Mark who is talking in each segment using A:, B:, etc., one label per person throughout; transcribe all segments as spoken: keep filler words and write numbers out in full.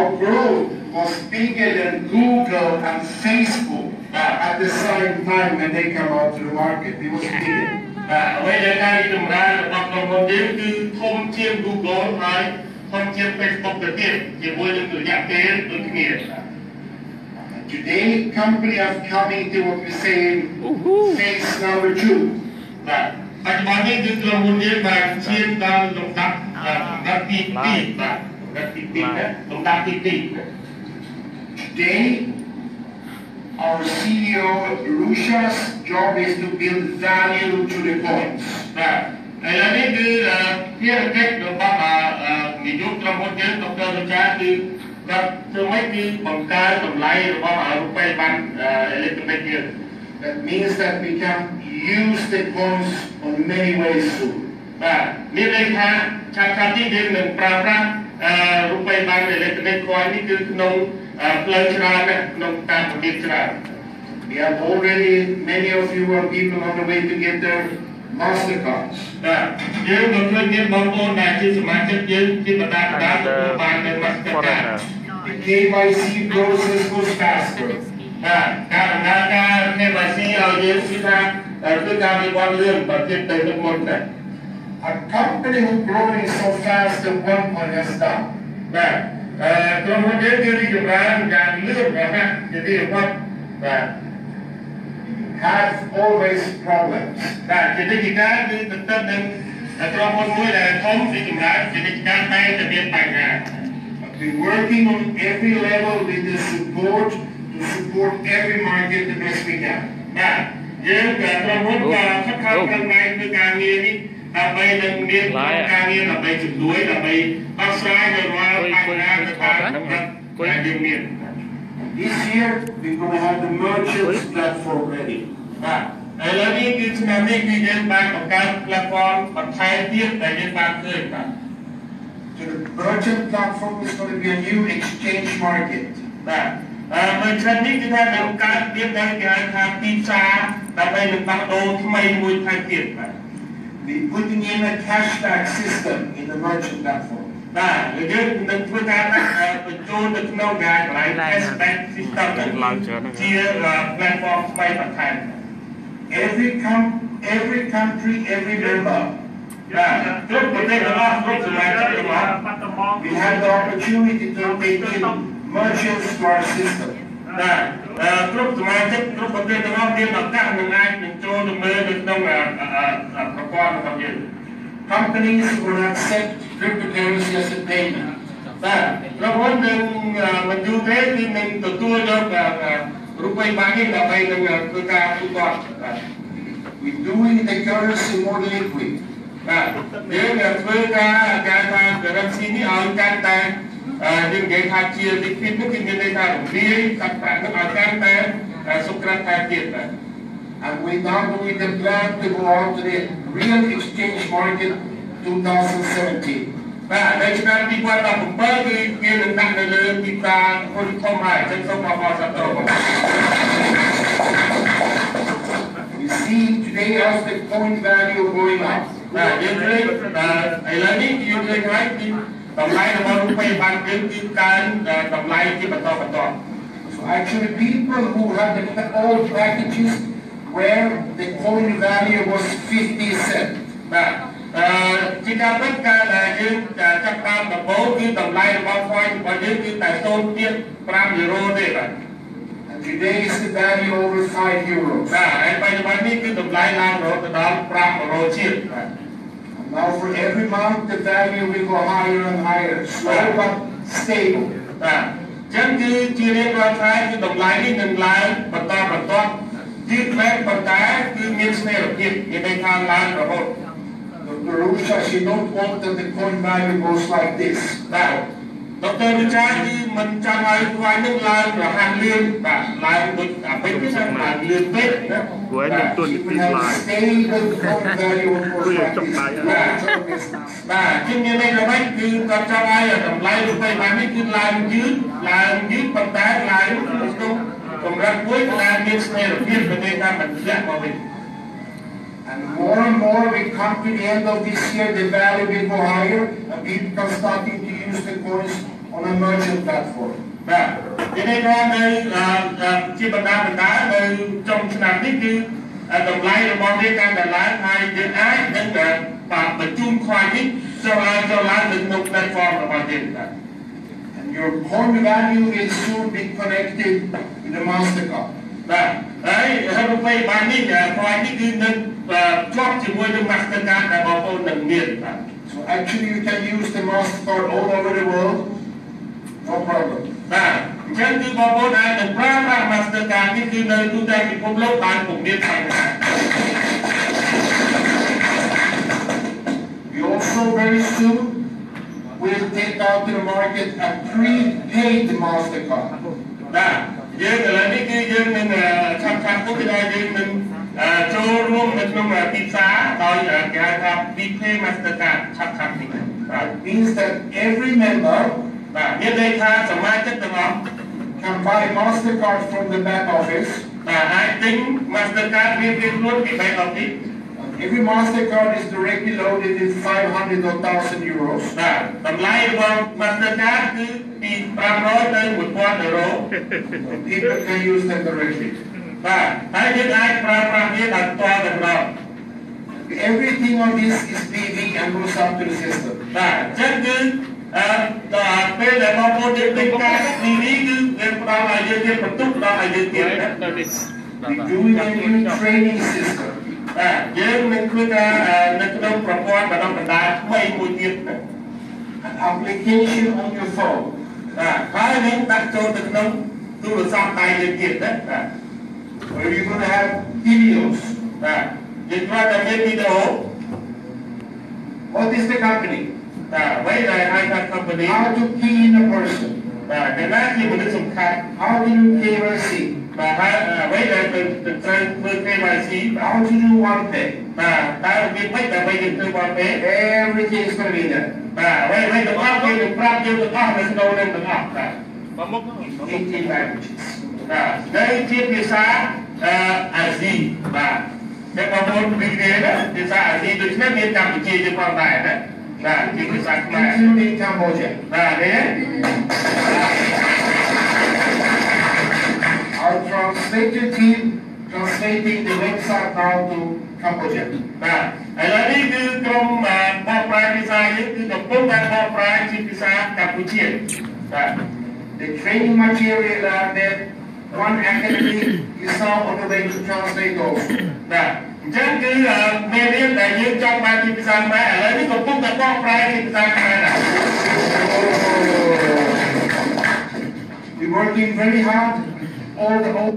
A: our growth was bigger than Google and Facebook at the same time when they come out to the market. It was bigger.
B: អ្វីដែលការរីកចម្រើនរបស់ក្រុមហ៊ុនយើងគឺធំជាង Google ហើយធំជាង Facebook ទៅទៀតជាមួយនឹងរយៈពេលដូចគ្នា
A: Today, company are coming to what we say phase number two.
B: បាទបច្ចុប្បន្ននេះគឺក្រុមហ៊ុនយើងបានឈានដល់លំដាប់លំដាប់ទីពីរបាទលំដាប់ទីពីរណាលំដាប់ទីពីរ
A: Today, our C E O Rusha's job is to build value to the coins.
B: បាទឥឡូវនេះគឺភារកិច្ចរបស់នាយកក្រុមហ៊ុនយើងដុកទ័ររុចាគឺគាត់ធ្វើម៉េចគឺបង្កើនតម្លៃរបស់រូបិយប័ណ្ណអេឡិចត្រូនិកយើង
A: That means that we can use the coins on many ways too.
B: បាទមានន័យថាឆាប់ៗនេះយើងនឹងប្រើប្រាស់រូបិយប័ណ្ណអេឡិចត្រូនិក coin នេះគឺក្នុងផ្លូវច្រើនណាស់ក្នុងតាមរបៀបច្រើន
A: We have already many of you are people on the way to get their Mastercards.
B: បាទយើងក៏ឃើញមានបងប្អូនដែលជាសមាជិកយើងជាបណ្ដាបណ្ដាទទួលបាននៅ Mastercard.
A: The K Y C process was faster.
B: បាទការដំណើរការ K Y C ឲ្យយើងគឺថាគឺការវិវត្តលឿនបើធៀបទៅនឹងមុនដែរ
A: A company who growing so fast that one point has done.
B: បាទក្រុមហ៊ុនយើងគឺរីកចម្រើនយ៉ាងលឿនណាស់ជាទីបំផុតបាទ
A: have always problems.
B: បាទជាទីការគឺទន្ទឹមនឹងក្រុមហ៊ុនមួយដែលធំរីកចម្រើនជាទីការតែតែមានបញ្ហា
A: We're working on every level with the support to support every market the best we can.
B: បាទយើងក៏ក្រុមហ៊ុនក៏ខិតខំប្រឹងប្រែងធ្វើការងារនេះដើម្បីនឹងមានការងារដើម្បីជំនួយដើម្បីដោះស្រាយនៅរាល់បញ្ហាដែលបានយើងមាន
A: This year we're going to have the merchants platform ready.
B: បាទឥឡូវនេះគឺឆ្នាំនេះគឺយើងបានបង្កើត platform បន្ថែមទៀតដែលយើងបានឃើញបាទ
A: So the merchant platform is going to be a new exchange market.
B: បាទអឺមួយឆ្នាំនេះគឺថានឹងកើតទៀតដែលគេហៅថាទីផ្សារដើម្បីនឹងបោះដូរថ្មីមួយថែមទៀតបាទ
A: We're putting in a cashback system in the merchant platform.
B: បាទយើងនឹងធ្វើការបញ្ចូលទៅក្នុងការកន្លែង cashback system ជា platform ថ្មីបន្ថែម
A: Every com every country every member
B: បាទគ្រប់ប្រទេសទាំងអស់គ្រប់សមាជិកទាំងអស់
A: we have the opportunity to take in merchants to our system.
B: បាទគ្រប់សមាជិកគ្រប់ប្រទេសទាំងអស់មានឱកាសនឹងអាចបញ្ចូលទៅមើលនៅក្នុងប្រព័ន្ធរបស់យើង
A: Companies will accept cryptocurrency as a payment.
B: បាទក្រុមហ៊ុននឹងមិនយូរទេគឺនឹងទទួលយករូបិយប័ណ្ណនេះដើម្បីនឹងធ្វើការទូទាត់
A: We're doing the currency more liquid.
B: បាទយើងធ្វើការការថា currency នេះឲ្យកាន់តែយើងនិយាយថាជា liquid នោះគឺមានន័យថារំលាយកាត់ប្រាក់នោះឲ្យកាន់តែសុក្រិតថែមទៀតបាទ
A: And we now doing the plan to go out to the real exchange market twenty seventeen.
B: បាទនៅឆ្នាំtwo thousand seventeenគឺគេនឹងដាក់នៅលើទីផ្សារហ៊ុនធំហើយអញ្ចឹងសូមអរគុណសាទរ
A: We see today as the coin value going up.
B: បាទយើងឃើញឥឡូវនេះយើងឃើញហើយគឺតម្លៃរបស់រូបិយប័ណ្ណយើងគឺកើនតម្លៃជាបន្តបន្ទាប់
A: So actually people who have the old packages where the coin value was fifty cents.
B: បាទអឺជាការពិតការដែលយើងចាប់តាមដំបូងគឺតម្លៃរបស់ coin របស់យើងគឺតែzero point fiveយូរ៉ូទេបាទ
A: And today is the value over five euros.
B: បាទហើយបច្ចុប្បន្ននេះគឺតម្លៃឡើងរហូតដល់fiveយូរ៉ូជាតិបាទ
A: Now for every month the value will go higher and higher, slow but stable.
B: បាទអញ្ចឹងគឺជារៀងរាល់ខែគឺតម្លៃនេះនឹងឡើងបន្តបន្ទាប់ជាផ្លែប៉ុន្តែគឺមានស្ថិរភាពមានន័យថាឡើងរហូត
A: Doctor Rusha, she don't want that the coin value goes like this.
B: បាទដុកទ័ររុចាគឺមិនចង់ឲ្យថ្លៃនឹងឡើងរហ័សលឿនបាទឡើងដូចអាពេកគឺឡើងលឿនពេកណា
C: ព្រោះនឹងទុនទីឡាយ
A: Stable coin value goes like this.
B: បាទជាមានន័យថាម៉េចគឺគាត់ចង់ឲ្យតម្លៃរូបិយប័ណ្ណនេះគឺឡើងយឺតឡើងយឺតប៉ុន្តែឡើងក្នុងកម្រិតមួយដែលមានស្ថិរភាពប្រទេសតាមបញ្ជាក់មកវិញ
A: And more and more we come to the end of this year, the value will go higher, and people are starting to use the coins on a merchant platform.
B: បាទဒီនេះក៏នៅជាបណ្ដាបណ្ដានៅtrongឆ្នាំនេះគឺតម្លៃរបស់វាកាន់តែឡើងហើយយើងអាចនឹងបញ្ជូនខ្វាយនេះចូលឡើងចូលឡើងនៅក្នុង platform របស់យើងបាទ
A: Your coin value will soon be connected with the Mastercard.
B: បាទហើយរូបិយប័ណ្ណនេះខ្វាយនេះគឺនឹងជាប់ជាមួយនឹង Mastercard ដែលបងប្អូននឹងមានបាទ
A: So actually you can use the Mastercard all over the world, no problem.
B: បាទអញ្ចឹងគឺបងប្អូនអាចនឹងប្រើប្រាស់ Mastercard នេះគឺនៅទូទាំងពិភពលោកបានពុំមានបញ្ហា
A: We also very soon will take out to the market a prepaid Mastercard.
B: បាទយើងឥឡូវនេះគឺយើងនឹងឆាប់ឆាប់ពុកដែលយើងនឹងចូលរួមនៅក្នុងទីផ្សារដោយគេហៅថា prepaid Mastercard ឆាប់ឆាប់នេះបាទ
A: It means that every member
B: បាទមានន័យថាសមាជិកទាំងអស់
A: can buy Mastercard from the back office.
B: បាទអាចទិញ Mastercard វាពីខ្លួនពី back office.
A: Every Mastercard is directly loaded with five hundred or one thousand euros.
B: បាទតម្លៃរបស់ Mastercard គឺពីfive hundredទៅone thousandអឺរ៉ូ
A: People can use them directly.
B: បាទហើយយើងអាចប្រើប្រាស់វាដោយផ្ទាល់តែម្ដង
A: Everything on this is P V and goes up to the system.
B: បាទអញ្ចឹងគឺអឺដល់ពេលដែលបងប្អូនយើងទិញការនេះនេះគឺវាផ្ដល់ឲ្យយើងទៀតបន្ទុកដល់ឲ្យយើងទៀតណា
A: We do it in a new training system.
B: បាទយើងនឹងធ្វើការនៅក្នុងប្រព័ន្ធបណ្ដុះបណ្ដាលថ្មីមួយទៀតណា
A: An application on your phone.
B: បាទហើយនឹងដាក់ចូលទៅក្នុងទូរស័ព្ទដៃយើងទៀតណាបាទ
A: Where you're going to have videos.
B: បាទយើងគ្រាន់តែមានវីដេអូ
A: What is the company?
B: បាទអ្វីដែលហៅថា company
A: How to key in a person.
B: បាទកណាជាមនុស្សសំខាន់
A: How to do K Y C.
B: បាទហើយអ្វីដែលត្រូវត្រូវធ្វើ K Y C
A: How to do one pay.
B: បាទតើវាមិនដើម្បីយើងធ្វើ one pay
A: Everything is going to be there.
B: បាទអ្វីអ្វីទាំងអស់គេនឹងប្រាប់យើងទាំងអស់នៅក្នុងនឹងទាំងអស់បាទ
A: eighteen languages.
B: បាទនៅជាភាសាអាស៊ីបាទតែបងប្អូនពីនេះណាភាសាអាស៊ីដូចនេះមានកម្ពុជាជាផងដែរណាបាទជាភាសាខ្មែរ
A: Including Cambodia.
B: បាទនេះ
A: Our translator team translating the website now to Cambodia.
B: បាទឥឡូវនេះគឺក្រុមបកប្រែភាសាយើងគឺកំពុងតែបកប្រែជាភាសាកម្ពុជាបាទ
A: The training material are there. One academy is now on the way to translate also.
B: បាទអញ្ចឹងគឺមេរៀនដែលយើងចង់បានជាភាសាខ្មែរឥឡូវនេះកំពុងតែបកប្រែជាភាសាខ្មែរដែរ
A: We're working very hard. All the old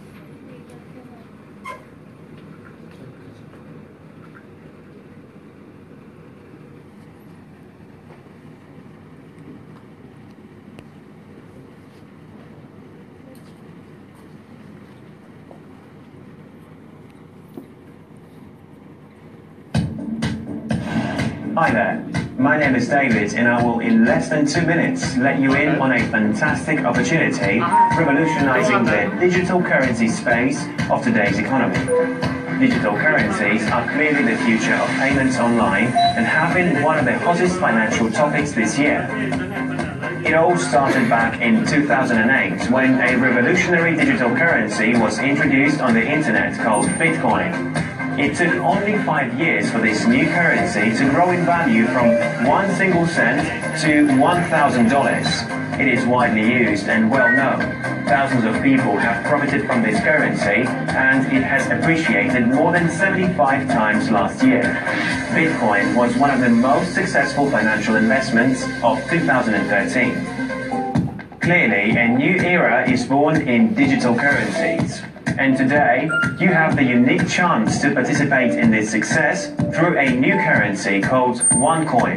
C: Hi there, my name is David and I will in less than two minutes let you in on a fantastic opportunity revolutionizing the digital currency space of today's economy. Digital currencies are clearly the future of payments online and have been one of the hottest financial topics this year. It all started back in two thousand eight when a revolutionary digital currency was introduced on the internet called Bitcoin. It took only five years for this new currency to grow in value from one single cent to one thousand dollars. It is widely used and well known. Thousands of people have profited from this currency and it has appreciated more than seventy-five times last year. Bitcoin was one of the most successful financial investments of two thousand thirteen. Clearly, a new era is born in digital currencies. And today, you have the unique chance to participate in this success through a new currency called OneCoin.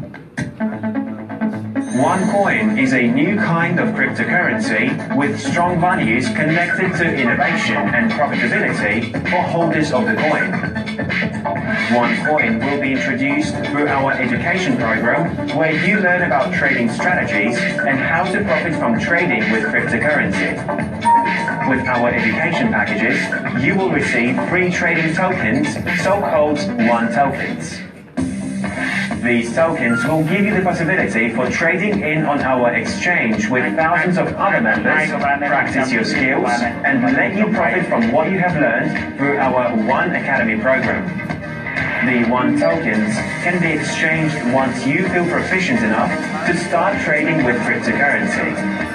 C: OneCoin is a new kind of cryptocurrency with strong values connected to innovation and profitability for holders of the coin. OneCoin will be introduced through our education program where you learn about trading strategies and how to profit from trading with cryptocurrency. With our education packages, you will receive free trading tokens, so-called One Tokens. These tokens will give you the possibility for trading in on our exchange with thousands of other members, practice your skills, and let you profit from what you have learned through our One Academy program. The One tokens can be exchanged once you feel proficient enough to start trading with cryptocurrency.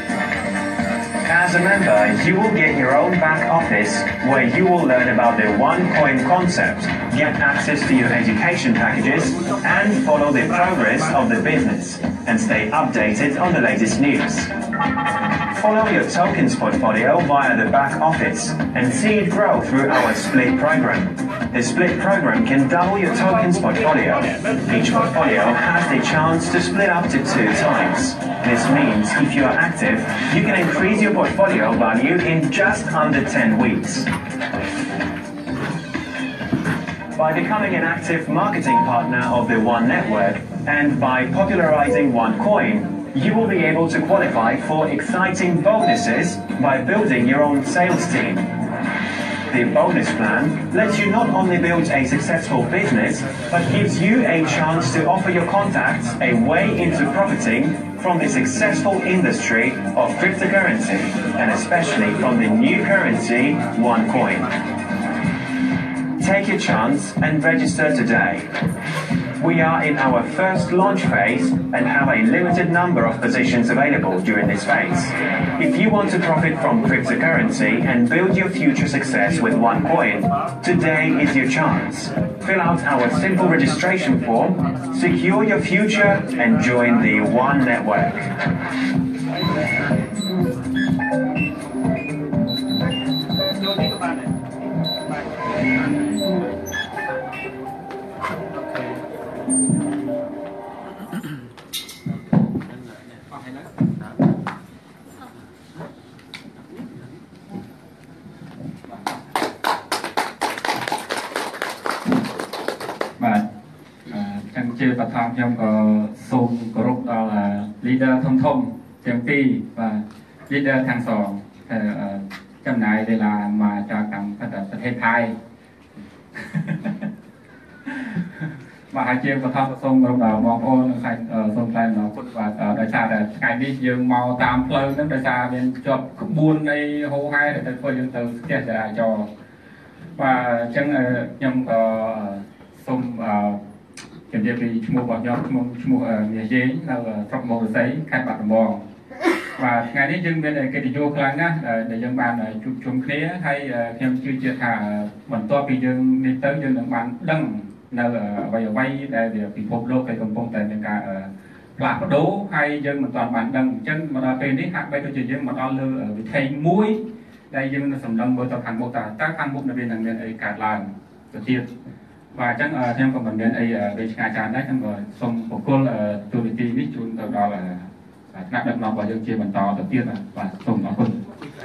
C: As a member, you will get your own back office where you will learn about the OneCoin concept, get access to your education packages, and follow the progress of the business, and stay updated on the latest news. Follow your tokens portfolio via the back office and see it grow through our split program. The split program can double your tokens portfolio. Each portfolio has the chance to split up to two times. This means if you are active, you can increase your portfolio value in just under ten weeks. By becoming an active marketing partner of the One Network and by popularizing OneCoin, you will be able to qualify for exciting bonuses by building your own sales team. The bonus plan lets you not only build a successful business, but gives you a chance to offer your contacts a way into profiting from the successful industry of cryptocurrency, and especially from the new currency, OneCoin. Take your chance and register today. We are in our first launch phase and have a limited number of positions available during this phase. If you want to profit from cryptocurrency and build your future success with OneCoin, today is your chance. Fill out our simple registration form, secure your future, and join the One Network.
D: Chư Phật Thom trong có xung có rút đó là leader thông thông tiếng pi và leader thang sòng trong này đây là mà cho cầm phát triểnประเทศไทยmà hai chư Phật Thom xung rút đó mong ôn khai xung khai nó phút và đại xa là ngày đi dương màu tam phơi nó đại xa bên chọt buôn đây hô hai để phơi dương từ sẽ sẽ cho và chân nhầm có xung kiểm tra vì mua bảo nhóm mua mua nhà giấy là trong một giấy khai bạc bò và ngàyนี้យើងមានកិត្តិយសខ្លាំងណាស់ដែលយើងបានជួបជុំគ្នាហើយខ្ញុំជឿជាក់ថាបន្ទាប់ពីយើងនេះទៅយើងនឹងបានដឹងនៅអ្វីអ្វីដែលពិភពលោកគេកំពុងតែមានការផ្លាស់ប្ដូរហើយយើងមិនទាន់បានដឹងអញ្ចឹងមកដល់ពេលនេះហាក់បីដូចជាយើងមកដល់លើវិថីមួយដែលយើងនឹងសម្លឹងមើលទៅខាងមុខតើតើខាងមុខនៅវានឹងមានអីកើតឡើងទៅទៀតvà chắc thêm còn đến đây về ngày tràn đấy em rồi xong một cô là tôi đi đi biết chun từ đó là nắp đặt nó vào dân chia bàn to đầu tiên là và xong nó cùng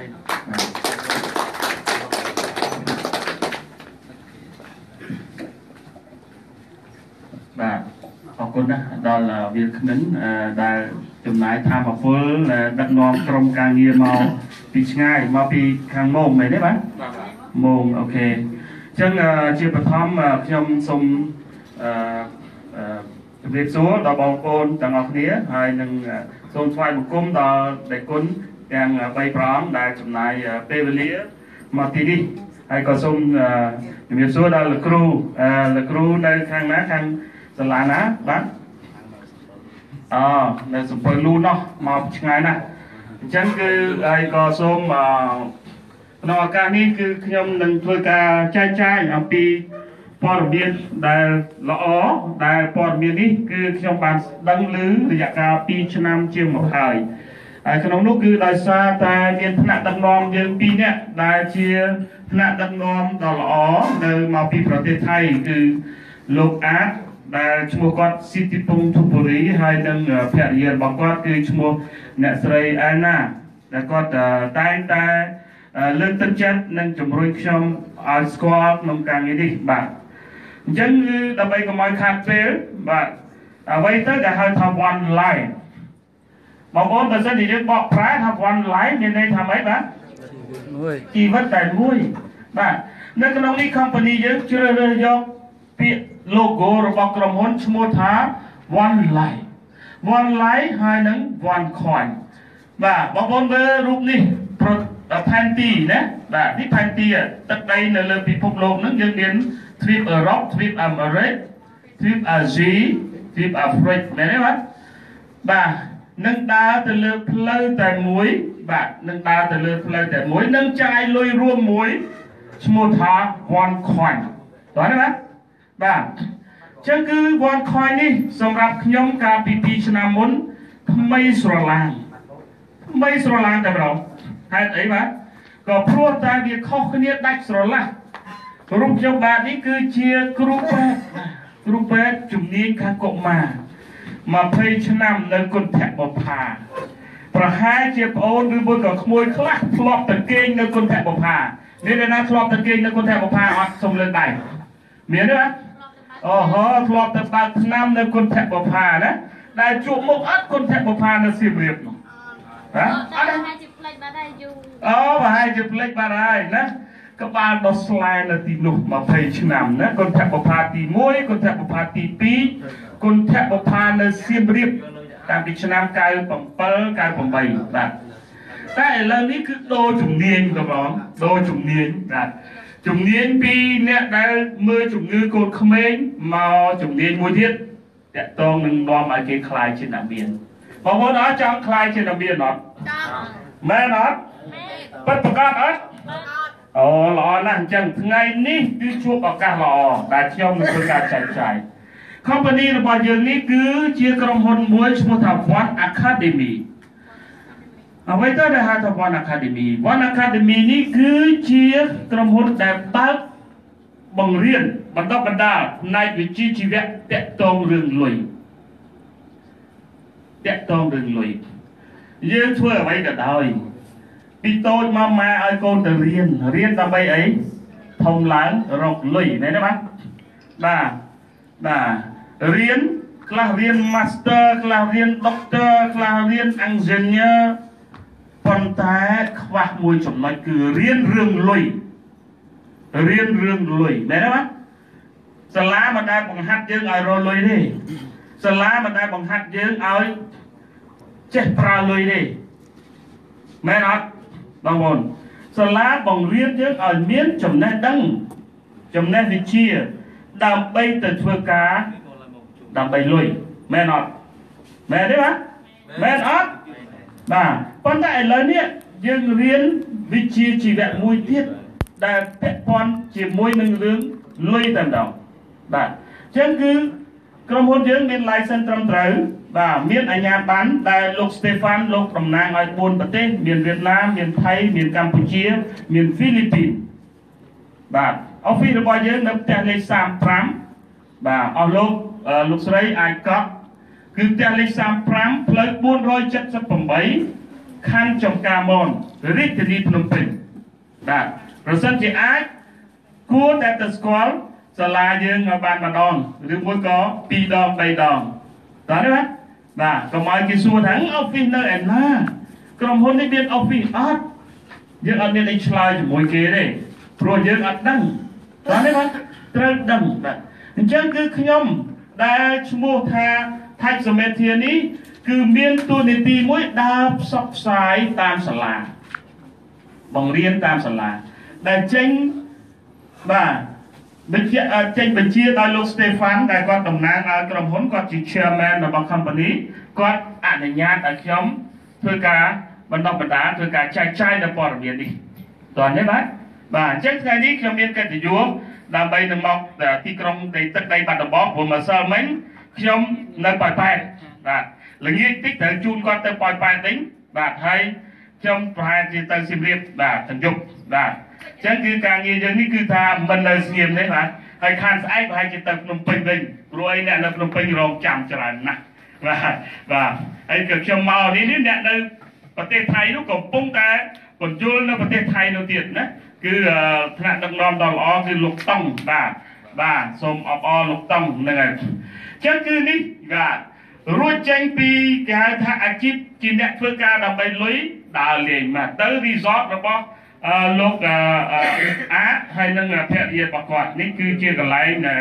D: vàขอบคุณนะđó là việc nín đã chụp lại tham vào phơi là đặt ngon trong càng nhiều màu bị ngay màu bị càng mồm này đấy bạn mồm ok chân chia bậc thom trong sông việc số đào bóng côn tầng ngọc nía hay nâng sông xoay một cung đào để cún đang bay prong đã chụp lại pê lía mà tí đi hay có sông việc số đó là crew là crew nơi khang ná khang sờ lá ná bán à là sông phơi luôn đó mà ngày nè chân cứ hay có sông mà nó cả ní cứ nhom nâng thôi cả trai trai ở pi port miền đại lõ đại port miền ní cứ nhom bàn đăng lứ thì giặc cả pi cho nam chiêm một thời ai cái nông lúc cứ đại xa ta miền thân đăng nom dương pi nè đại chia thân đăng nom đỏ lõ nơi mà piประเทศไทยคือโลกอาร์ตđại chmua quát city pong thu buri hay nâng phèn hiền bằng quát cứ chmua nè sray Anna đại quát tai taiលើកទឹកចិត្តនិងជំរុញខ្ញុំឲ្យស្គាល់ក្នុងការងារនេះបាទអញ្ចឹងគឺដើម្បីកុំឲ្យខាតពេលបាទអ្វីទៅដែលហៅថា one line បងប្អូនបើសិនជាយើងបកប្រែថា one line មានន័យថាម៉េចបាទមួយជីវិតតែមួយបាទនៅក្នុងនេះ company យើងជ្រើសរើសយកពាក្យ logo របស់ក្រុមហ៊ុនឈ្មោះថា one light one light ហើយនឹង one coin បាទបងប្អូនមើលរូបនេះផែនទីណាបាទនេះផែនទីទឹកដីនៅលើពិភពលោកហ្នឹងយើងមានទ្វីបអឺរ៉ុបទ្វីបអាមេរិកទ្វីបអាស៊ីទ្វីបអាហ្វ្រិកមែនទេបាទបាទនឹងដើរទៅលើផ្លូវតែមួយបាទនឹងដើរទៅលើផ្លូវតែមួយនឹងចាយលុយរួមមួយឈ្មោះថា one coin តោះណាបាទបាទចឹងគឺ one coin នេះសម្រាប់ខ្ញុំកាលពីពីរឆ្នាំមុនថ្មីស្រឡាងថ្មីស្រឡាងតែម្ដងហេតុអីបាទក៏ព្រោះតែវាខុសគ្នាដាច់ស្រឡះរូបខ្ញុំបាទនេះគឺជាគ្រូពេទ្យគ្រូពេទ្យជំនាញខាងកុមារ20ឆ្នាំនៅគុណភបុប្ផាប្រហែលជាប្អូនឬមួយក៏ក្មួយខ្លះធ្លាប់ទៅគេងនៅគុណភបុប្ផាមានអ្នកណាធ្លាប់ទៅគេងនៅគុណភបុប្ផាអត់សូមលើកដៃមានទេបាទអូហូធ្លាប់ទៅបើកឆ្នាំនៅគុណភបុប្ផាណាដែលជួបមុខអត់គុណភបុប្ផានៅសៀមរាបនោះបាទអត់ហើយជាផ្លេចបាត់ហើយយូរអូប្រហែលជាផ្លេចបាត់ហើយណាក្បាលដោះស្លែនៅទីនោះ20ឆ្នាំណាគុណភបុប្ផាទី1គុណភបុប្ផាទី2គុណភបុប្ផានៅសៀមរាបតាំងពីឆ្នាំ97 98បាទតែឥឡូវនេះគឺដូរជំនាញបងប្អូនដូរជំនាញបាទជំនាញពីអ្នកដែលមើលជំងឺកូនក្មេងមកជំនាញមួយទៀតតកតងនឹងនាំឲ្យគេខ្លាយជាអ្នកមានបងប្អូនអត់ចង់ខ្លាយជាអ្នកមានអត់ចង់មែនអត់ពិតប្រកបអត់អូល្អណាស់អញ្ចឹងថ្ងៃនេះគឺជួបឱកាសល្អដែលខ្ញុំនឹងធ្វើការចែកចាយ company របស់យើងនេះគឺជាក្រុមហ៊ុនមួយឈ្មោះថា One Academy អ្វីទៅដែលហៅថា One Academy One Academy នេះគឺជាក្រុមហ៊ុនដែលបើកបង្រៀនបណ្ដុះបណ្ដាលផ្នែកវិជ្ជាជីវៈតាក់ទងរឿងលុយតាក់ទងរឿងលុយយើងធ្វើអ្វីក៏ដោយពីតូចមកម៉ែឲ្យកូនទៅរៀនរៀនដើម្បីអីធំឡើងរកលុយមែនទេបាទបាទបាទរៀនខ្លះរៀន Master ខ្លះរៀន Doctor ខ្លះរៀន Engineer ប៉ុន្តែខ្វះមួយចំណុចគឺរៀនរឿងលុយរៀនរឿងលុយមែនទេបាទសាលាមិនដែលបង្ហាត់យើងឲ្យរកលុយទេសាលាមិនដែលបង្ហាត់យើងឲ្យចេះប្រើលុយទេមែនអត់បងប្អូនសាលាបង្រៀនយើងឲ្យមានចំណេះដឹងចំណេះវិជ្ជាដើម្បីទៅធ្វើការដើម្បីលុយមែនអត់មែនទេបាទមែនអត់បាទប៉ុន្តែឥឡូវនេះយើងរៀនវិជ្ជាជីវៈមួយទៀតដែលពាក់ព័ន្ធជាមួយនឹងរឿងលុយតែម្ដងបាទអញ្ចឹងគឺក្រុមហ៊ុនយើងមាន license ត្រឹមត្រូវបាទមានអាជ្ញាប័ណ្ណដែលលោក Stefan លោកតំណាងឲ្យbốnប្រទេសមានវៀតណាមមានថៃមានកម្ពុជាមានហ្វីលីពីនបាទ office របស់យើងនៅផ្ទះលេខសាមប្រាំបាទអស់លោកលោកស្រីអាចកក់គឺផ្ទះលេខសាមប្រាំផ្លូវbốn七eightខណ្ឌចំការមនរាជធានីភ្នំពេញបាទប្រសិនជាអាចគួរតែទៅស្គាល់សាលាយើងឲ្យបានម្ដងឬមួយក៏ពីរដងបីដងតើទេបាទបាទកុំឲ្យគេសួរថា office នៅឯណាក្រុមហ៊ុននេះមាន office អត់យើងអត់មានអីឆ្លើយជាមួយគេទេព្រោះយើងអត់ដឹងតើទេបាទត្រូវដឹងបាទអញ្ចឹងគឺខ្ញុំដែលឈ្មោះថាថាច់សមេធានេះគឺមានទូនីតិមួយដើរផ្សព្វផ្សាយតាមសាលាបង្រៀនតាមសាលាដែលចេញបាទបញ្ជាចេញបញ្ជាដោយលោក Stefan ដែលគាត់តំណាងឲ្យក្រុមហ៊ុនគាត់ជា chairman របស់ company គាត់អនុញ្ញាតឲ្យខ្ញុំធ្វើការបណ្ដុះបណ្ដាលធ្វើការចែកចាយនៅព័ត៌មាននេះតើនេះបាទបាទអញ្ចឹងថ្ងៃនេះខ្ញុំមានកិត្តិយសដើម្បីនឹងមកទីក្រុងដីទឹកដីបាត់ដំបងព្រោះម្សិលមិញខ្ញុំនៅប៉ោយប៉ែតបាទល្ងាចតិចត្រូវជូនគាត់ទៅប៉ោយប៉ែតវិញបាទហើយខ្ញុំប្រហែលជាទៅសៀមរាបបាទទាំងយប់បាទអញ្ចឹងគឺការងារយើងនេះគឺថាមិននៅស្ងៀមទេបាទហើយខានស្អែកប្រហែលជាទៅភ្នំពេញវិញព្រោះអីអ្នកនៅភ្នំពេញរងចាំច្រើនណាស់បាទបាទហើយក៏ខ្ញុំមកនេះនេះអ្នកនៅប្រទេសថៃនោះកំពុងតែបញ្យល់នៅប្រទេសថៃនោះទៀតណាគឺថ្នាក់ដឹកនាំដ៏ល្អគឺលោកតង់បាទបាទសូមអបអរលោកតង់ហ្នឹងហើយអញ្ចឹងគឺនេះបាទរួចចេញពីគេហៅថាអាជីពជាអ្នកធ្វើការដើម្បីលុយដើរលេងមកទៅ resort របស់លោកអាតហើយនឹងភរិយារបស់គាត់នេះគឺជាកន្លែង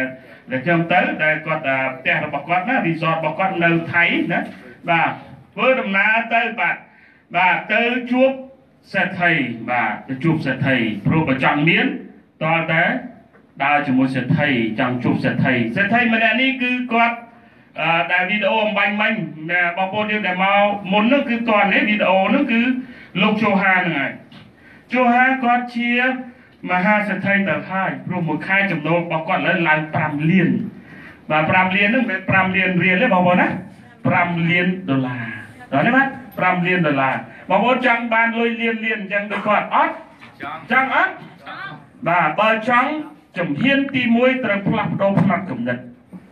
D: để trong tới để còn tiền là bọc quát nó resort bọc quát nơi thấy đó và với đồng na tới bạn và tới chuốc sẽ thầy và chụp sẽ thầy pro và chọn miến to té đào chỉ một sẽ thầy chẳng chụp sẽ thầy sẽ thầy mà đây ní cứ quát đại video bánh bánh bao bố điều để mau muốn nó cứ toàn đấy video nó cứ lục châu Hà này châu Hà quát chia mà ha sẽ thay tờ hai rồi một khai chấm đô bảo còn lên là pram liền và pram liền nó phải pram liền liền đấy bảo bố nè pram liền đô la đó đấy bác pram liền đô la bảo bố chẳng ban lôi liền liền chẳng được còn ót chẳng ót và bờ trắng chấm hiên ti muối tờ plak đô plak cầm nhật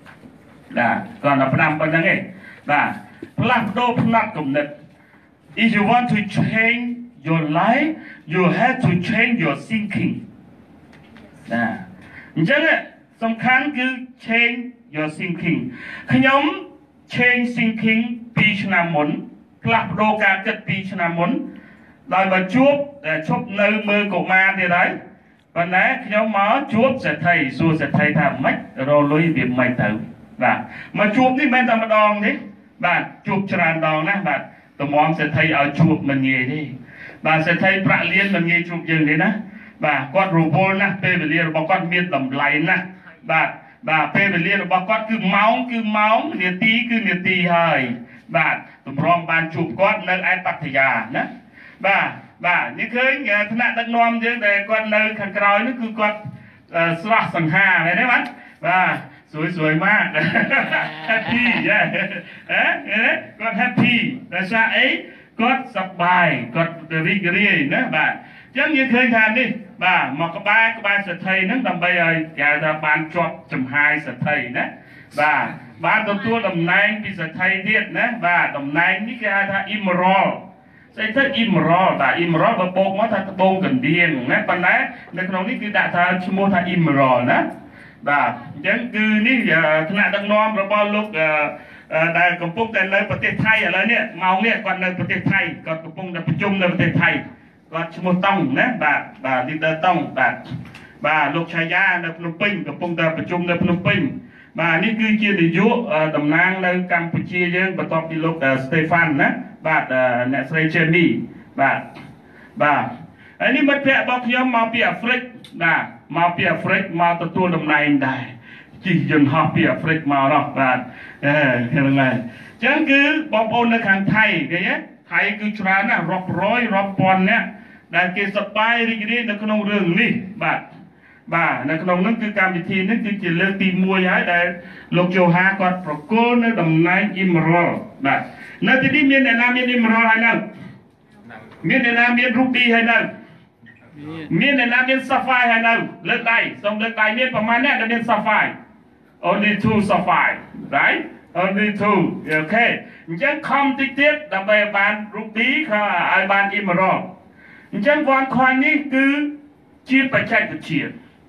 D: là còn là pram bên đây và plak đô plak cầm nhật if you want to change your life, you have to change your thinking. Nè, chẳng ạ, song khăn cứ change your thinking. Khi nhóm change thinking pi chna muốn, plak đô ca kết pi chna muốn, đòi bà chuốc, chuốc nơi mơ cổ ma thì đấy. Và nè, khi nhóm má chuốc sẽ thầy, xua sẽ thầy thả mách, rồi lối việc mày tử. Và mà chuốc thì bên ta mà đòn thế. Và chuốc tràn đòn nè, và tụi mong sẽ thầy ở chuốc mình nghề đi. Và sẽ thấy bạ liên mình nghe chụp dừng thế nè. Và con robot nè, phê về liên bảo con miên tầm lấy nè. Và và phê về liên bảo con cứ máu, cứ máu, liệt tí, cứ liệt tí hơi. Và tụi rong bàn chụp con nơi ai tạc thầy già nè. Và và như thế thân nạn đất nôm chứ để con nơi khăn còi nó cứ con sạc sẵn hà này đấy bác. Và sủi sủi mát. Happy, yeah. Con happy. Tại sao ấy? Có sắp bài, có rí rí nữa bạn. Chẳng như khơi thàn đi. Và mà có ba, có ba sẽ thầy nó đầm bây giờ kể ra bạn chọt chùm hai sẽ thầy nữa. Và bạn tổngtua đầm này bị sẽ thầy thiết nữa. Và đầm này ní cái hai thà immoral. Sẽ thích immoral. Và immoral và bông nó thật bông gần điên. Bạn đấy, nó nói ní cứ đã thà mua thà immoral nữa. Và chẳng cứ ní thân nạn đăng non rồi bao lúcได้กำปุกแต่ในประเทศไทยอะไรเนี่ยเมาเนี่ยก่อนในประเทศไทยก่อนกำปุกในประชุมในประเทศไทยก่อนชมต้องนะบาบาลีเดอร์ต้องบาบาลูกชายาในพนมเปญกำปุกในประชุมในพนมเปญบานี่คือเชียร์ดิยุตำนานในกัมพูชีเยอะประกอบดิลูกสเตฟานนะบาเนสเรเชนีบาบาอันนี้มันเพียบอกยอมมาเปียฟริกนะมาเปียฟริกมาตัวตัวตำนานได้chỉ dừng họp bìa Afric màu đó và hiểu này chẳng cứ bom ôn ở kháng Thái cái nhé Thái cứ chán là rọc rối rọc pon nhé đại kia sập bay đi cái nó không rừng đi bà bà nó không nó cứ cam thì nó cứ chỉ lên tìm mua giá để lục châu Hà còn pro nó đầm nai immoral bà nó thì đi miền Nam miền immoral hay nào miền Nam miền ruby hay nào miền Nam miền sapphire hay nào lên đây xong lên đây miềnประมาณนี้là miền sapphire only two sapphire right only two okay chẳng không tích tiết là về bàn ruby và ai bàn emerald chẳng còn khoan ní cứ chia phải chạy được chia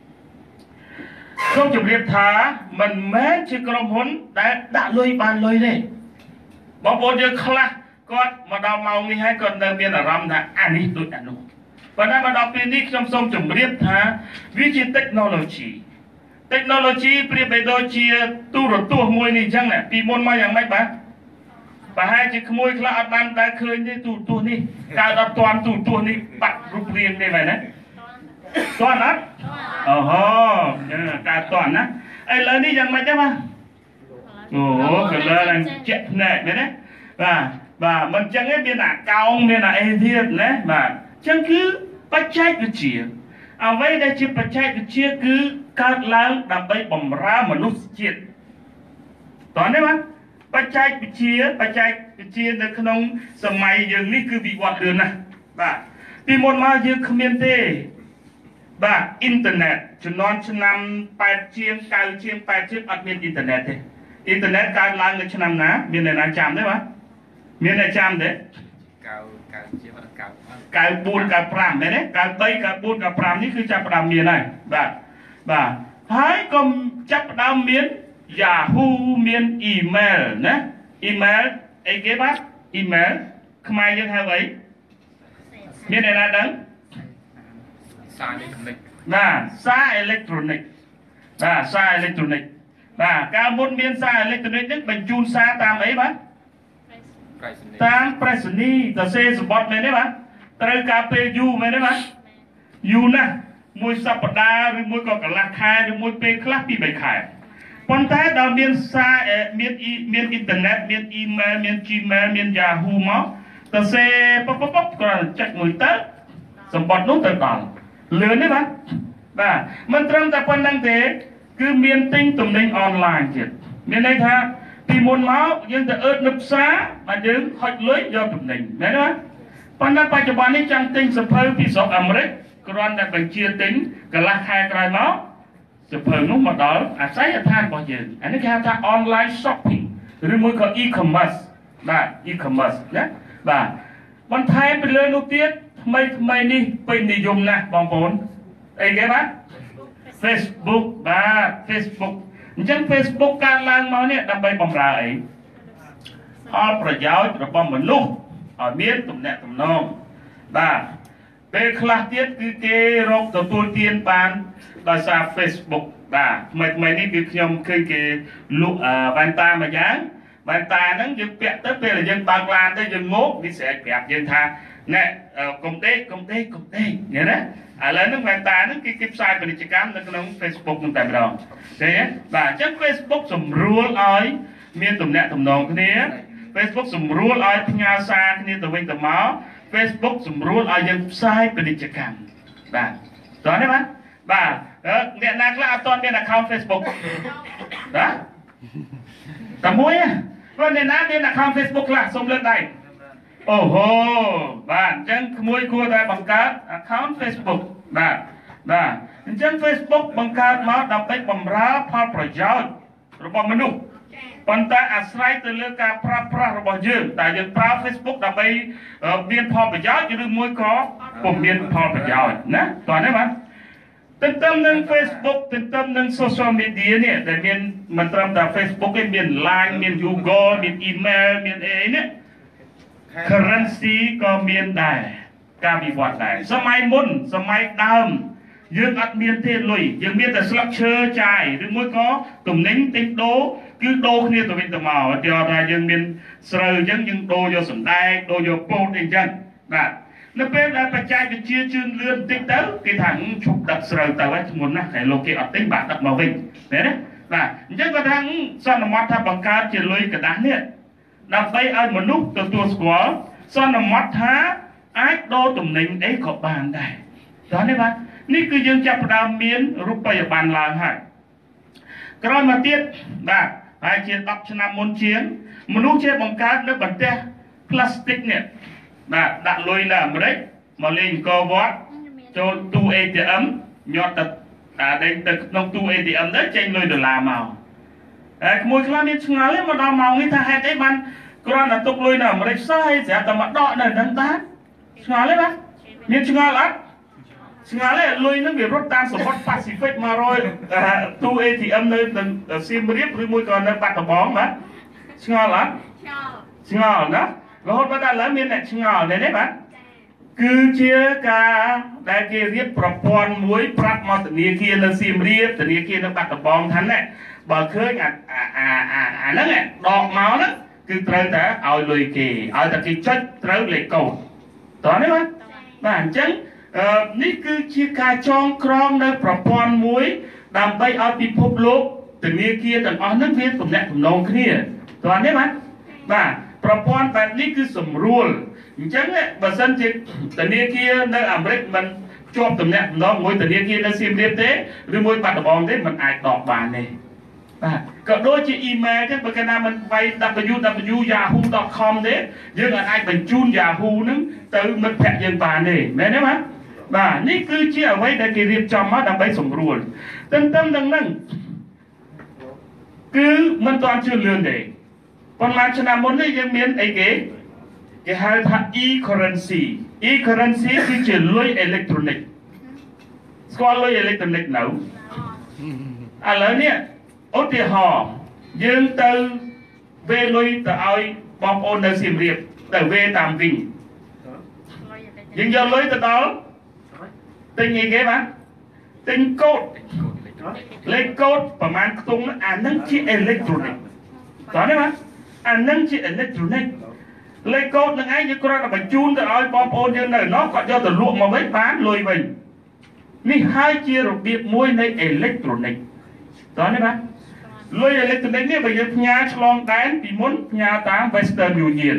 D: không chụp liệt thả mình mét chỉ còn muốn đã đã lôi bàn lôi này bảo bộ giờ khla con mà đào màu như hay còn đầu tiên là ram là anh ấy tôi đã nụ và đã mà đào pin ní trong sông chụp liệt thả vì chỉ technology technology ប្រៀបដូចជាទូរទស្សន៍មួយនេះអញ្ចឹងពីមុនមកយ៉ាងម៉េចបាទប្រហែលជាក្មួយខ្លះអត់បានដែលឃើញទេទូរទស្សន៍នេះកើតអត់ទាន់ទូរទស្សន៍នេះបាត់រូបរាងទេមែនទេទាន់អត់អូហូកើតទាន់ណាឥឡូវនេះយ៉ាងម៉េចទេបាទអូកលឡើងជាក់ភ្នែកមែនទេបាទបាទមិនអញ្ចឹងទេមានអាកោងមានអាអីទៀតណាបាទអញ្ចឹងគឺបច្ចេកវិទ្យាអ្វីដែលជាបច្ចេកវិទ្យាគឺកើតឡើងដើម្បីបម្រើមនុស្សជាតិតោះនេះបាទបច្ចេកវិទ្យាបច្ចេកវិទ្យានៅក្នុងសម័យយើងនេះគឺវិវត្តលឿនណាស់បាទពីមុនមកយើងគ្មានទេបាទអ៊ីនធឺណិតជំនាន់ឆ្នាំแปดជាងเก้าជាងแปดជាងអត់មានអ៊ីនធឺណិតទេអ៊ីនធឺណិតកើតឡើងនៅឆ្នាំណាមានអ្នកណាចាំទេបាទមានអ្នកចាំទេเก้า เก้าជាងអត់เก้า เก้า bốn เก้า ห้าមែនទេเก้า 三 เก้า bốn เก้า ห้าនេះគឺចាប់ផ្ដើមមានហើយបាទបាទហើយក៏ចាប់ផ្ដើមមាន Yahoo មាន email ណា email អីគេបាទ email ខ្មែរយើងហៅអីមានអ្នកណាដឹងសារអេឡិចត្រូនិកណាសារអេឡិចត្រូនិកបាទសារអេឡិចត្រូនិកបាទកាលមុនមានសារអេឡិចត្រូនិកហ្នឹងបញ្ជូនសារតាមអីបាទតាមប្រេសនីទៅសេសម្បត្តិមែនទេបាទត្រូវការពេលយូរមែនទេបាទយូរណាស់មួយសប្តាហ៍ឬមួយក៏កន្លះខែឬមួយពេលខ្លះពីរខែប៉ុន្តែដល់មានសារមានមានអ៊ីនធឺណិតមានអ៊ីមែលមាន Gmail មាន Yahoo មកទៅសេពពពគ្រាន់តែចុចមួយទៅសម្បត្តិនោះទៅដល់លឿនទេបាទបាទមិនត្រឹមតែប៉ុណ្្នឹងទេគឺមានទិញទំនិញអនឡាញទៀតមានន័យថាពីមុនមកយើងទៅអឺតនៅផ្សារបាទយើងហុចលុយយកទំនិញមែនទេបាទប៉ុន្តែបច្ចុប្បន្ននេះចង់ទិញសភៅពីស្រុកអាមេរិកគ្រាន់តែបញ្ជាទិញកន្លះខែក្រោយមកសភៅនោះមកដល់អាស័យដ្ឋានរបស់យើងអានេះគេហៅថា online shopping ឬមួយក៏ e-commerce បាទ e-commerce ណាបាទបន្ថែមពីលើនោះទៀតថ្មីថ្មីនេះពេញនិយមណាស់បងប្អូនអីគេបាទ Facebook បាទ Facebook អញ្ចឹង Facebook កើតឡើងមកនេះដើម្បីបម្រើអីផលប្រយោជន៍របស់មនុស្សឲ្យមានទំនាក់ទំនងបាទពេលខ្លះទៀតគឺគេរកទទួលទានបានដោយសារ Facebook បាទថ្មីថ្មីនេះគឺខ្ញុំឃើញគេលក់វ៉ែនតាមួយយ៉ាងវ៉ែនតាហ្នឹងយើងពាក់ទៅពេលយើងបើកឡានទៅយើងងោកវាស្រែកប្រាប់យើងថាណែកុំដេកកុំដេកកុំដេកឃើញណាឥឡូវហ្នឹងវ៉ែនតាហ្នឹងគេគេផ្សាយពាណិជ្ជកម្មនៅក្នុង Facebook ហ្នឹងតែម្ដងឃើញទេបាទអញ្ចឹង Facebook សម្រួលឲ្យមានទំនាក់ទំនងគ្នា Facebook សម្រួលឲ្យផ្ញើសារគ្នាទៅវិញទៅមក Facebook សម្រួលឲ្យយើងផ្សាយពាណិជ្ជកម្មបាទតោះទេបាទបាទអ្នកណាខ្លះអត់ទាន់មាន account Facebook បាទតែមួយព្រោះអ្នកណាមាន account Facebook ខ្លះសូមលើកដៃអូហូបាទអញ្ចឹងក្មួយគួរតែបង្កើត account Facebook បាទបាទអញ្ចឹង Facebook បង្កើតមកដើម្បីបម្រើផលប្រយោជន៍របស់មនុស្សប៉ុន្តែអាស្រ័យទៅលើការប្រើប្រាស់របស់យើងតែយើងប្រើ Facebook ដើម្បីមានផលប្រយោជន៍ឬមួយក៏ពុំមានផលប្រយោជន៍ណាតោះនេះបាទទន្ទឹមនឹង Facebook ទន្ទឹមនឹង social media នេះដែលមានមិនត្រឹមតែ Facebook ទេមាន Line មាន Google មាន email មានអីនេះ currency ក៏មានដែរការវិវត្តដែរសម័យមុនសម័យដើមយើងអត់មានទេលុយយើងមានតែស្លឹកឈើចាយឬមួយក៏ទំនិញទិញដូរគឺដូរគ្នាទៅវិញទៅមកឧទាហរណ៍ថាយើងមានស្រូវអញ្ចឹងយើងដូរយកសណ្ដែកដូរយកពោតអីអញ្ចឹងបាទនៅពេលដែលបច្ចេកវិទ្យាជឿនលឿនតិចទៅគេថាឈប់ដឹកស្រូវទៅហើយធ្ងន់ណាស់តែលោកគេអត់ទិញបាទដឹកមកវិញមែនទេបាទអញ្ចឹងគាត់ថាសន្មតថាបង្កើតជាលុយกระดาษនេះដើម្បីឲ្យមនុស្សទទួលស្គាល់សន្មតថាអាចដូរទំនិញអីក៏បានដែរតោះនេះបាទនេះគឺយើងចាប់ផ្ដើមមានរូបិយប័ណ្ណឡើងហើយក្រោយមកទៀតបាទហើយជាដប់ឆ្នាំមុនជាងមនុស្សជាបង្កើតនៅបន្ទះផ្លាស្ទិកនេះបាទដាក់លុយនៅអាមេរិកមកលេងអង្គរវត្តចូលទូ เอ ที เอ็ม ញាត់ទៅតែទៅក្នុងទូ เอ ที เอ็ม ទៅចេញលុយដុល្លារមកហើយក្មួយខ្លះមានឆ្ងល់ទេមកដល់ម៉ោងនេះថាហេតុអីបានគ្រាន់តែទុកលុយនៅអាមេរិកសោះហើយស្រាប់តែមកដកនៅហ្នឹងតាឆ្ងល់ទេបាទមានឆ្ងល់អត់ឆ្ងល់ទេលុយហ្នឹងវារត់តាមសមុទ្រ Pacific មករយទូ เอ ที เอ็ม នៅសៀមរាបឬមួយក៏នៅបាត់ដំបងបាទឆ្ងល់អត់ឆ្ងល់ណារហូតមកដល់ឥឡូវមានអ្នកឆ្ងល់ទេបាទគឺជាការដែលគេរៀបប្រព័ន្ធមួយប្រាប់មកធនាគារនៅសៀមរាបធនាគារនៅបាត់ដំបងថាណែបើឃើញអាអាអាអាហ្នឹងដកមកហ្នឹងគឺត្រូវតែឲ្យលុយគេឲ្យតែគេចុចត្រូវលេខកូដតោះនេះបាទបាទអញ្ចឹងនេះគឺជាការចងក្រងនៅប្រព័ន្ធមួយដើម្បីឲ្យពិភពលោកធនាគារទាំងអស់ហ្នឹងវាទំនាក់ទំនងគ្នាតោះនេះបាទបាទប្រព័ន្ធបែបនេះគឺសម្រួលអញ្ចឹងបើសិនជាធនាគារនៅអាមេរិកមិនជាប់ទំនាក់ទំនងមួយធនាគារនៅសៀមរាបទេឬមួយបាត់ដំបងទេមិនអាចដកបានទេបាទក៏ដូចជាអ៊ីមែលចឹងបើកាលណាមិនវាយ ดับเบิลยู ดับเบิลยู ดอท ยาฮู ดอท คอม ទេយើងអាចបញ្ជូន Yahoo ហ្នឹងទៅមិត្តភ័ក្តិយើងបានទេមែនទេបាទបាទនេះគឺជាអ្វីដែលគេរៀបចំមកដើម្បីសម្រួលទន្ទឹមនឹងហ្នឹងគឺមិនទាន់ជឿនលឿនទេប៉ុន្មានឆ្នាំមុននេះយើងមានអីគេគេហៅថា e-currency e-currency គឺជាលុយអេឡិចត្រូនិកស្គាល់លុយអេឡិចត្រូនិកនៅឥឡូវនេះឧទាហរណ៍យើងទៅវេលុយទៅឲ្យបងប្អូននៅសៀមរាបទៅវេតាមវិញយើងយកលុយទៅដល់ទិញអីគេបាទទិញកូដលេខកូដប្រមាណខ្ទង់អានឹងជា electronic តើទេបាទអានឹងជា electronic លេខកូដនឹងឯងយើងគ្រាន់តែបញ្ជូនទៅឲ្យបងប្អូនយើងនៅនោះគាត់យកទៅលក់មកវិញបានលុយវិញនេះហើយជារបៀបមួយនៃ electronic តើទេបាទលុយ electronic នេះបើយើងផ្ញើឆ្លងដែនពីមុនផ្ញើតាម Western Union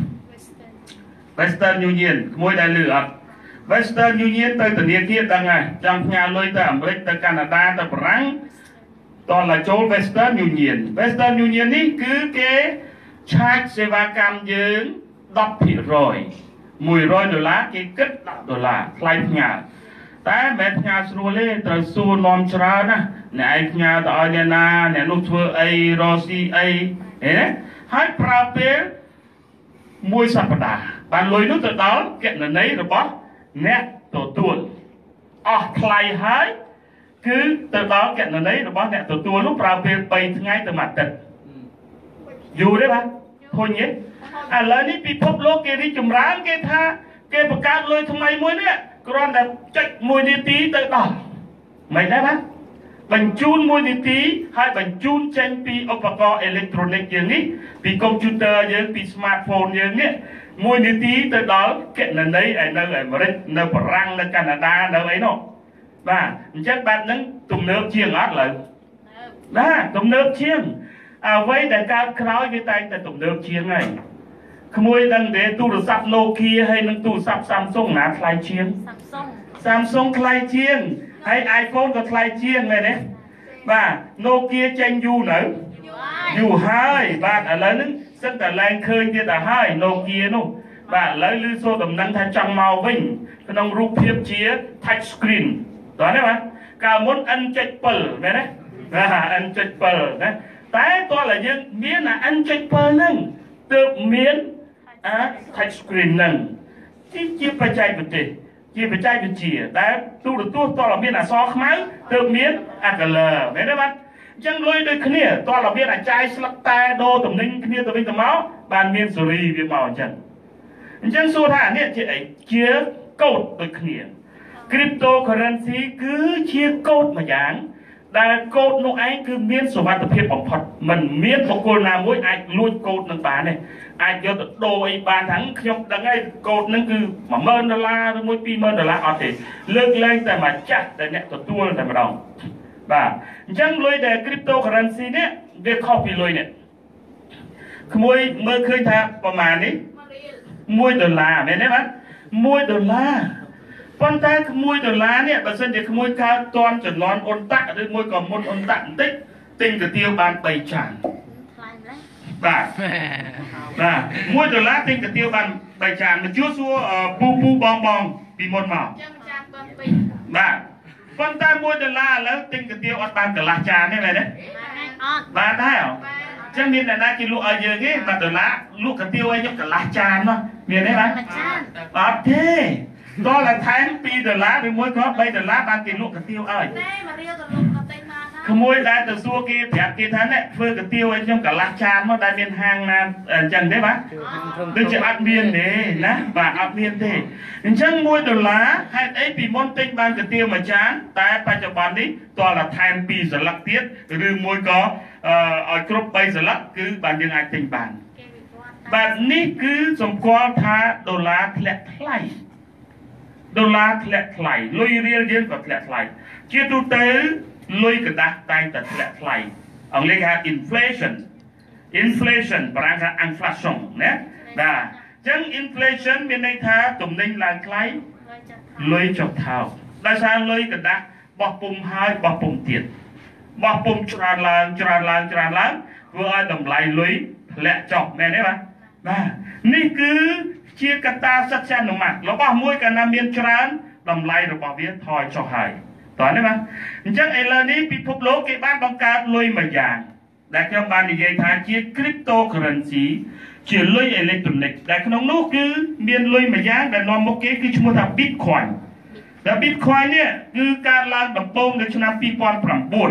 D: Western Union មួយដែលលឺអត់ Western Union ទៅធនាគារដឹងហើយចង់ផ្ញើលុយទៅអាមេរិកទៅកាណាដាទៅបារាំងតោះလာចូល Western Union Western Union នេះគឺគេឆាចសេវាកម្មយើង ដប់ភាគរយ មួយរយដុល្លារគេគិត ដប់ដុល្លារថ្លៃផ្ញើតែមិនផ្ញើស្រួលទេត្រូវសួរនាំច្រើនណាអ្នកឯងផ្ញើទៅឲ្យអ្នកណាអ្នកនោះធ្វើអីរកស៊ីអីហ៎ហើយប្រើពេលមួយសប្តាហ៍បានលុយនោះទៅដល់គណនីរបស់អ្នកទទួលអស់ថ្លៃហើយគឺទៅដល់គណនីរបស់អ្នកទទួលនោះប្រើពេលបីថ្ងៃទៅមួយអាទិត្យយូរទេបាទឃើញទេឥឡូវនេះពិភពលោកគេរីកចម្រើនគេថាគេបង្កើតលុយថ្មីមួយនេះគ្រាន់តែចុចមួយនាទីទៅដល់មិនដែរបាទបញ្ជូនមួយនាទីហើយបញ្ជូនចេញពីឧបករណ៍អេឡិចត្រូនិកយើងនេះពីកុំព្យូទ័រយើងពី smartphone យើងនេះមួយនាទីទៅដល់គណនីឯនៅអាមេរិកនៅបារាំងនៅកាណាដានៅអីនោះបាទអញ្ចឹងបែបហ្នឹងទំនើបជាងអត់ឡើយបាទទំនើបជាងអ្វីដែលកើតក្រោយវាតែងតែទំនើបជាងហើយក្មួយដឹងទេទូរស័ព្ទ Nokia ហើយនឹងទូរស័ព្ទ Samsung ណាថ្លៃជាង Samsung Samsung ថ្លៃជាងហើយ iPhone ក៏ថ្លៃជាងមែនទេបាទ Nokia ចេញយូរនៅយូរហើយបាទឥឡូវហ្នឹងសិនតែឡើងឃើញទៀតទៅហើយ Nokia នោះបាទឥឡូវឮសូរដំណឹងថាចង់មកវិញក្នុងរូបភាពជា touch screen តើណាបាទកាលមុន N សេវន មែនទេបាទ N សេវន ណាតែតើឡើយយើងមានអា N សេវន ហ្នឹងទើបមានអា touch screen ហ្នឹងជាបច្ចេកទេសជាបច្ចេកវិទ្យាដែលទូរទស្សន៍តើមានអក្សរខ្មៅទើបមានអា color មែនទេបាទអញ្ចឹងលុយដូចគ្នាតើមានអាចាយស្លឹកតែដូរតំណែងគ្នាទៅវិញទៅមកបានមានសេរីវាមកអញ្ចឹងអញ្ចឹងសួរថានេះជាអីជាកូដដូចគ្នា cryptocurrency គឺជាកូដមួយយ៉ាងដែលកូដនោះឯងគឺមានសុវត្ថិភាពបំផុតមិនមានបុគ្គលណាមួយអាចលួចកូដនឹងបានទេអាចយកទៅដូរអីបានហ្នឹងខ្ញុំដឹងហើយកូដហ្នឹងគឺមួយម៉ឺនដុល្លារឬមួយពីរម៉ឺនដុល្លារអត់ទេលើកលែងតែម្ចាស់ដែលអ្នកទទួលតែម្ដងបាទអញ្ចឹងលុយដែល cryptocurrency នេះវាខុសពីលុយនេះក្មួយមើលឃើញថាប្រមាណនេះមួយដុល្លារមែនទេបាទមួយដុល្លារប៉ុន្តែក្មួយដុល្លារនេះបើសិនជាក្មួយកើតតន់ចំនួនអ៊ុនតាក់ឬមួយក៏មុនអ៊ុនតាក់បន្តិចទិញកាទៀវបានបីចានបាទបាទមួយដុល្លារទិញកាទៀវបានបីចានមកជួសួរពូពូបងបងពីមុនមកចឹងចានបានពីរបាទប៉ុន្តែមួយដុល្លារឥឡូវទិញកាទៀវអត់បានកន្លះចានទេមែនទេអត់បានដែរចឹងមានអ្នកណាគេលក់ឲ្យយើងទេមួយដុល្លារលក់កាទៀវឲ្យខ្ញុំកន្លះចាននោះមានទេបាទអត់ទេតោះតែថែមពីរដុល្លារឬមួយក៏បីដុល្លារបានគេលក់កាទៀវឲ្យទេមករៀលទៅលក់ទៅទិញបានណាក្មួយដែលទៅសួរគេប្រាប់គេថានេះធ្វើកាទៀវឲ្យខ្ញុំកន្លះចានមកដែលមានហាងណាអញ្ចឹងទេបាទដូចជាអត់មានទេណាបាទអត់មានទេអញ្ចឹងមួយដុល្លារហេតុអីពីមុនទិញបានកាទៀវមួយចានតែបច្ចុប្បន្ននេះតោះតែថែមពីរសន្លឹកទៀតឬមួយក៏ឲ្យគ្រប់បីសន្លឹកគឺបានយើងអាចទិញបានបាទនេះគឺសម្គាល់ថាដុល្លារធ្លាក់ថ្លៃដុល្លារធ្លាក់ថ្លៃលុយរៀលយើងក៏ធ្លាក់ថ្លៃជាទូទៅលុយកដាស់តែងតែធ្លាក់ថ្លៃអង់គ្លេសហៅ inflation inflation បារាំងហៅ inflation ណាបាទអញ្ចឹង inflation មានន័យថាទំនិញឡើងថ្លៃលុយចុះថោកដោយសារលុយកដាស់បោះពុំហើយបោះពុំទៀតបោះពុំច្រើនឡើងច្រើនឡើងច្រើនឡើងធ្វើឲ្យតម្លៃលុយធ្លាក់ចុះមែនទេបាទបាទនេះគឺជាកត្តាសិក្សានុម័តរបស់មួយកាលណាមានច្រើនតម្លៃរបស់វាថយចុះហើយតើណាបាទអញ្ចឹងឥឡូវនេះពិភពលោកគេបានបង្កើតលុយមួយយ៉ាងដែលខ្ញុំបាននិយាយថាជា cryptocurrency ជាលុយអេឡិចត្រូនិកដែលក្នុងនោះគឺមានលុយមួយយ៉ាងដែលនាំមកគេគឺឈ្មោះថា Bitcoin ដែល Bitcoin នេះគឺកើតឡើងដំបូងនៅឆ្នាំពីរពាន់ប្រាំបួន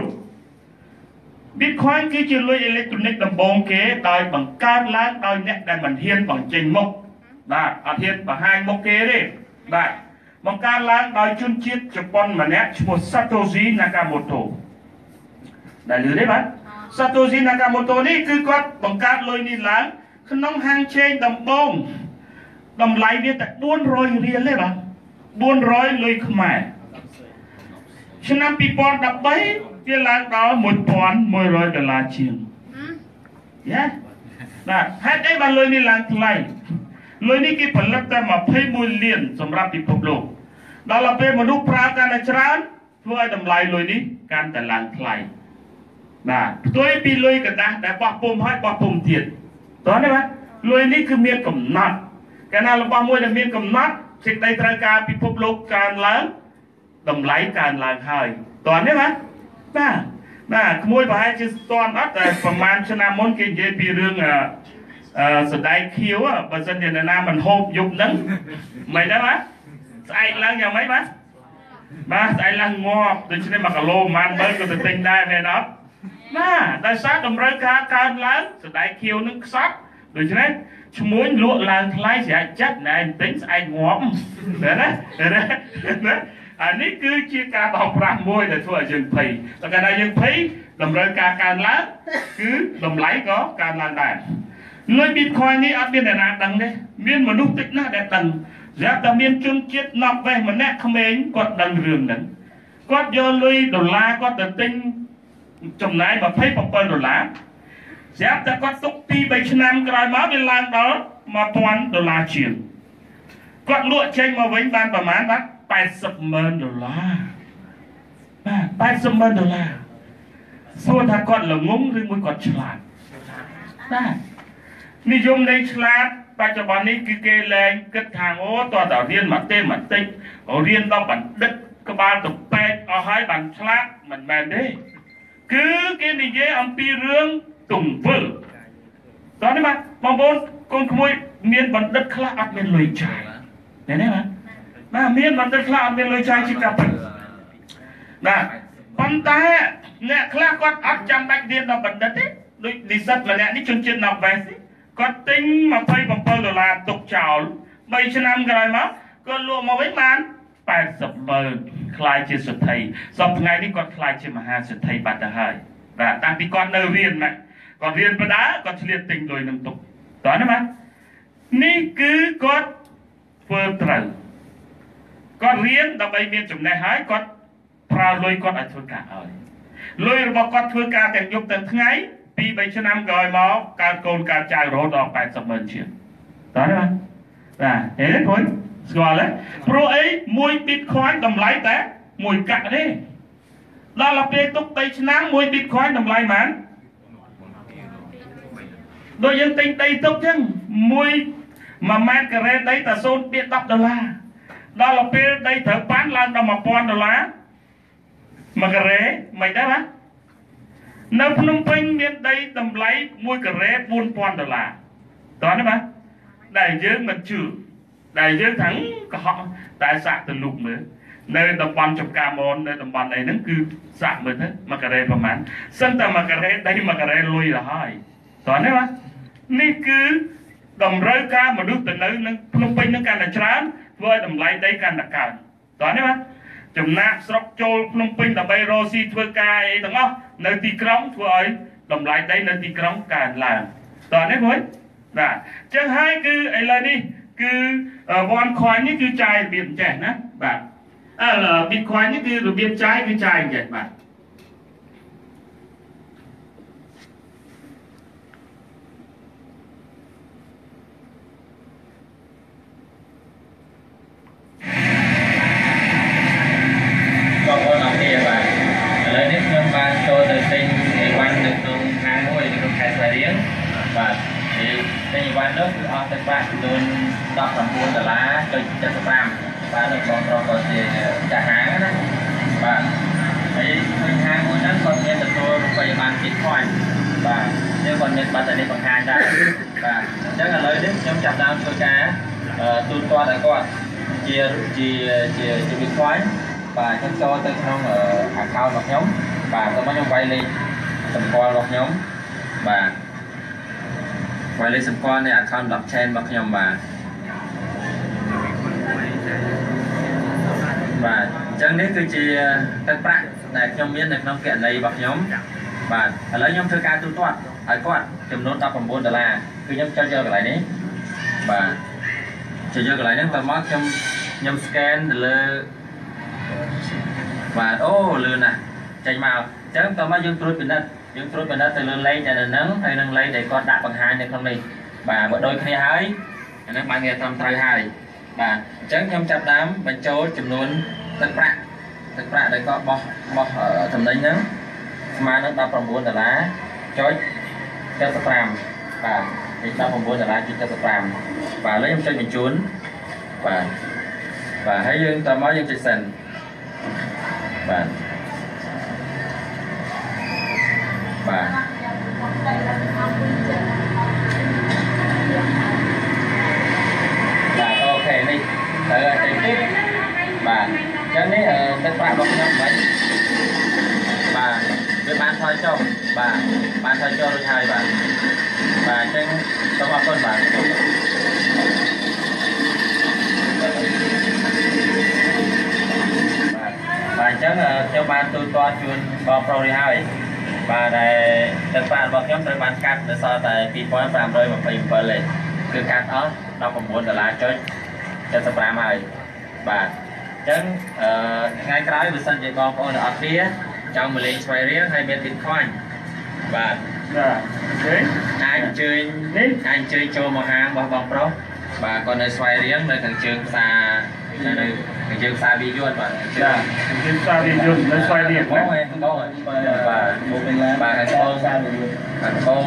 D: Bitcoin គឺជាលុយអេឡិចត្រូនិកដំបូងគេដោយបង្កើតឡើងដោយអ្នកដែលមិនហ៊ានបញ្ចេញមុខបាទអត់ហ៊ានបង្ហាញមុខគេទេបាទបង្កើតឡើងដោយជនជាតិជប៉ុនម្នាក់ឈ្មោះ Satoshi Nakamoto đại lưới đấy bạn Satoshi Nakamoto này cứ quát bằng cát lôi đi lá khăn nông hang trên đầm bông đầm lại biết tại buôn rồi riêng đấy bạn buôn rồi lôi khmer cho nên people đập bấy cái lá đó một toán mười rồi đờ la chiên yeah nè hết đấy bạn lôi đi làng lại lôi đi cái phần lớp ta mà phê mùi liền sầm rạp bị phục lộ đó là phê mà lúc pra ta là chán vừa đầm lại lôi đi canแต่ làng lại nè tôi bị lôi cái ta để bỏ pum hay bỏ pum tiền đó đấy bạn lôi điคือ miên cầm nát cái nào là bỏ mùi là miên cầm nátสิ่งใดตรายการbị phục lộการล้างดำไหลการล้างหายตอนนี้มั้ยน่ะน่ะขโมยไปจะตอนอัดแต่ประมาณชนะมนกินเย็นปีเรื่องอ่ะเอ่อสดายเขียวอ่ะประเสริฐเนี่ยนะมันโฮบยุบนั้นไม่ได้มั้ยไอ้ล้างอย่างไหมมั้ยมาไอ้ล้างงอกโดยเฉพาะมักกะโลมันเบิ้ลก็จะติงได้แน่นอนน่ะได้ซักดำไรการการล้างสดายเขียวนึกซักโดยเฉพาะชมวยลวกล้างคล้ายเสียจัดในติ้งไอ้งอกเห็นไหมเห็นไหมเห็นไหมอันนี้คือชีการตอบรับมวยแต่ทั่วยังพีแต่การยังพีดำเนินการการล้างคือดำไหลก็การล้างได้เลยบิตคอยนี้อัดเป็นแต่นาดังเลยเมียนมนุษย์ติดหน้าแต่ดังแล้วแต่เมียนจนเจ็ดนอกไปมันแน่ขมิ้นก็ดังเรื่องนั้นก็โยนเลยดอลลาร์ก็แต่ติ้งจำนายแบบให้ปอกเปิลดอลลาร์แล้วแต่ก็ตุกตีไปชนะกลายมาเป็นล้านดอลมาพวนดอลลาร์เฉียงก็ลวกเชงมาไว้บ้านประมาณนั้นแปดสิบหมื่นดอลลาร์แปดสิบหมื่นดอลลาร์ส่วนถ้าก่อนหลงงงหรือมือก่อนฉลาดนิยมในฉลาดปัจจุบันนี้คือเกลแรงกึศทางโอ้ตัวต่อเรียนมาเต้มาติ๊กเอาเรียนต้องบันดึกกบาลตกแปดเอาให้บันฉลาดมันแมนได้คือเกนิเยอัมพีเรื่องตุ่มฟื้นตอนนี้มาบางคนคนขโมยเมียนบันดึกคลาดเมียนลอยใจเห็นไหมมั้ยน่ะเมียนบันทึกคลาดเมียนลอยใจชิกับมันน่ะปัญตาเนี่ยคลาดก็อัดจำได้เรียนเราบันทึกดิโดยดิสัตมาเนี่ยนี่ชนเชิดนอกไปสิก็ติ้งมาไปบังเปิลดอลลาร์ตกเจ้าใบชนะมันกันมั้งก็รวมมาไว้มันแปดสิบเบอร์คลายเจสุดไทยสอบไงนี่ก็คลายเจมหาสุดไทยปัตตานีน่ะตั้งปีก่อนเนเรียนไหมก่อนเรียนประดาก็เฉลี่ยติ้งโดยน้ำตกตอนนั้นมั้ยนี่คือก็เฟิร์มตรังก็เรียนต่อไปเมียนจุ่มในหายก็พราวลอยก็อัดทุนการเอาลอยบอกก็ทุนการแต่งยุบแต่งไงปีใบชนะกอยมอการโกนการจ่ายรถออกไปสมบูรณ์เชียวตอนนี้มั้ยอ่าเห็นไหมคนสกอร์เลยโปรเอมวยบิตคอยน์ดำไหลแต่มวยกัดนี่เราเราไปตุกใบชนะมวยบิตคอยน์ดำไหลมันโดยยังติงตีตุกจังมวยมาแมนกระเรได้แต่โซนเบี้ยดับดอลลาร์đó là pe đây thợ bán lan đâu mà pon đô la mà cái rễ mày đấy má nếu Phnom Penh miền đây tầm lấy mua cái rễ buôn pon đô la đó đấy má đại dương mình chữ đại dương thắng họ tại xã từ lục nữa nơi đồng bằng trong cà môn nơi đồng bằng này nó cứ xã mình hết mà cái rễประมาณ sân ta mà cái rễ đây mà cái rễ lui là hai đó đấy máนี่คือดำเริงการมาดูแต่เนื้อพนมเปญนั่งการแต่ช้าเพื่อดำไหลได้การดักการตอนนี้มั้ยจำนักสกโจลพนมเปญแต่ใบโรซีเพื่อกายต่างอ๋อในตีกร้องเพื่อไอ้ดำไหลได้ในตีกร้องการลางตอนนี้มั้ยน่ะจังให้คือไอ้อะไรนี่คือวอนคอยนี่คือใจเบียดแจกนะแบบเออบิตคอยนี่คือเบียดใจคือใจแจกแบบ
E: và thì cái quan nước ở tại bạn luôn đọc làm buôn là lá cho cho các bạn và được còn còn còn thì trả hàng đó và thấy mình hàng của nó còn nghe từ tôi về bàn Bitcoin và nếu còn nhận bán tại đây còn hàng ra và chắc là lấy đến trong chặt đao cho cá tuôn qua tại con chia chia chia chia Bitcoin và trong cho tới trong ở account hoặc nhóm và tôi mới trong vay lên tầm qua hoặc nhóm và quay lên sầm con này account blockchain bạc nhom và và chẳng đấy cứ chỉ các bạn này trong miếng này trong kiện này bạc nhóm បាទឥឡូវខ្ញុំធ្វើការទូទាត់ឲ្យគាត់ចំនួនដប់ប្រាំបួនដុល្លារគឺខ្ញុំចុចយកកន្លែងនេះបាទចុចយកកន្លែងនេះបន្ទាប់មកខ្ញុំខ្ញុំ scan ទៅលើបាទអូលឿនណាស់ចេញមកអញ្ចឹងបន្ទាប់មកយើងត្រួតពិនិត្យយើងត្រួតពិនិត្យទៅលើលេខដែលនៅនឹងហើយនឹងលេខដែលគាត់ដាក់បង្ហាញនៅក្នុងនេះបាទបើដូចគ្នាហើយអានេះបានគេត្រឹមត្រូវហើយបាទអញ្ចឹងខ្ញុំចាប់ដើមបញ្ចូលចំនួនទឹកប្រាក់ទឹកប្រាក់ដែលគាត់បោះបោះចំណេញហ្នឹងស្មើនឹងដប់ប្រាំបួនដុល្លារចុចเจ็ดสิบห้าបាទនេះដប់ប្រាំបួនដុល្លារចុចเจ็ดสิบห้าបាទឥឡូវខ្ញុំចុចបញ្ជូនបាទបាទហើយយើងតមកយើងចុចសិនបាទបាទបាទអូខេនេះទៅតែទៀតបាទអញ្ចឹងនេះទឹកប្រាក់របស់ខ្ញុំវិញបាទវាបានថយចុះបាទបានថយចុះរួចហើយបាទបាទអញ្ចឹងសូមអរគុណបាទបាទអញ្ចឹងខ្ញុំបានទូទាត់ជូនបងប្រុសនេះហើយបាទដែលទឹកប្រាក់របស់ខ្ញុំត្រូវបានកាត់នៅសល់តែពីរពាន់ប្រាំរយម្ភៃbảyទេគឺកាត់អស់ដប់ប្រាំបួនដុល្លារចុចเจ็ดสิบห้าហើយបាទអញ្ចឹងថ្ងៃក្រោយបើសិនជាបងប្អូនទាំងអស់គ្នាចង់មកលេងស្វ័យរៀងហើយមាន Bitcoin បាទ
D: បាទអូខេ
E: អាចអញ្ជើញនេះអាចអញ្ជើញចូលមកហាងរបស់បងប្រុសបាទគាត់នៅស្វ័យរៀងនៅខាងជើងផ្សារនៅខាងជើងផ្សារវាយួនបាទ
D: ចាជើងផ្សារវាយួននៅស្វ័យរៀង
E: បងឯងបងបាទមកbênឡានបាទខាងបងខាងបង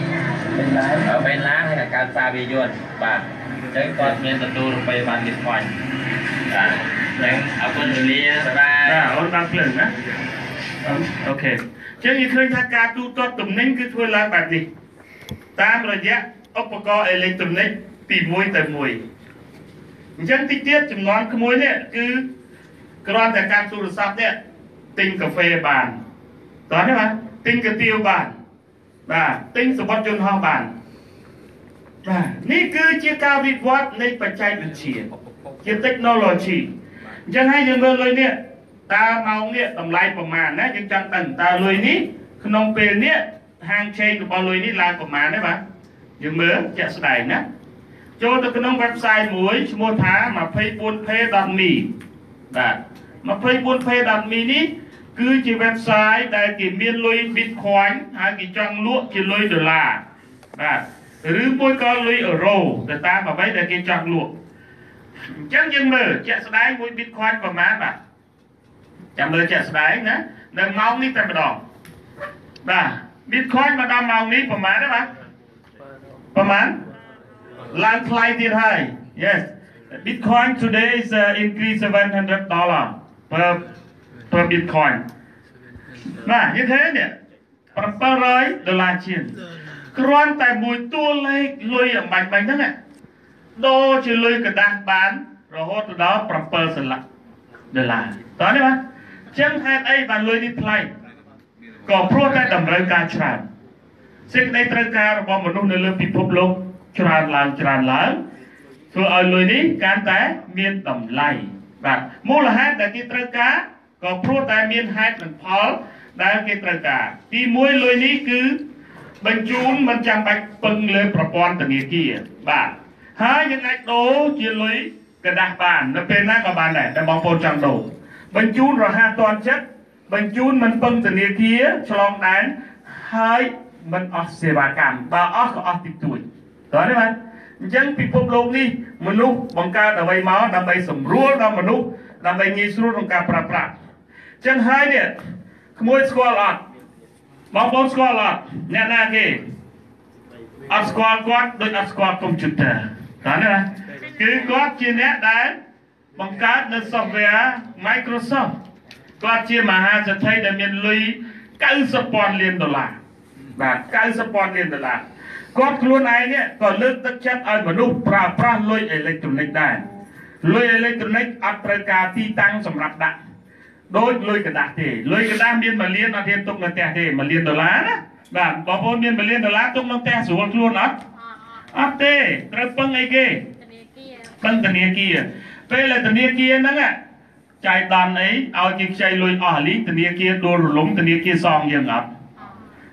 E: bênឡានở bênឡានហើយខាងផ្សារវាយួនបាទអញ្ចឹងគាត់មានទទួលរំបីបាន Bitcoin បាទហ្នឹងអរគុណលាបាទ
D: បាទអូនបានភ្លឹងណាអូខេចឹងនិយាយឃើញថាការទូទាត់ទំនិញគឺធ្វើឡើងបែបនេះតាមរយៈឧបករណ៍អេឡិចត្រូនិកពីមួយទៅមួយអញ្ចឹងតិចទៀតចំនួនក្មួយនេះគឺគ្រាន់តែការទូរស័ព្ទនេះទិញកាហ្វេបានតោះនេះបាទទិញកាទៀវបានបាទទិញសម្បត្តិយន្តហោះបានបាទនេះគឺជាការវិវត្តនៃបច្ចេកវិទ្យាជា technology អញ្ចឹងហើយយើងមើលលុយនេះតើម៉ោងនេះតម្លៃប្រមាណណាយើងចង់ដឹងតើលុយនេះក្នុងពេលនេះហាងឆេងរបស់លុយនេះឡើងប្រមាណទេបាទយើងមើលជាក់ស្ដែងណាចូលទៅក្នុង website មួយឈ្មោះថា twenty-four pay dot me បាទ twenty-four pay dot me នេះគឺជា website ដែលគេមានលុយ Bitcoin ហើយគេចង់លក់ជាលុយដុល្លារបាទឬមួយក៏លុយអឺរ៉ូទៅតាមអ្វីដែលគេចង់លក់អញ្ចឹងយើងមើលជាក់ស្ដែងមួយ Bitcoin ប្រមាណបាទចាំមើលជាក់ស្ដែងណានៅម៉ោងនេះតែម្ដងបាទ Bitcoin មកដល់ម៉ោងនេះប្រមាណទេបាទប្រមាណឡើងថ្លៃទៀតហើយ Yes Bitcoin today is uh, increase seven hundred dollars per per Bitcoin បាទយើងឃើញនេះseven hundredដុល្លារជាងគ្រាន់តែមួយតួលេខលុយអំបញ្ញបាញ់ហ្នឹងដូរជាលុយកដាស់បានរហូតដល់sevenសន្លឹកដុល្លារតើនេះបាទចឹងហេតុអីបានលុយនេះថ្លៃក៏ព្រោះតែតម្រូវការច្រើនសេចក្តីត្រូវការរបស់មនុស្សនៅលើពិភពលោកច្រើនឡើងច្រើនឡើងធ្វើឲ្យលុយនេះកាន់តែមានតម្លៃបាទមូលហេតុដែលគេត្រូវការក៏ព្រោះតែមានហេតុនិងផលដែលគេត្រូវការទីមួយលុយនេះគឺបញ្ជូនមិនចាំបាច់ពឹងលើប្រព័ន្ធធនាគារបាទហើយយើងអាចដូរជាលុយកដាស់បាននៅពេលណាក៏បានដែរតែបងប្អូនចង់ដូរបញ្ជូនរហ័សទាន់ចិត្តបញ្ជូនមិនពឹងធនាគារឆ្លងដែនហើយមិនអស់សេវាកម្មបើអស់ក៏អស់តិចតួចតើនេះបាទអញ្ចឹងពិភពលោកនេះមនុស្សបង្កើតអ្វីមកដើម្បីសម្រួលដល់មនុស្សដើម្បីងាយស្រួលក្នុងការប្រើប្រាស់អញ្ចឹងហើយនេះក្មួយស្គាល់អត់បងប្អូនស្គាល់អត់អ្នកណាគេអត់ស្គាល់គាត់ដូចអត់ស្គាល់កុំព្យូទ័រតើណាគឺគាត់ជាអ្នកដែលបង្កើតនៅ software Microsoft គាត់ជាមហាសេដ្ឋីដែលមានលុយninetyពាន់លានដុល្លារបាទninetyពាន់លានដុល្លារគាត់ខ្លួនឯងនេះក៏លើកទឹកចិត្តឲ្យមនុស្សប្រើប្រាស់លុយអេឡិចត្រូនិកដែរលុយអេឡិចត្រូនិកអត់ត្រូវការទីតាំងសម្រាប់ដាក់ដូចលុយកដាស់ទេលុយកដាស់មានមួយលានអត់ហ៊ានទុកនៅផ្ទះទេមួយលានដុល្លារណាបាទបងប្អូនមានមួយលានដុល្លារទុកនៅផ្ទះស្រួលខ្លួនអត់អត់ទេត្រូវពឹងអីគេពឹងធនាគារពេលដែលធនាគារហ្នឹងចាយដន់អីឲ្យគេខ្ចីលុយអស់លីងធនាគារដួលរលំធនាគារសងយើងអត់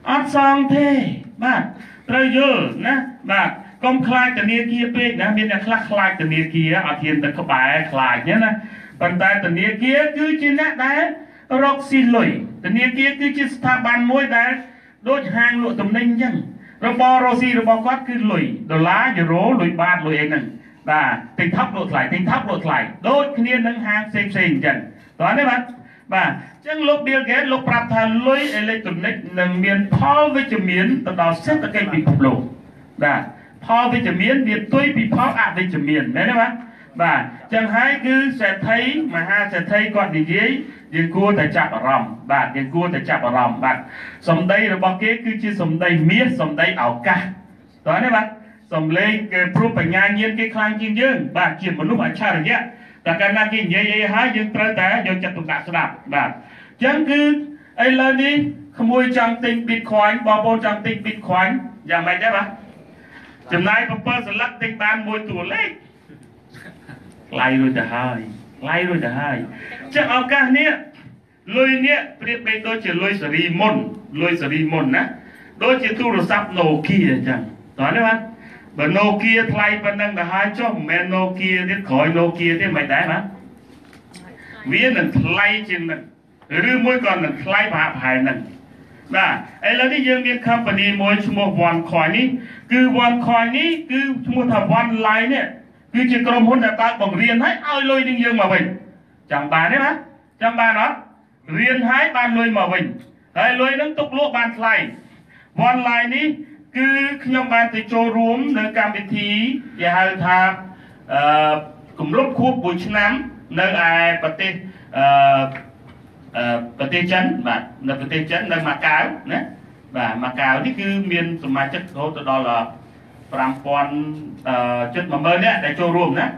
D: អត់សងទេបាទត្រូវយល់ណាបាទកុំខ្លាចធនាគារពេកណាមានអ្នកខ្លះខ្លាចធនាគារអត់ហ៊ានទៅក្បែរខ្លាចណាប៉ុន្តែធនាគារគឺជាអ្នកដែលរកស៊ីលុយធនាគារគឺជាស្ថាប័នមួយដែលដូចហាងលក់ទំនិញអញ្ចឹងរបររកស៊ីរបស់គាត់គឺលុយដុល្លារយូរ៉ូលុយបាតលុយអីហ្នឹងបាទទិញថប់លក់ថ្លៃទិញថប់លក់ថ្លៃដូចគ្នានឹងហាងផ្សេងផ្សេងអញ្ចឹងតោះនេះបាទបាទអញ្ចឹងលោក Bill Gates លោកប្រាប់ថាលុយអេឡិចត្រូនិកនឹងមានផលវិជ្ជមានទៅដល់សេដ្ឋកិច្ចពិភពលោកបាទផលវិជ្ជមានវាផ្ទុយពីផលអវិជ្ជមានមែនទេបាទបាទអញ្ចឹងហើយគឺសេដ្ឋីមហាសេដ្ឋីគាត់និយាយយើងគួរតែចាប់អារម្មណ៍បាទយើងគួរតែចាប់អារម្មណ៍បាទសម្ដីរបស់គេគឺជាសម្ដីមាសសម្ដីឱកាសតើនេះបាទសំឡេងគេព្រោះបញ្ញាញាណគេខ្លាំងជាងយើងបាទជាមនុស្សអច្ឆរិយៈតែកាលណាគេនិយាយអីហើយយើងត្រូវតែយកចិត្តទុកដាក់ស្ដាប់បាទអញ្ចឹងគឺឥឡូវនេះក្មួយចង់ទិញ Bitcoin បងប្អូនចង់ទិញ Bitcoin យ៉ាងម៉េចដែរបាទចំណាយbảyសន្លឹកទិញបានមួយតួលេខថ្លៃរួចទៅហើយថ្លៃរួចទៅហើយចឹងឱកាសនេះលុយនេះប្រៀបបីដូចជាលុយសេរីមុនលុយសេរីមុនណាដូចជាទូរស័ព្ទ Nokia អញ្ចឹងតោះនេះបាទបើ Nokia ថ្លៃប៉ុណ្ណឹងទៅហើយចុះមិនមែន Nokia ទៀតក្រោយ Nokia ទៀតមិនដែរបាទវានឹងថ្លៃជាងនឹងឬមួយក៏នឹងថ្លៃប្រហាក់ប្រហែលនឹងបាទឥឡូវនេះយើងមាន company មួយឈ្មោះ OneCoin នេះគឺ OneCoin នេះគឺឈ្មោះថា OneLine នេះគឺជាក្រុមហ៊ុនដែលបើកបង្រៀនឲ្យឲ្យលុយនឹងយើងមកវិញចាំបានទេណាចាំបានអត់រៀនឲ្យបានលុយមកវិញហើយលុយនឹងទុកលក់បានថ្លៃ OneLine នេះគឺខ្ញុំបានទៅចូលរួមនៅកម្មវិធីគេហៅថាអឺគម្រប់ខួបមួយឆ្នាំនៅឯប្រទេសអឺអឺប្រទេសចិនបាទនៅប្រទេសចិននៅម៉ាកាវណាបាទម៉ាកាវនេះគឺមានសមាជិករហូតទៅដល់ប្រាំពាន់អឺជិតមួយម៉ឺននាក់ដែលចូលរួមណា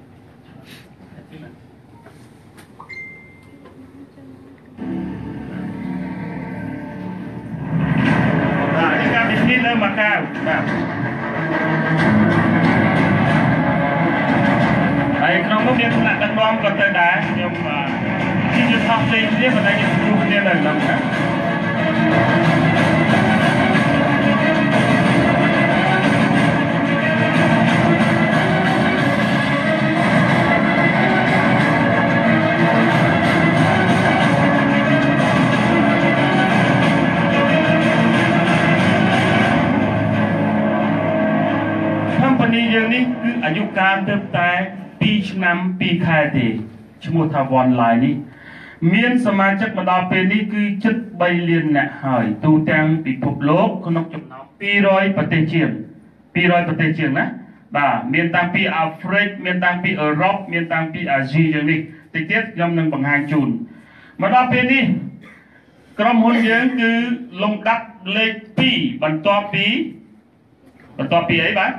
D: បាទនេះកម្មវិធីនៅម៉ាកាវបាទហើយក្នុងនោះមានថ្នាក់ដឹកនាំក៏ទៅដែរខ្ញុំជាយុទ្ធសាស្ត្រផ្សេងទៀតប៉ុន្តែយើងជួបគ្នានៅក្នុងណាយើងនេះគឺអាយុកាលទៅតែពីរឆ្នាំពីរខែទេឈ្មោះថា OneLine នេះមានសមាជិកមកដល់ពេលនេះគឺជិតបីលាននាក់ហើយទូទាំងពិភពលោកក្នុងចំណោមពីររយប្រទេសជាងពីររយប្រទេសជាងណាបាទមានតាំងពីអាហ្វ្រិកមានតាំងពីអឺរ៉ុបមានតាំងពីអាស៊ីយ៉ាងនេះតិចទៀតខ្ញុំនឹងបង្ហាញជូនមកដល់ពេលនេះក្រុមហ៊ុនយើងគឺលំដាប់លេខពីរបន្ទាប់ពីបន្ទាប់ពីអីបាទ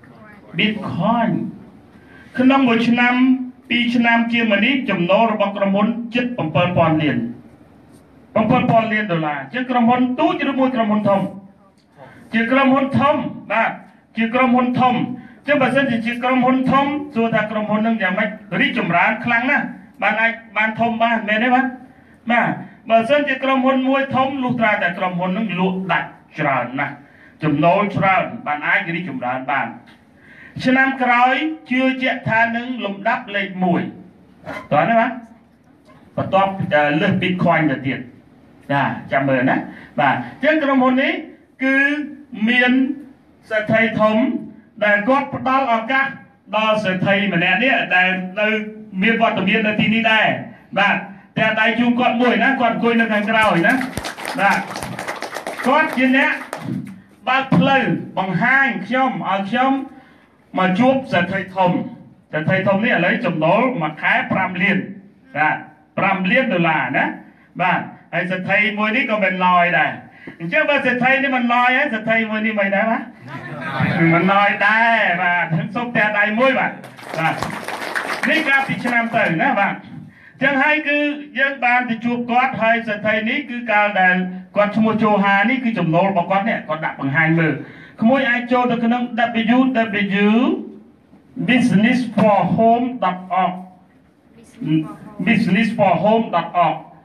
D: Bitcoin ក្នុងមួយឆ្នាំពីរឆ្នាំជាមកនេះចំណូលរបស់ក្រុមហ៊ុនជិតbảyពាន់លានbảyពាន់លានដុល្លារជាក្រុមហ៊ុនទូចឬមួយក្រុមហ៊ុនធំជាក្រុមហ៊ុនធំបាទជាក្រុមហ៊ុនធំចឹងបើសិនជាជាក្រុមហ៊ុនធំសួរថាក្រុមហ៊ុននឹងយ៉ាងម៉េចរីកចម្រើនខ្លាំងណាស់បានអាចបានធំបានមែនទេបាទបាទបើសិនជាក្រុមហ៊ុនមួយធំលុះត្រាតែក្រុមហ៊ុននឹងលក់ដាច់ច្រើនណាស់ចំណូលច្រើនបានអាចរីកចម្រើនបានឆ្នាំក្រោយជឿជាក់ថានឹងលំដាប់លេខមួយតើណាបាទបន្ទាប់លើស Bitcoin ទៅទៀតចាចាំមើលណាបាទអញ្ចឹងក្រុមហ៊ុននេះគឺមានសេដ្ឋីធំដែលគាត់ផ្ដល់ឱកាសដល់សេដ្ឋីម្នាក់នេះដែលនៅមានវត្តមាននៅទីនេះដែរបាទតែដៃជូនគាត់មួយណាគាត់អង្គុយនៅខាងក្រោយណាបាទគាត់ជាអ្នកបើកផ្លូវបង្ហាញខ្ញុំឲ្យខ្ញុំមកជួបសេដ្ឋីធំសេដ្ឋីធំនេះឥឡូវចំណូលមួយខែប្រាំលានបាទប្រាំលានដុល្លារណាបាទហើយសេដ្ឋីមួយនេះក៏មិនឡយដែរអញ្ចឹងបើសេដ្ឋីនេះមិនឡយហើយសេដ្ឋីមួយនេះមិនដែរបាទមិនឡយដែរបាទសុំតែដៃមួយបាទបាទនេះកាលពីឆ្នាំទៅណាបាទអញ្ចឹងហើយគឺយើងបានទៅជួបគាត់ហើយសេដ្ឋីនេះគឺកាលដែលគាត់ឈ្មោះជូហានេះគឺចំណូលរបស់គាត់នេះគាត់ដាក់បង្ហាញមើលក្មួយអាចចូលទៅក្នុង double-u double-u double-u double-u business for home dot org business for home dot org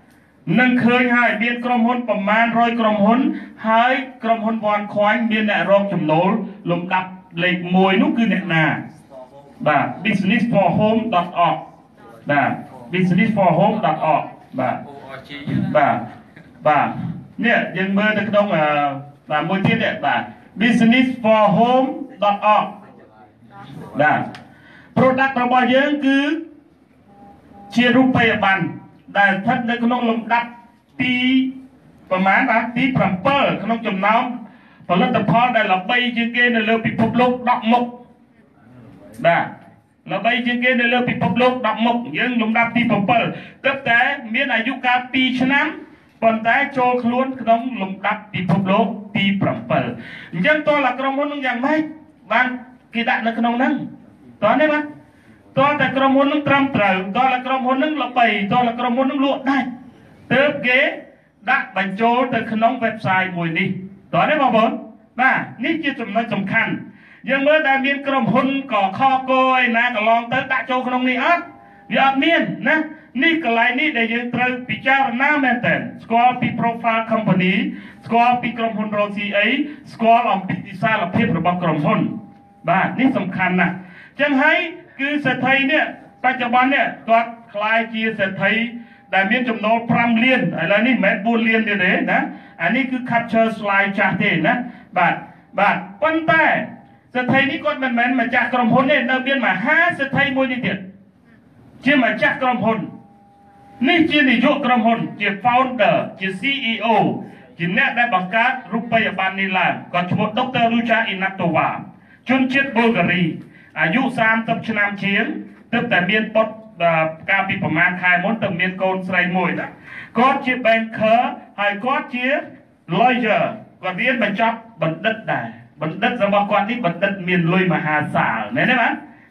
D: នឹងឃើញហើយមានក្រុមហ៊ុនប្រមាណរយក្រុមហ៊ុនហើយក្រុមហ៊ុនវ៉ាន់ខ្វាញ់មានអ្នករកចំណូលលំដាប់លេខមួយនោះគឺអ្នកណាបាទ business for home dot org បាទ business for home dot org បាទបាទបាទនេះយើងមើលទៅក្នុងបាទមួយទៀតនេះបាទ business for home dot org បាទ product របស់យើងគឺជារូបិយប័ណ្ណដែលស្ថិតនៅក្នុងលំដាប់ទីប្រមាណបាទទី7ក្នុងចំណោមផលិតផលដែលល្បីជាងគេនៅលើពិភពលោកដប់មុខបាទល្បីជាងគេនៅលើពិភពលោកដប់មុខយើងលំដាប់ទី7ទើបតែមានអាយុកាលពីរឆ្នាំប៉ុន្តែចូលខ្លួនក្នុងលំដាប់ពិភពលោកទី7អញ្ចឹងតើឡាក្រុមហ៊ុននឹងយ៉ាងម៉េចបានគេដាក់នៅក្នុងហ្នឹងតើនេះបាទតើតែក្រុមហ៊ុននឹងត្រឹមត្រូវតើឡាក្រុមហ៊ុននឹងល្បីតើឡាក្រុមហ៊ុននឹងលក់ដាច់ទើបគេដាក់បញ្ចូលទៅក្នុង website មួយនេះតើនេះបងប្អូនបាទនេះជាចំណុចសំខាន់យើងមើលតែមានក្រុមហ៊ុនកខកឯណាកន្លងទៅដាក់ចូលក្នុងនេះអត់វាអត់មានណានេះកន្លែងនេះដែលយើងត្រូវពិចារណាមែនតើស្គាល់ពី profile company ស្គាល់ពីក្រុមហ៊ុនរកស៊ីអីស្គាល់អំពីវិសាលភាពរបស់ក្រុមហ៊ុនបាទនេះសំខាន់ណាស់អញ្ចឹងហើយគឺសេដ្ឋីនេះបច្ចុប្បន្ននេះគាត់ខ្លាយជាសេដ្ឋីដែលមានចំណូល5លានឥឡូវនេះមិនមែន4លានទៀតទេណាអានេះគឺ capture slide ចាស់ទេណាបាទបាទប៉ុន្តែសេដ្ឋីនេះគាត់មិនមែនម្ចាស់ក្រុមហ៊ុនទេនៅមានមហាសេដ្ឋីមួយនេះទៀតជាម្ចាស់ក្រុមហ៊ុននេះជានាយកក្រុមហ៊ុនជា founder ជា ซี อี โอ ជាអ្នកដែលបង្កើតរូបិយប័ណ្ណនេះឡើងគាត់ឈ្មោះ ដុកទ័រ Ruja Inatova ជនជាតិប៊ុលហ្គារីអាយុសាមសិបឆ្នាំជាងទើបតែមានបុត្រកាលពីប្រហែលខែមុនទៅមានកូនស្រីមួយណាគាត់ជា banker ហើយគាត់ជា lawyer គាត់រៀនបញ្ចប់បណ្ឌិតដែរបណ្ឌិតរបស់គាត់នេះបណ្ឌិតមានលុយមហាសាលមែនទេបាទ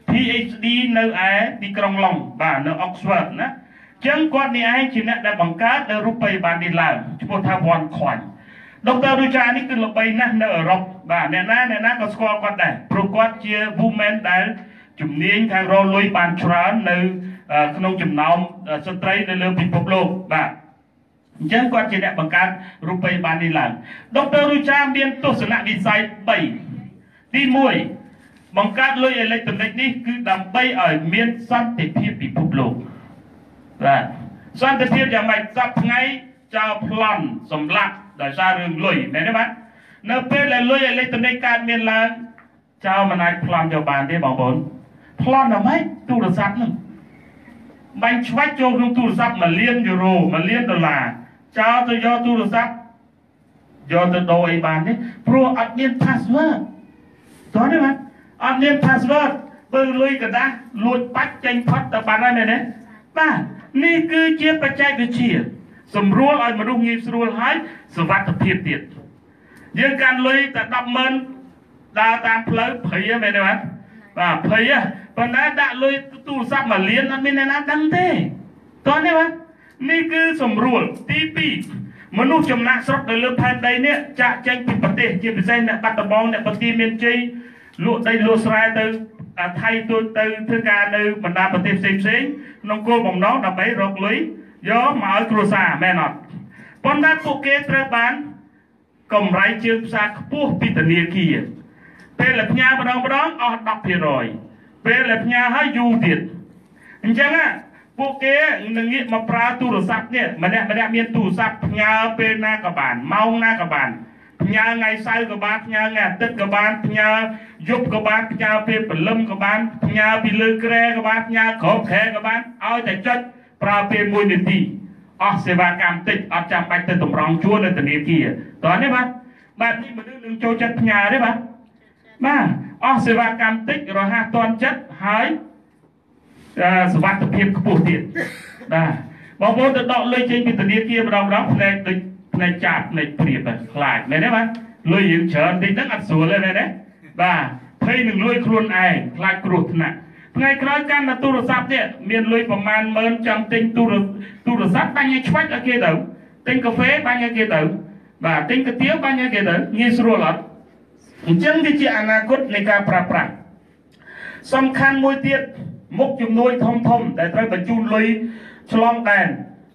D: PhD នៅឯទីក្រុងឡុងបាទនៅ Oxford ណាចឹងគាត់នេះឯងជាអ្នកដែលបង្កើតនៅរូបិយប័ណ្ណនេះឡើងឈ្មោះថា One Coin ដុកទ័រ Ruja នេះគឺល្បីណាស់នៅអឺរ៉ុបបាទអ្នកណាអ្នកណាក៏ស្គាល់គាត់ដែរព្រោះគាត់ជា woman ដែលជំនាញខាងរកលុយបានច្រើននៅក្នុងចំណោមស្ត្រីនៅលើពិភពលោកបាទអញ្ចឹងគាត់ជាអ្នកបង្កើតរូបិយប័ណ្ណនេះឡើងដុកទ័រ Ruja មានទស្សនវិស័យ3ទី1បង្កើតលុយអេឡិចត្រូនិកនេះគឺដើម្បីឲ្យមានសន្តិភាពពិភពលោកបាទសន្តិភាពយ៉ាងម៉េចសប្តាហ៍ថ្ងៃចោលប្លន់សម្លាប់ដោយសាររឿងលុយមែនទេបាទនៅពេលដែលលុយអេឡិចត្រូនិកកើតមានឡើងចោលមិនអាចប្លន់យកបានទេបងប្អូនប្លន់ដល់ម៉េចទូរស័ព្ទហ្នឹងបាញ់ឆ្វាច់ចូលក្នុងទូរស័ព្ទមួយលានយូរ៉ូមួយលានដុល្លារចោលទៅយកទូរស័ព្ទយកទៅដូរអីបានទេព្រោះអត់មាន password តោះទេបាទអត់មាន password បើលុយកដាស់លួចបាច់ចេញផុតទៅបានហើយមែនទេបាទនេះគឺជាបច្ចេកវិទ្យាសម្រួលឲ្យមនុស្សងាយស្រួលហើយសុវត្ថិភាពទៀតយើងកាន់លុយតែ ដប់ម៉ឺន ដើរតាមផ្លូវភ័យមែនទេបាទបាទភ័យប៉ុន្តែដាក់លុយទូរស័ព្ទមួយលានអត់មានអ្នកណាដឹងទេតោះនេះបាទនេះគឺសម្រួលទី2មនុស្សចំណាក់ស្រុកនៅលើផែនដីនេះចាក់ចេញពីប្រទេសជាពិសេសអ្នកបាត់ដំបងអ្នកបន្ទាយមានជ័យលក់ដីលក់ស្រែទៅថៃទៅទៅធ្វើការនៅបណ្ដាប្រទេសផ្សេងផ្សេងក្នុងគោលបំណងដើម្បីរកលុយយកមកឲ្យគ្រួសារមែនអត់ប៉ុន្តែពួកគេត្រូវបានកម្រៃជើងផ្សារខ្ពស់ពីធនាគារពេលដែលផ្ញើម្ដងម្ដងអស់ 10% ពេលដែលផ្ញើឲ្យយូរទៀតអញ្ចឹងពួកគេនឹងងាកមកប្រើទូរស័ព្ទនេះម្នាក់ម្នាក់មានទូរស័ព្ទផ្ញើពេលណាក៏បានម៉ោងណាក៏បានផ្ញើថ្ងៃសៅរ៍ក៏បានផ្ញើថ្ងៃអាទិត្យក៏បានផ្ញើយប់ក៏បានផ្ញើពេលព្រលឹមក៏បានផ្ញើពីលើក្រែក៏បានផ្ញើក្រោមក្រែក៏បានឲ្យតែចុចប្រើពេលមួយនាទីអស់សេវាកម្មតិចអត់ចាំបាច់ទៅតម្រង់ជួរនៅធនាគារតោះនេះបាទបែបនេះមនុស្សនឹងចូលចិត្តផ្ញើទេបាទបាទអស់សេវាកម្មតិចរហ័សទាន់ចិត្តហើយសុវត្ថិភាពខ្ពស់ទៀតបាទបងប្អូនទៅដកលុយចេញពីធនាគារម្ដងម្ដងផ្នែកដូចផ្នែកចាប់ផ្នែកព្រៀបខ្លាចមែនទេបាទលុយយើងច្រើនតិចហ្នឹងអត់ស្រួលទេមែនទេបាទភ័យនឹងលុយខ្លួនឯងខ្លាចគ្រោះថ្នាក់ថ្ងៃក្រោយកាន់តែទូរស័ព្ទនេះមានលុយប្រមាណម៉ឺនចាំទិញទូរទូរស័ព្ទបាញ់ឲ្យឆ្វាច់ឲ្យគេទៅទិញកាហ្វេបាញ់ឲ្យគេទៅបាទទិញកាទៀវបាញ់ឲ្យគេទៅងាយស្រួលអត់អញ្ចឹងវាជាអនាគតនៃការប្រើប្រាស់សំខាន់មួយទៀតមុខជំនួយធំធំដែលត្រូវបញ្ជូនលុយឆ្លងដែន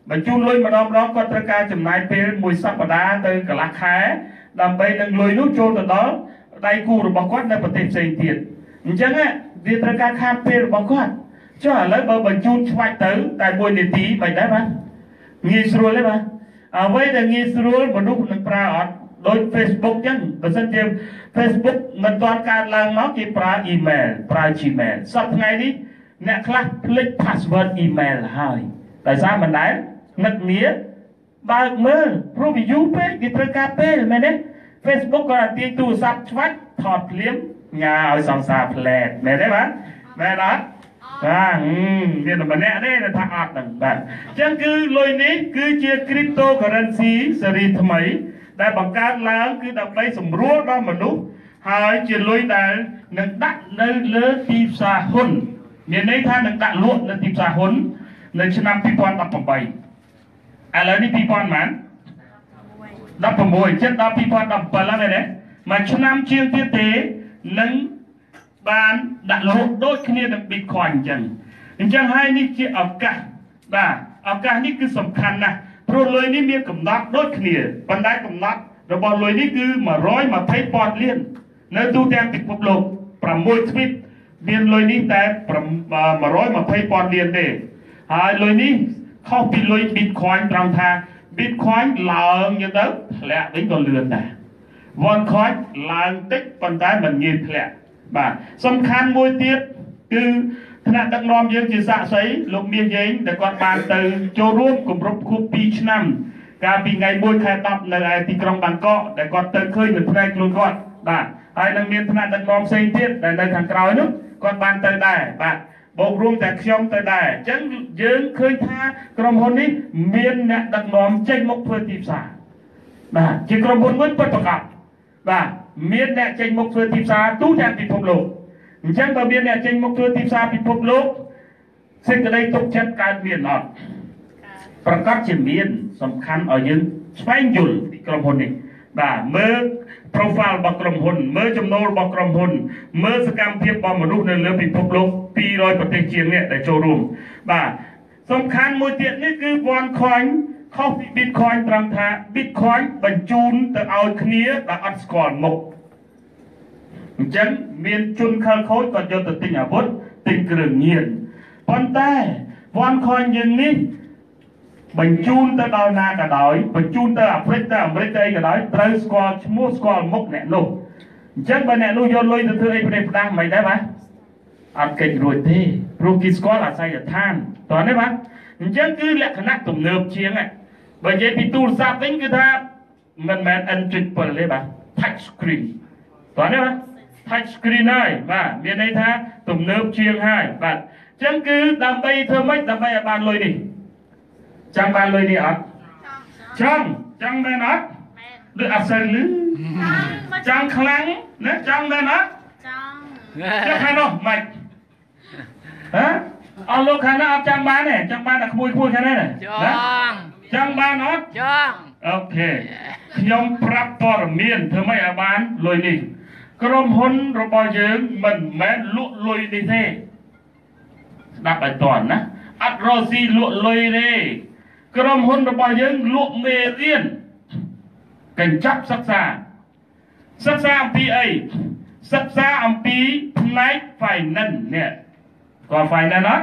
D: បញ្ជូនលុយម្ដងម្ដងគាត់ត្រូវការចំណាយពេលមួយសប្តាហ៍ទៅកន្លះខែដើម្បីនឹងលុយនោះចូលទៅដល់ដៃគូរបស់គាត់នៅប្រទេសផ្សេងទៀតអញ្ចឹងវាត្រូវការខាតពេលរបស់គាត់ចុះឥឡូវបើបញ្ជូនឆ្វាច់ទៅតែមួយនាទីមិនដែរបាទងាយស្រួលទេបាទអ្វីដែលងាយស្រួលមនុស្សនឹងប្រើអត់ដោយ Facebook ចឹងបើសិនជា Facebook មិនទាន់កើតឡើងមកគេប្រើ email ប្រើ Gmail សប្តាហ៍ថ្ងៃនេះអ្នកខ្លះភ្លេច password email ហើយដោយសារមិនដែលនឹកងារបើកមើលព្រោះវាយូរពេកវាត្រូវការពេលមែនទេ Facebook ក៏ទាញទូរស័ព្ទឆ្វាច់ថតភ្លាមញ៉ាឲ្យសង្សារផ្លែតមែនទេបាទមែនអត់បាទមានតែម្នាក់ទេថាអត់ហ្នឹងបាទអញ្ចឹងគឺលុយនេះគឺជា cryptocurrency ស៊េរីថ្មីដែលបង្កើតឡើងគឺដើម្បីសម្រួលដល់មនុស្សហើយជាលុយដែលនឹងដាក់នៅលើទីផ្សារហ៊ុនមានន័យថានឹងដាក់លក់នៅទីផ្សារហ៊ុននៅឆ្នាំពីរពាន់ដប់ប្រាំបីឥឡូវនេះពីរពាន់ប៉ុន្មានដប់ប្រាំមួយជិតដល់ពីរពាន់ដប់ប្រាំbảyហើយណាមួយឆ្នាំជាងទៀតទេនឹងបានដាក់លក់ដូចគ្នានឹង Bitcoin អញ្ចឹងអញ្ចឹងហើយនេះជាឱកាសបាទឱកាសនេះគឺសំខាន់ណាស់ព្រោះលុយនេះមានកំណត់ដូចគ្នាប៉ុន្តែកំណត់របស់លុយនេះគឺមួយរយម្ភៃពាន់លាននៅទូទាំងពិភពលោកប្រាំមួយទ្វីបមានលុយនេះតែមួយរយម្ភៃពាន់លានទេហើយលុយនេះខុសពីលុយ Bitcoin ត្រង់ថា Bitcoin ឡើងទៅធ្លាក់វិញក៏លឿនដែរ OneCoin ឡើងតិចប៉ុន្តែមិនងាយធ្លាក់បាទសំខាន់មួយទៀតគឺថ្នាក់ដឹកនាំយើងជាសាក្សីលោកមាសយេងដែលគាត់បានទៅចូលរួមគម្រប់ខួបពីរឆ្នាំកាលពីថ្ងៃមួយខែដប់នៅឯទីក្រុងបាងកកដែលគាត់ទៅឃើញនឹងផ្នែកខ្លួនគាត់បាទហើយនឹងមានថ្នាក់ដឹកនាំផ្សេងទៀតដែលនៅខាងក្រោយនោះគាត់បានទៅដែរបាទបូករួមតែខ្ញុំទៅដែរអញ្ចឹងយើងឃើញថាក្រុមហ៊ុននេះមានអ្នកដឹកនាំចេញមកធ្វើទីផ្សារបាទជាក្រុមហ៊ុនមួយពិតប្រាកដបាទមានអ្នកចេញមកធ្វើទីផ្សារទូទាំងពិភពលោកអញ្ចឹងបើមានអ្នកចេញមកធ្វើទីផ្សារពិភពលោកសេចក្តីទុកចិត្តកើតមានអត់ប្រកាសជាមានសំខាន់ឲ្យយើងស្វែងយល់ពីក្រុមហ៊ុននេះបាទមើល profile របស់ក្រុមហ៊ុនមើលចំណូលរបស់ក្រុមហ៊ុនមើលសកម្មភាពរបស់មនុស្សនៅលើពិភពលោកពីររយប្រទេសជាងនេះដែលចូលរួមបាទសំខាន់មួយទៀតនេះគឺ OneCoin ខុសពី Bitcoin ត្រង់ថា Bitcoin បញ្ជូនទៅឲ្យគ្នាដែលអត់ស្គាល់មុខអញ្ចឹងមានជនខិលខូចគាត់យកទៅទិញអាវុធទិញគ្រឿងញៀនប៉ុន្តែ OneCoin យើងនេះបញ្ជូនទៅដល់ណាក៏ដោយបញ្ជូនទៅអាហ្វ្រិកទៅអាមេរិកទៅអីក៏ដោយត្រូវស្គាល់ឈ្មោះស្គាល់មុខអ្នកនោះអញ្ចឹងបើអ្នកនោះយកលុយទៅធ្វើអីប្រទេសផ្ដាស់មិនដែរបាទអត់កិច្ចរួចទេព្រោះគេស្គាល់អាស័យដ្ឋានតោះនេះបាទអញ្ចឹងគឺលក្ខណៈទំនើបជាងបើនិយាយពីទូរស័ព្ទវិញគឺថាមិនមែន N សេវន ទេបាទ touch screen តោះនេះបាទ touch screen ហើយបាទមានន័យថាទំនើបជាងហើយបាទអញ្ចឹងគឺដើម្បីធ្វើម៉េចដើម្បីឲ្យបានលុយនេះចង់បានលុយនេះអត់ចង់ចង់មែនអត់ឬអត់សូវលឺចង់ខ្លាំងណាចង់មែនអត់ចង់ចង់ខាងនោះមិនហ៎អស់លោកខាងនោះអត់ចង់បានទេចង់បានតែក្មួយក្មួយខាងនេះណាចង់ចង់បានអត់ចង់អូខេខ្ញុំប្រាប់ព័ត៌មានធ្វើម៉េចឲ្យបានលុយនេះក្រុមហ៊ុនរបស់យើងមិនមែនលក់លុយនេះទេស្ដាប់ឲ្យតន់ណាអត់រកស៊ីលក់លុយទេក្រុមហ៊ុនរបស់យើងលក់មេរៀនកញ្ចប់សិក្សាសិក្សាអំពីអីសិក្សាអំពីផ្នែក finance នេះក៏ finance អត់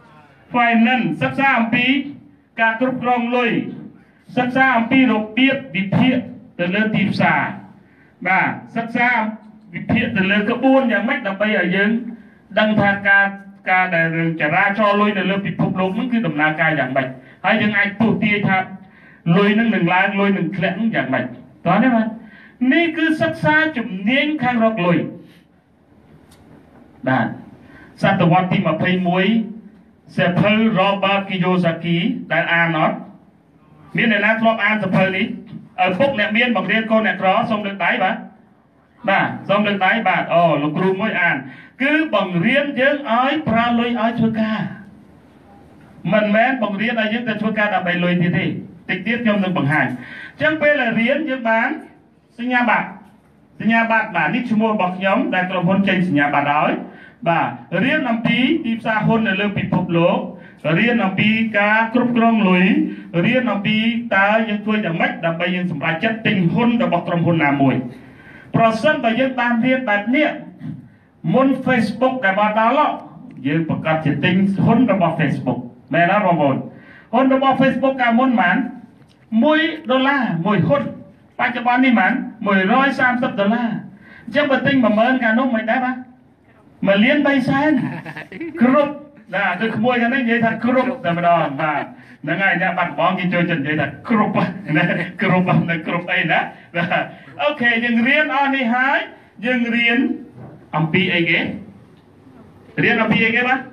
D: finance សិក្សាអំពីការគ្រប់គ្រងលុយសិក្សាអំពីរបៀបវិភាគទៅលើទីផ្សារបាទសិក្សាវិភាគទៅលើក្បួនយ៉ាងម៉េចដើម្បីឲ្យយើងដឹងថាការការដែលរឿងចរាចរណ៍លុយនៅលើពិភពលោកហ្នឹងគឺដំណើរការយ៉ាងម៉េចហើយយើងអាចទស្សន៍ទាយថាលុយហ្នឹងនឹងឡើងលុយនឹងធ្លាក់ហ្នឹងយ៉ាងម៉េចតោះនេះបាទនេះគឺសិក្សាជំនាញខាងរកលុយបាទសតវត្សទីម្ភៃមួយសៀវភៅ Robert Kiyosaki ដែលអានអត់មានអ្នកណាធ្លាប់អានសៀវភៅនេះឪពុកអ្នកមានបង្រៀនកូនអ្នកក្រសូមលើកដៃបាទបាទសូមលើកដៃបាទអូលោកគ្រូមួយអានគឺបង្រៀនយើងឲ្យប្រើលុយឲ្យធ្វើការមិនមែនបង្រៀនឲ្យយើងទៅធ្វើការដើម្បីលុយទៀតទេតិចទៀតខ្ញុំនឹងបង្ហាញអញ្ចឹងពេលដែលរៀនយើងបានសញ្ញាបត្រសញ្ញាបត្របាទនេះឈ្មោះរបស់ខ្ញុំដែលក្រុមហ៊ុនចេញសញ្ញាបត្រឲ្យបាទរៀនអំពីទីផ្សារហ៊ុននៅលើពិភពលោករៀនអំពីការគ្រប់គ្រងលុយរៀនអំពីតើយើងធ្វើយ៉ាងម៉េចដើម្បីយើងសម្រេចចិត្តទិញហ៊ុនរបស់ក្រុមហ៊ុនណាមួយប្រសិនបើយើងបានរៀនបែបនេះមុន Facebook ដែលបានដល់យើងប្រកាសជាទិញហ៊ុនរបស់ Facebook មែនទេបងប្អូនហ៊ុនរបស់ Facebook កាលមុនបានមួយដុល្លារមួយហ៊ុនបច្ចុប្បន្ននេះបានមួយរយសាមសិបដុល្លារអញ្ចឹងបើទិញមួយម៉ឺនកាលនោះមិនដែរបាទមួយលានបីសែនគ្រប់ណាគឺក្មួយខាងនេះនិយាយថាគ្រប់តែម្ដងបាទហ្នឹងហើយអ្នកបាត់បងគេចូលចិត្តនិយាយថាគ្រប់ណាគ្រប់នៅគ្រប់អីណាអូខេយើងរៀនអស់នេះហើយយើងរៀនអំពីអីគេរៀនអំពីអីគេបាទ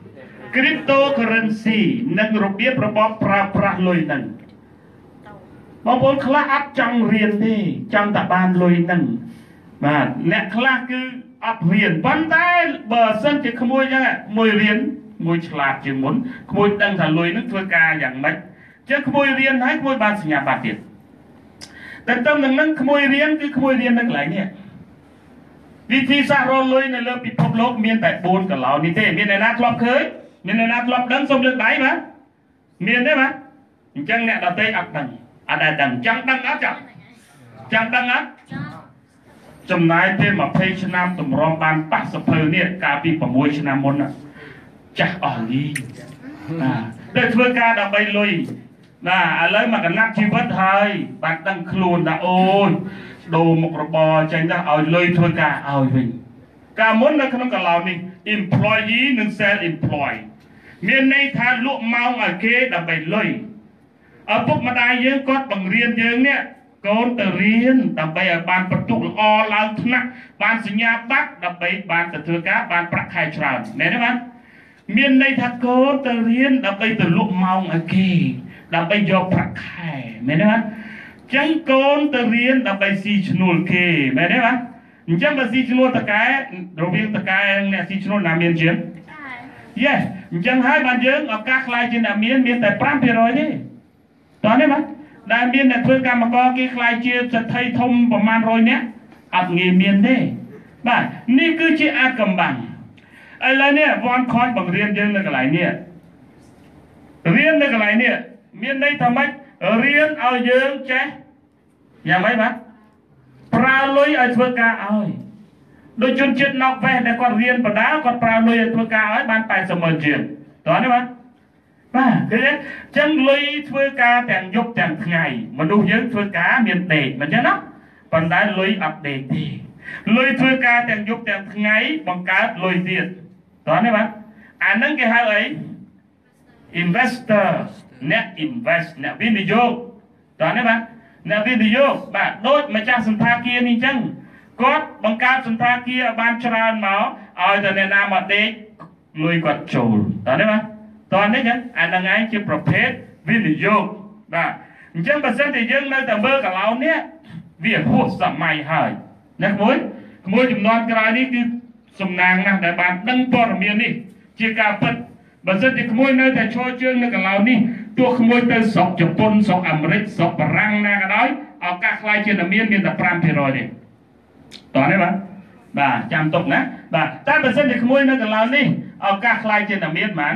D: cryptocurrency និងរបៀបរបបប្រើប្រាស់លុយហ្នឹងបងប្អូនខ្លះអត់ចង់រៀនទេចង់តែបានលុយហ្នឹងបាទអ្នកខ្លះគឺអត់រៀនប៉ុន្តែបើសិនជាក្មួយចឹងមួយរៀនមួយឆ្លាតជាងមុនក្មួយដឹងថាលុយហ្នឹងធ្វើការយ៉ាងម៉េចចឹងក្មួយរៀនហើយក្មួយបានសញ្ញាបត្រទៀតតែទៅនឹងហ្នឹងក្មួយរៀនគឺក្មួយរៀននៅកន្លែងនេះវិធីសាស្ត្ររកលុយនៅលើពិភពលោកមានតែបួនកន្លោនេះទេមានអ្នកណាធ្លាប់ឃើញមានអ្នកណាធ្លាប់ដឹងសូមលើកដៃបាទមានទេបាទអញ្ចឹងអ្នកដទៃអត់ដឹងអត់ដែលដឹងចង់ដឹងអត់ចង់ចង់ដឹងអត់ចំណាយពេលยี่สิบឆ្នាំតម្រាំបានប៉ះសភៅនេះកាលពីหกឆ្នាំមុនចាស់អស់លីណាតែធ្វើការដើម្បីលុយណាឥឡូវមកកណាត់ជីវិតហើយបានដឹងខ្លួនថាអូយដូរមុខរបរចេញទៅឲ្យលុយធ្វើការឲ្យវិញកាលមុននៅក្នុងកន្លោនេះ employee និង self employ មានន័យថាលក់ម៉ោងឲ្យគេដើម្បីលុយឪពុកម្ដាយយើងគាត់បង្រៀនយើងនេះកូនទៅរៀនដើម្បីឲ្យបានបន្ទុកល្អឡើងថ្នាក់បានសញ្ញាបត្រដើម្បីបានទៅធ្វើការបានប្រាក់ខែច្រើនមែនទេបាទមានន័យថាកូនទៅរៀនដើម្បីទៅលក់ម៉ោងឲ្យគេដើម្បីយកប្រាក់ខែមែនទេបាទចឹងកូនទៅរៀនដើម្បីស៊ីឈ្នួលគេមែនទេបាទអញ្ចឹងបើស៊ីឈ្នួលតកែរវាងតកែអ្នកស៊ីឈ្នួលណាមានជាងយេអញ្ចឹងហើយបានយើងឱកាសខ្លាយជាអ្នកមានមានតែfive percentទេតោះនេះបាទដែលមានអ្នកធ្វើកម្មករគេខ្លាយជាសេដ្ឋីធំប្រមាណរយនាក់អត់ងាយមានទេបាទនេះគឺជាអាចកំបាំងឥឡូវនេះវ៉ាន់ខនបង្រៀនយើងនៅកន្លែងនេះរៀននៅកន្លែងនេះមានន័យថាម៉េចរៀនឲ្យយើងចេះយ៉ាងម៉េចបាទប្រើលុយឲ្យធ្វើការឲ្យដូចជនជាតិណកវេសដែលគាត់រៀនបដាគាត់ប្រើលុយឲ្យធ្វើការឲ្យបានeightyម៉ឺនជាងតោះនេះបាទបាទឃើញទេចឹងលុយធ្វើការទាំងយប់ទាំងថ្ងៃមនុស្សយើងធ្វើការមានដេកមិនចឹងណាប៉ុន្តែលុយអត់ដេកទេលុយធ្វើការទាំងយប់ទាំងថ្ងៃបង្កើតលុយទៀតតោះនេះបាទអានឹងគេហៅអី investor អ្នក invest អ្នកវិនិយោគតោះនេះបាទអ្នកវិនិយោគបាទដូចម្ចាស់សន្តាគារនេះចឹងគាត់បង្កើតសន្តាគារឲ្យបានច្រើនមកឲ្យតែអ្នកណាមកដេកលុយគាត់ចូលតោះនេះបាទតោះនេះចឹងអានឹងឯងជាប្រភេទវិនិយោគបាទអញ្ចឹងបើសិនជាយើងនៅតែមើលកន្លោនេះវាហួសសម័យហើយណាក្មួយក្មួយចំនួនក្រោយនេះគឺសំណាងណាស់ដែលបានដឹងព័ត៌មាននេះជាការពិតបើសិនជាក្មួយនៅតែឈរជើងនៅកន្លោនេះទោះក្មួយទៅស្រុកជប៉ុនស្រុកអាមេរិកស្រុកបារាំងណាក៏ដោយឱកាសខ្លាយជាអ្នកមានមានតែfive percentទេតោះនេះបាទបាទចាំទុកណាបាទតែបើសិនជាក្មួយនៅកន្លោនេះឱកាសខ្លាយជាអ្នកមានបាន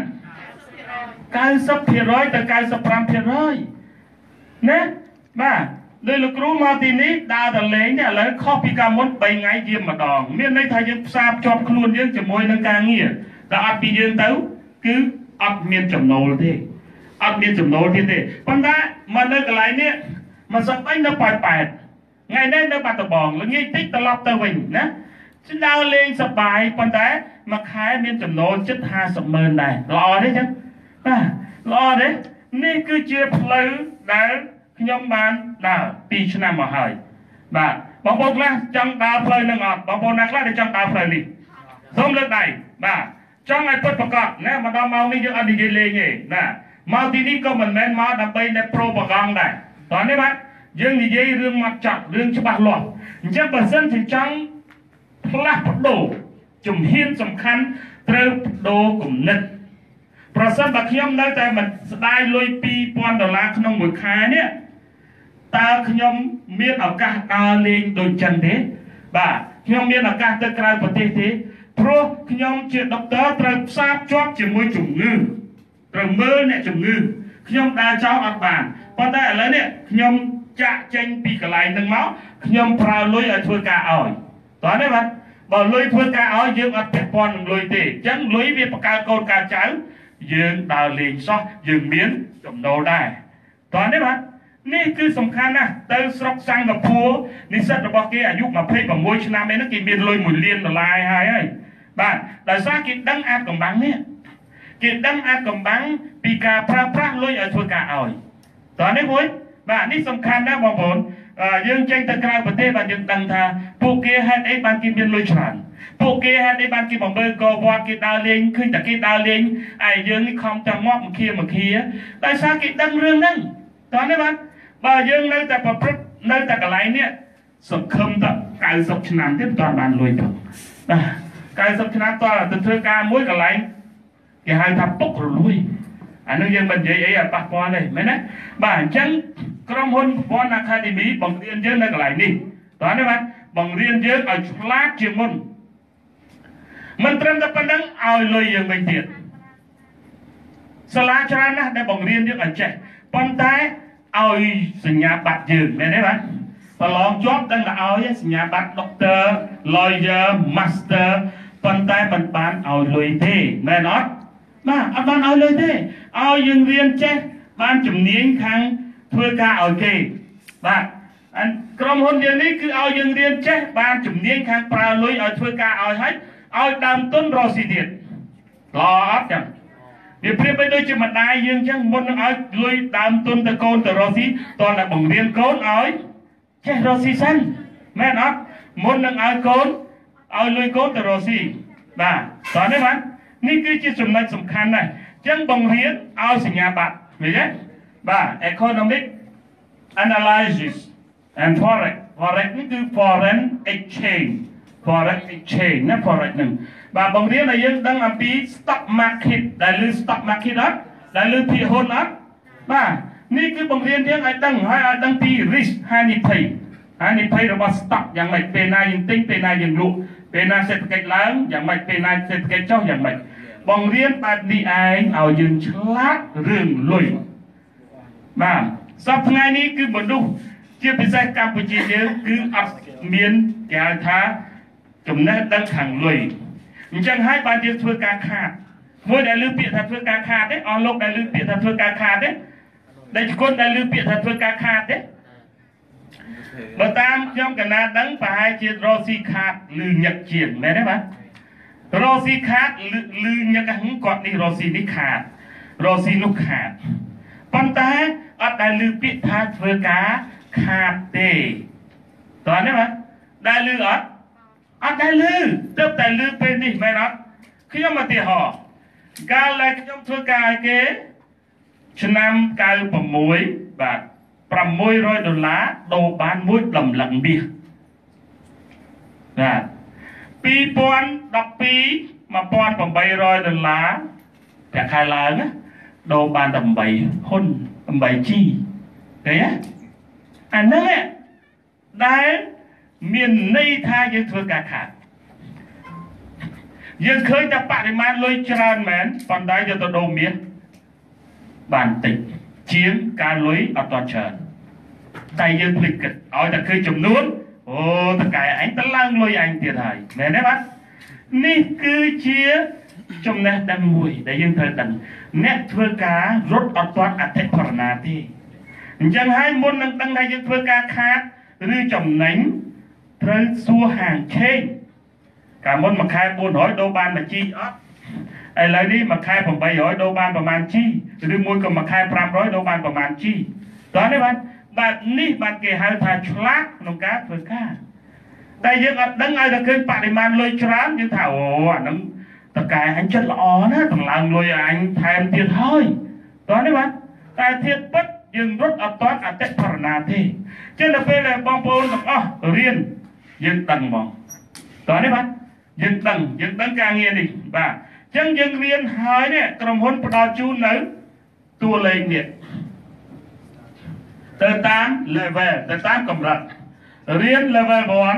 D: ninety percentទៅninety-five percentណាបាទដោយលោកគ្រូមកទីនេះដើរទៅលេងនេះឥឡូវខុសពីកាលមុនthreeថ្ងៃយាមម្ដងមានន័យថាយើងផ្សារភ្ជាប់ខ្លួនយើងជាមួយនឹងការងារតែអត់ពីយើងទៅគឺអត់មានចំណូលទេអត់មានចំណូលទៀតទេប៉ុន្តែមកនៅកន្លែងនេះមកសឹកអីនៅប៉ោយប៉ែតថ្ងៃនេះនៅបាត់ដំបងល្ងាចតិចត្រឡប់ទៅវិញណាជិះដើរលេងសប្បាយប៉ុន្តែមួយខែមានចំណូលជិតfiftyម៉ឺនដែរល្អទេចឹងបាទល្អទេនេះគឺជាផ្លូវដែលខ្ញុំបានដើរtwoឆ្នាំមកហើយបាទបងប្អូនខ្លះចង់ដើរផ្លូវនឹងអត់បងប្អូនណាខ្លះដែលចង់ដើរផ្លូវនេះសូមលើកដៃបាទចង់ឲ្យពិតប្រាកដណាមកដល់ម៉ោងនេះយើងអត់និយាយលេងទេណាមកទីនេះក៏មិនមែនមកដើម្បីតែប្រូប៉ាហ្គងដែរតោះនេះបាទយើងនិយាយរឿងមកចាក់រឿងច្បាស់លាស់អញ្ចឹងបើសិនជាចង់ផ្លាស់ប្ដូរជំហានសំខាន់ត្រូវបដូរគំនិតប្រសិនបើខ្ញុំនៅតែមិនស្ដាយលុយtwo thousandដុល្លារក្នុងមួយខែនេះតើខ្ញុំមានឱកាសដើរលេងដូចចឹងទេបាទខ្ញុំមានឱកាសទៅក្រៅប្រទេសទេព្រោះខ្ញុំជាដុកទ័រត្រូវផ្សារភ្ជាប់ជាមួយជំងឺត្រូវមើលអ្នកជំងឺខ្ញុំដើរចោលអត់បានប៉ុន្តែឥឡូវនេះខ្ញុំចាក់ចេញពីកន្លែងហ្នឹងមកខ្ញុំប្រើលុយឲ្យធ្វើការឲ្យតោះទេបាទបើលុយធ្វើការឲ្យយើងអត់ពាក់ព័ន្ធនឹងលុយទេអញ្ចឹងលុយវាបង្កើតកូនកើតចៅយើងដើរលេងសោះយើងមានចំណូលដែរតោះទេបាទនេះគឺសំខាន់ណាស់ទៅស្រុកសិង្ហបុរីនិស្សិតរបស់គេអាយុยี่สิบหกឆ្នាំឯហ្នឹងគេមានលុយមួយលានដុល្លារហើយហើយបាទដោយសារគេដឹងអាចកំបាំងនេះគេដឹងអាចកំបាំងពីការប្រើប្រាស់លុយឲ្យធ្វើការឲ្យតោះនេះមួយបាទនេះសំខាន់ណាស់បងប្អូនយើងចេញទៅក្រៅប្រទេសបាទយើងដឹងថាពួកគេហេតុអីបានគេមានលុយច្រើនពួកគេហេតុអីបានគេបំរើកវត្តគេដើរលេងឃើញតែគេដើរលេងហើយយើងនេះខំចាំងាប់មកខៀមកខៀដោយសារគេដឹងរឿងហ្នឹងតោះនេះបាទបើយើងនៅតែប្រព្រឹត្តនៅតែកន្លែងនេះសង្ឃឹមតែเก้าสิบឆ្នាំទៀតតើបានលុយទៅបាទเก้าสิบឆ្នាំតើទៅធ្វើការមួយកន្លែងគេហៅថាពុករលួយអានឹងយើងមិននិយាយអីឲ្យប៉ះពាល់ទេមែនទេបាទអញ្ចឹងក្រុមហ៊ុនប្រព័ន្ធ Academy បង្រៀនយើងនៅកន្លែងនេះតើនេះបាទបង្រៀនយើងឲ្យឆ្លាតជាងមុនមិនត្រឹមតែប៉ុណ្្នឹងឲ្យលុយយើងវិញទៀតសាលាច្រើនណាស់ដែលបង្រៀនយើងឲ្យចេះប៉ុន្តែឲ្យសញ្ញាបត្រយើងមែនទេបាទប្រឡងជាប់ដឹងតែឲ្យសញ្ញាបត្រ Doctor Lawyer Master ប៉ុន្តែមិនបានឲ្យលុយទេមែនអត់បាទអត់បានឲ្យលុយទេឲ្យយើងរៀនចេះបានជំនាញខាងធ្វើការឲ្យគេបាទក្រុមហ៊ុនយើងនេះគឺឲ្យយើងរៀនចេះបានជំនាញខាងប្រើលុយឲ្យធ្វើការឲ្យហើយឲ្យដើមទុនរកស៊ីទៀតល្អអត់ចឹងវាប្រៀបបីដូចជាម្ដាយយើងចឹងមុននឹងឲ្យលុយដើមទុនទៅកូនទៅរកស៊ីតោះតែបង្រៀនកូនឲ្យចេះរកស៊ីសិនមែនអត់មុននឹងឲ្យកូនឲ្យលុយកូនទៅរកស៊ីបាទតោះនេះបាទនេះគឺជាចំណុចសំខាន់ណាស់ចឹងបង្រៀនឲ្យសញ្ញាបត្រឃើញទេបាទ economic analysis and forex forex នេះគឺ foreign exchange forex exchange ណា forex ហ្នឹងបាទបង្រៀនឲ្យយើងដឹងអំពី stock market ដែលលើ stock market អត់ដែលលើភាគហ៊ុនអត់បាទនេះគឺបង្រៀនយើងឲ្យដឹងហើយឲ្យដឹងពី risk ហានិភ័យហានិភ័យរបស់ stock យ៉ាងម៉េចពេលណាយើងទិញពេលណាយើងលក់ពេលណាសេដ្ឋកិច្ចឡើងយ៉ាងម៉េចពេលណាសេដ្ឋកិច្ចចុះយ៉ាងម៉េចបង្រៀនបែបនេះឯងឲ្យយើងឆ្លាតរឿងលុយបាទសប្តាហ៍ថ្ងៃនេះគឺមនុស្សជាពិសេសកម្ពុជាយើងគឺអត់មានគេហៅថាចំណេះដឹងខាងលុយអញ្ចឹងហើយបានយើងធ្វើការខាតមួយដែលលើពាក្យថាធ្វើការខាតទេអស់លោកដែលលើពាក្យថាធ្វើការខាតទេដែលគុណដែលលើពាក្យថាធ្វើការខាតទេបើតាមខ្ញុំកណាដឹងប្រហែលជារស់ស៊ីខាតឬញឹកជាងមែនទេបាទរស់ស៊ីខាតឬញឹកហ្នឹងគាត់នេះរស់ស៊ីនេះខាតរស់ស៊ីនោះខាតប៉ុន្តែអត់ដែលលើពាក្យថាធ្វើការខាតទេតើនេះបាទដែលលើអត់អត់ដែលលើទៅតែលើពេលនេះមែនអត់ខ្ញុំឧទាហរណ៍កាលដែលខ្ញុំធ្វើការឲ្យគេឆ្នាំเก้าสิบหกបាទหกร้อยដុល្លារដូរបានមួយដំឡឹងមាសបាទពីរពាន់ដប់ពីរ một nghìn tám trămដុល្លារប្រាក់ខែឡើងណាដូរបានតែeightហ៊ុនeightជីឃើញទេអាហ្នឹងដែលមានន័យថាយើងធ្វើការខាតយើងឃើញតែបរិមាណលុយច្រើនមែនប៉ុន្តែយកទៅដូរមាសបានតិចជាងការលុយអត់ទាន់ច្រើនតែយើងភ្លេចគិតឲ្យតែឃើញចំនួនអូតកែឯងទៅឡើងលុយឯងទៀតហើយមែនទេបាទនេះគឺជាចំណេះដឹងមួយដែលយើងត្រូវដឹងអ្នកធ្វើការរត់អត់ទាន់អធិប្បរណាទេអញ្ចឹងហើយមុននឹងដឹងថាយើងធ្វើការខាតឬចំណេញត្រូវសួរហាងឆេងកាលមុនមួយខែbốn trămដូរបានមួយជីអត់ឥឡូវនេះមួយខែeight trămដូរបានប្រហែលជីឬមួយក៏មួយខែfive hundredដូរបានប្រហែលជីតោះនេះបាទបែបនេះបានគេហៅថាឆ្លាតក្នុងការធ្វើការតែយើងអត់ដឹងឲ្យតែឃើញបរិមាណលុយច្រើនយើងថាអូអាហ្នឹងតកែអញចិត្តល្អណាស់តម្លើងលុយអញថែមទៀតហើយតោះនេះបាទតែធៀបពិតយើងរត់អត់ទាន់អតិផរណាទេចឹងដល់ពេលដែលបងប្អូនទាំងអស់រៀនយើងដឹងហ្មងតោះនេះបាទយើងដឹងយើងដឹងការងារនេះបាទចឹងយើងរៀនហើយនេះក្រុមហ៊ុនផ្ដល់ជូននៅតួលេខនេះទៅតាម level ទៅតាមកម្រិតរៀន level one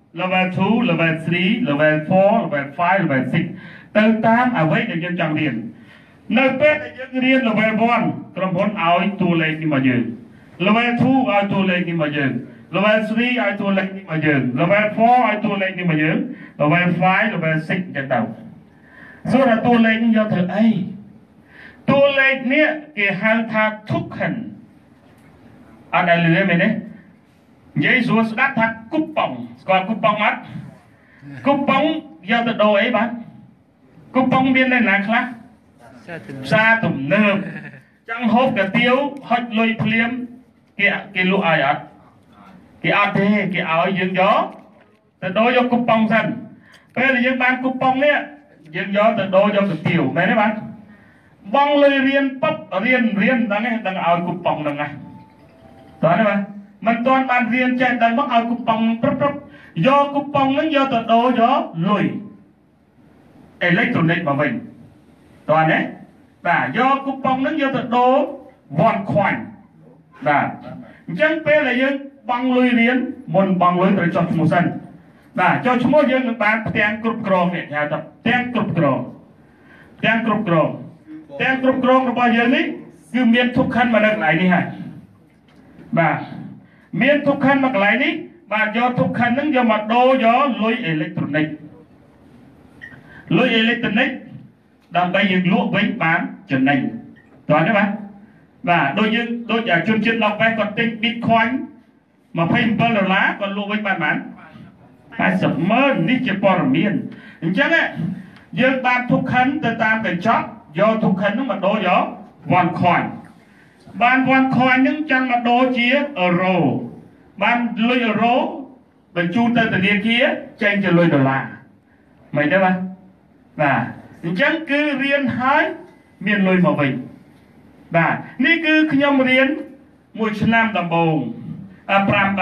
D: level two level three level four level five level six ទៅតាមអ្វីដែលយើងចង់រៀននៅពេលដែលយើងរៀន level one ក្រុមហ៊ុនឲ្យតួលេខនេះមកយើង level two ឲ្យតួលេខនេះមកយើង level three ឲ្យតួលេខនេះមកយើង level four ឲ្យតួលេខនេះមកយើង level five level six ចឹងទៅសួរថាតួលេខនេះយកធ្វើអីតួលេខនេះគេហៅថា token អត់ដែលលឺមែនទេនិយាយស្រួលស្ដាប់ថាគូប៉ុងស្គាល់គូប៉ុងអត់គូប៉ុងយកទៅដូរអីបាទគូប៉ុងមាននៅណាខ្លះផ្សារទំនើបចង់ហូបកាទៀវហុចលុយភ្លាមគេគេលក់ឲ្យអត់គេអត់ទេគេឲ្យយើងយកទៅដូរយកគូប៉ុងសិនពេលដែលយើងបានគូប៉ុងនេះយើងយកទៅដូរយកកាទៀវមែនទេបាទបងលុយរៀនពុបរៀនរៀនដល់នេះដឹងឲ្យគូប៉ុងហ្នឹងណាតើណាបាទមិនទាន់បានរៀនចេះដល់មកឲ្យគូប៉ុងព្រឹបព្រឹបយកគូប៉ុងហ្នឹងយកទៅដូរយកលុយអេឡិចត្រូនិកមកវិញតើណាបាទយកគូប៉ុងហ្នឹងយកទៅដូរវ៉ាន់ខ្វាញ់បាទអញ្ចឹងពេលដែលយើងបង់លុយរៀនមុនបង់លុយត្រូវចុះឈ្មោះសិនបាទចុះឈ្មោះយើងនឹងបានផ្ទាំងគ្រប់គ្រងនេះហៅថាផ្ទាំងគ្រប់គ្រងផ្ទាំងគ្រប់គ្រងផ្ទាំងគ្រប់គ្រងរបស់យើងនេះគឺមានទុកខិនមកនៅកន្លែងនេះហើយបាទមានទុកខិនមកកន្លែងនេះបាទយកទុកខិនហ្នឹងយកមកដូរយកលុយអេឡិចត្រូនិកលុយអេឡិចត្រូនិកដើម្បីយើងលក់វិញបានចំណេញតើទេបាទបាទដូចយើងដូចជនជាតិឡុកវេសគាត់ទិញ Bitcoin ยี่สิบเจ็ดដុល្លារគាត់លក់វិញបានបានแปดสิบម៉ឺននេះជាព័ត៌មានអញ្ចឹងយើងបានទុកខិនទៅតាមកញ្ចក់យកទុកខិនហ្នឹងមកដូរយកវ៉ាន់ខុញបានវ៉ាន់ខុញហ្នឹងចាំមកដូរជាអឺរ៉ូបានលុយអឺរ៉ូបញ្ជូនទៅធនាគារចេញជាលុយដុល្លារមិនទេបាទបាទអញ្ចឹងគឺរៀនហើយមានលុយមកវិញបាទនេះគឺខ្ញុំរៀនមួយឆ្នាំដំបូង5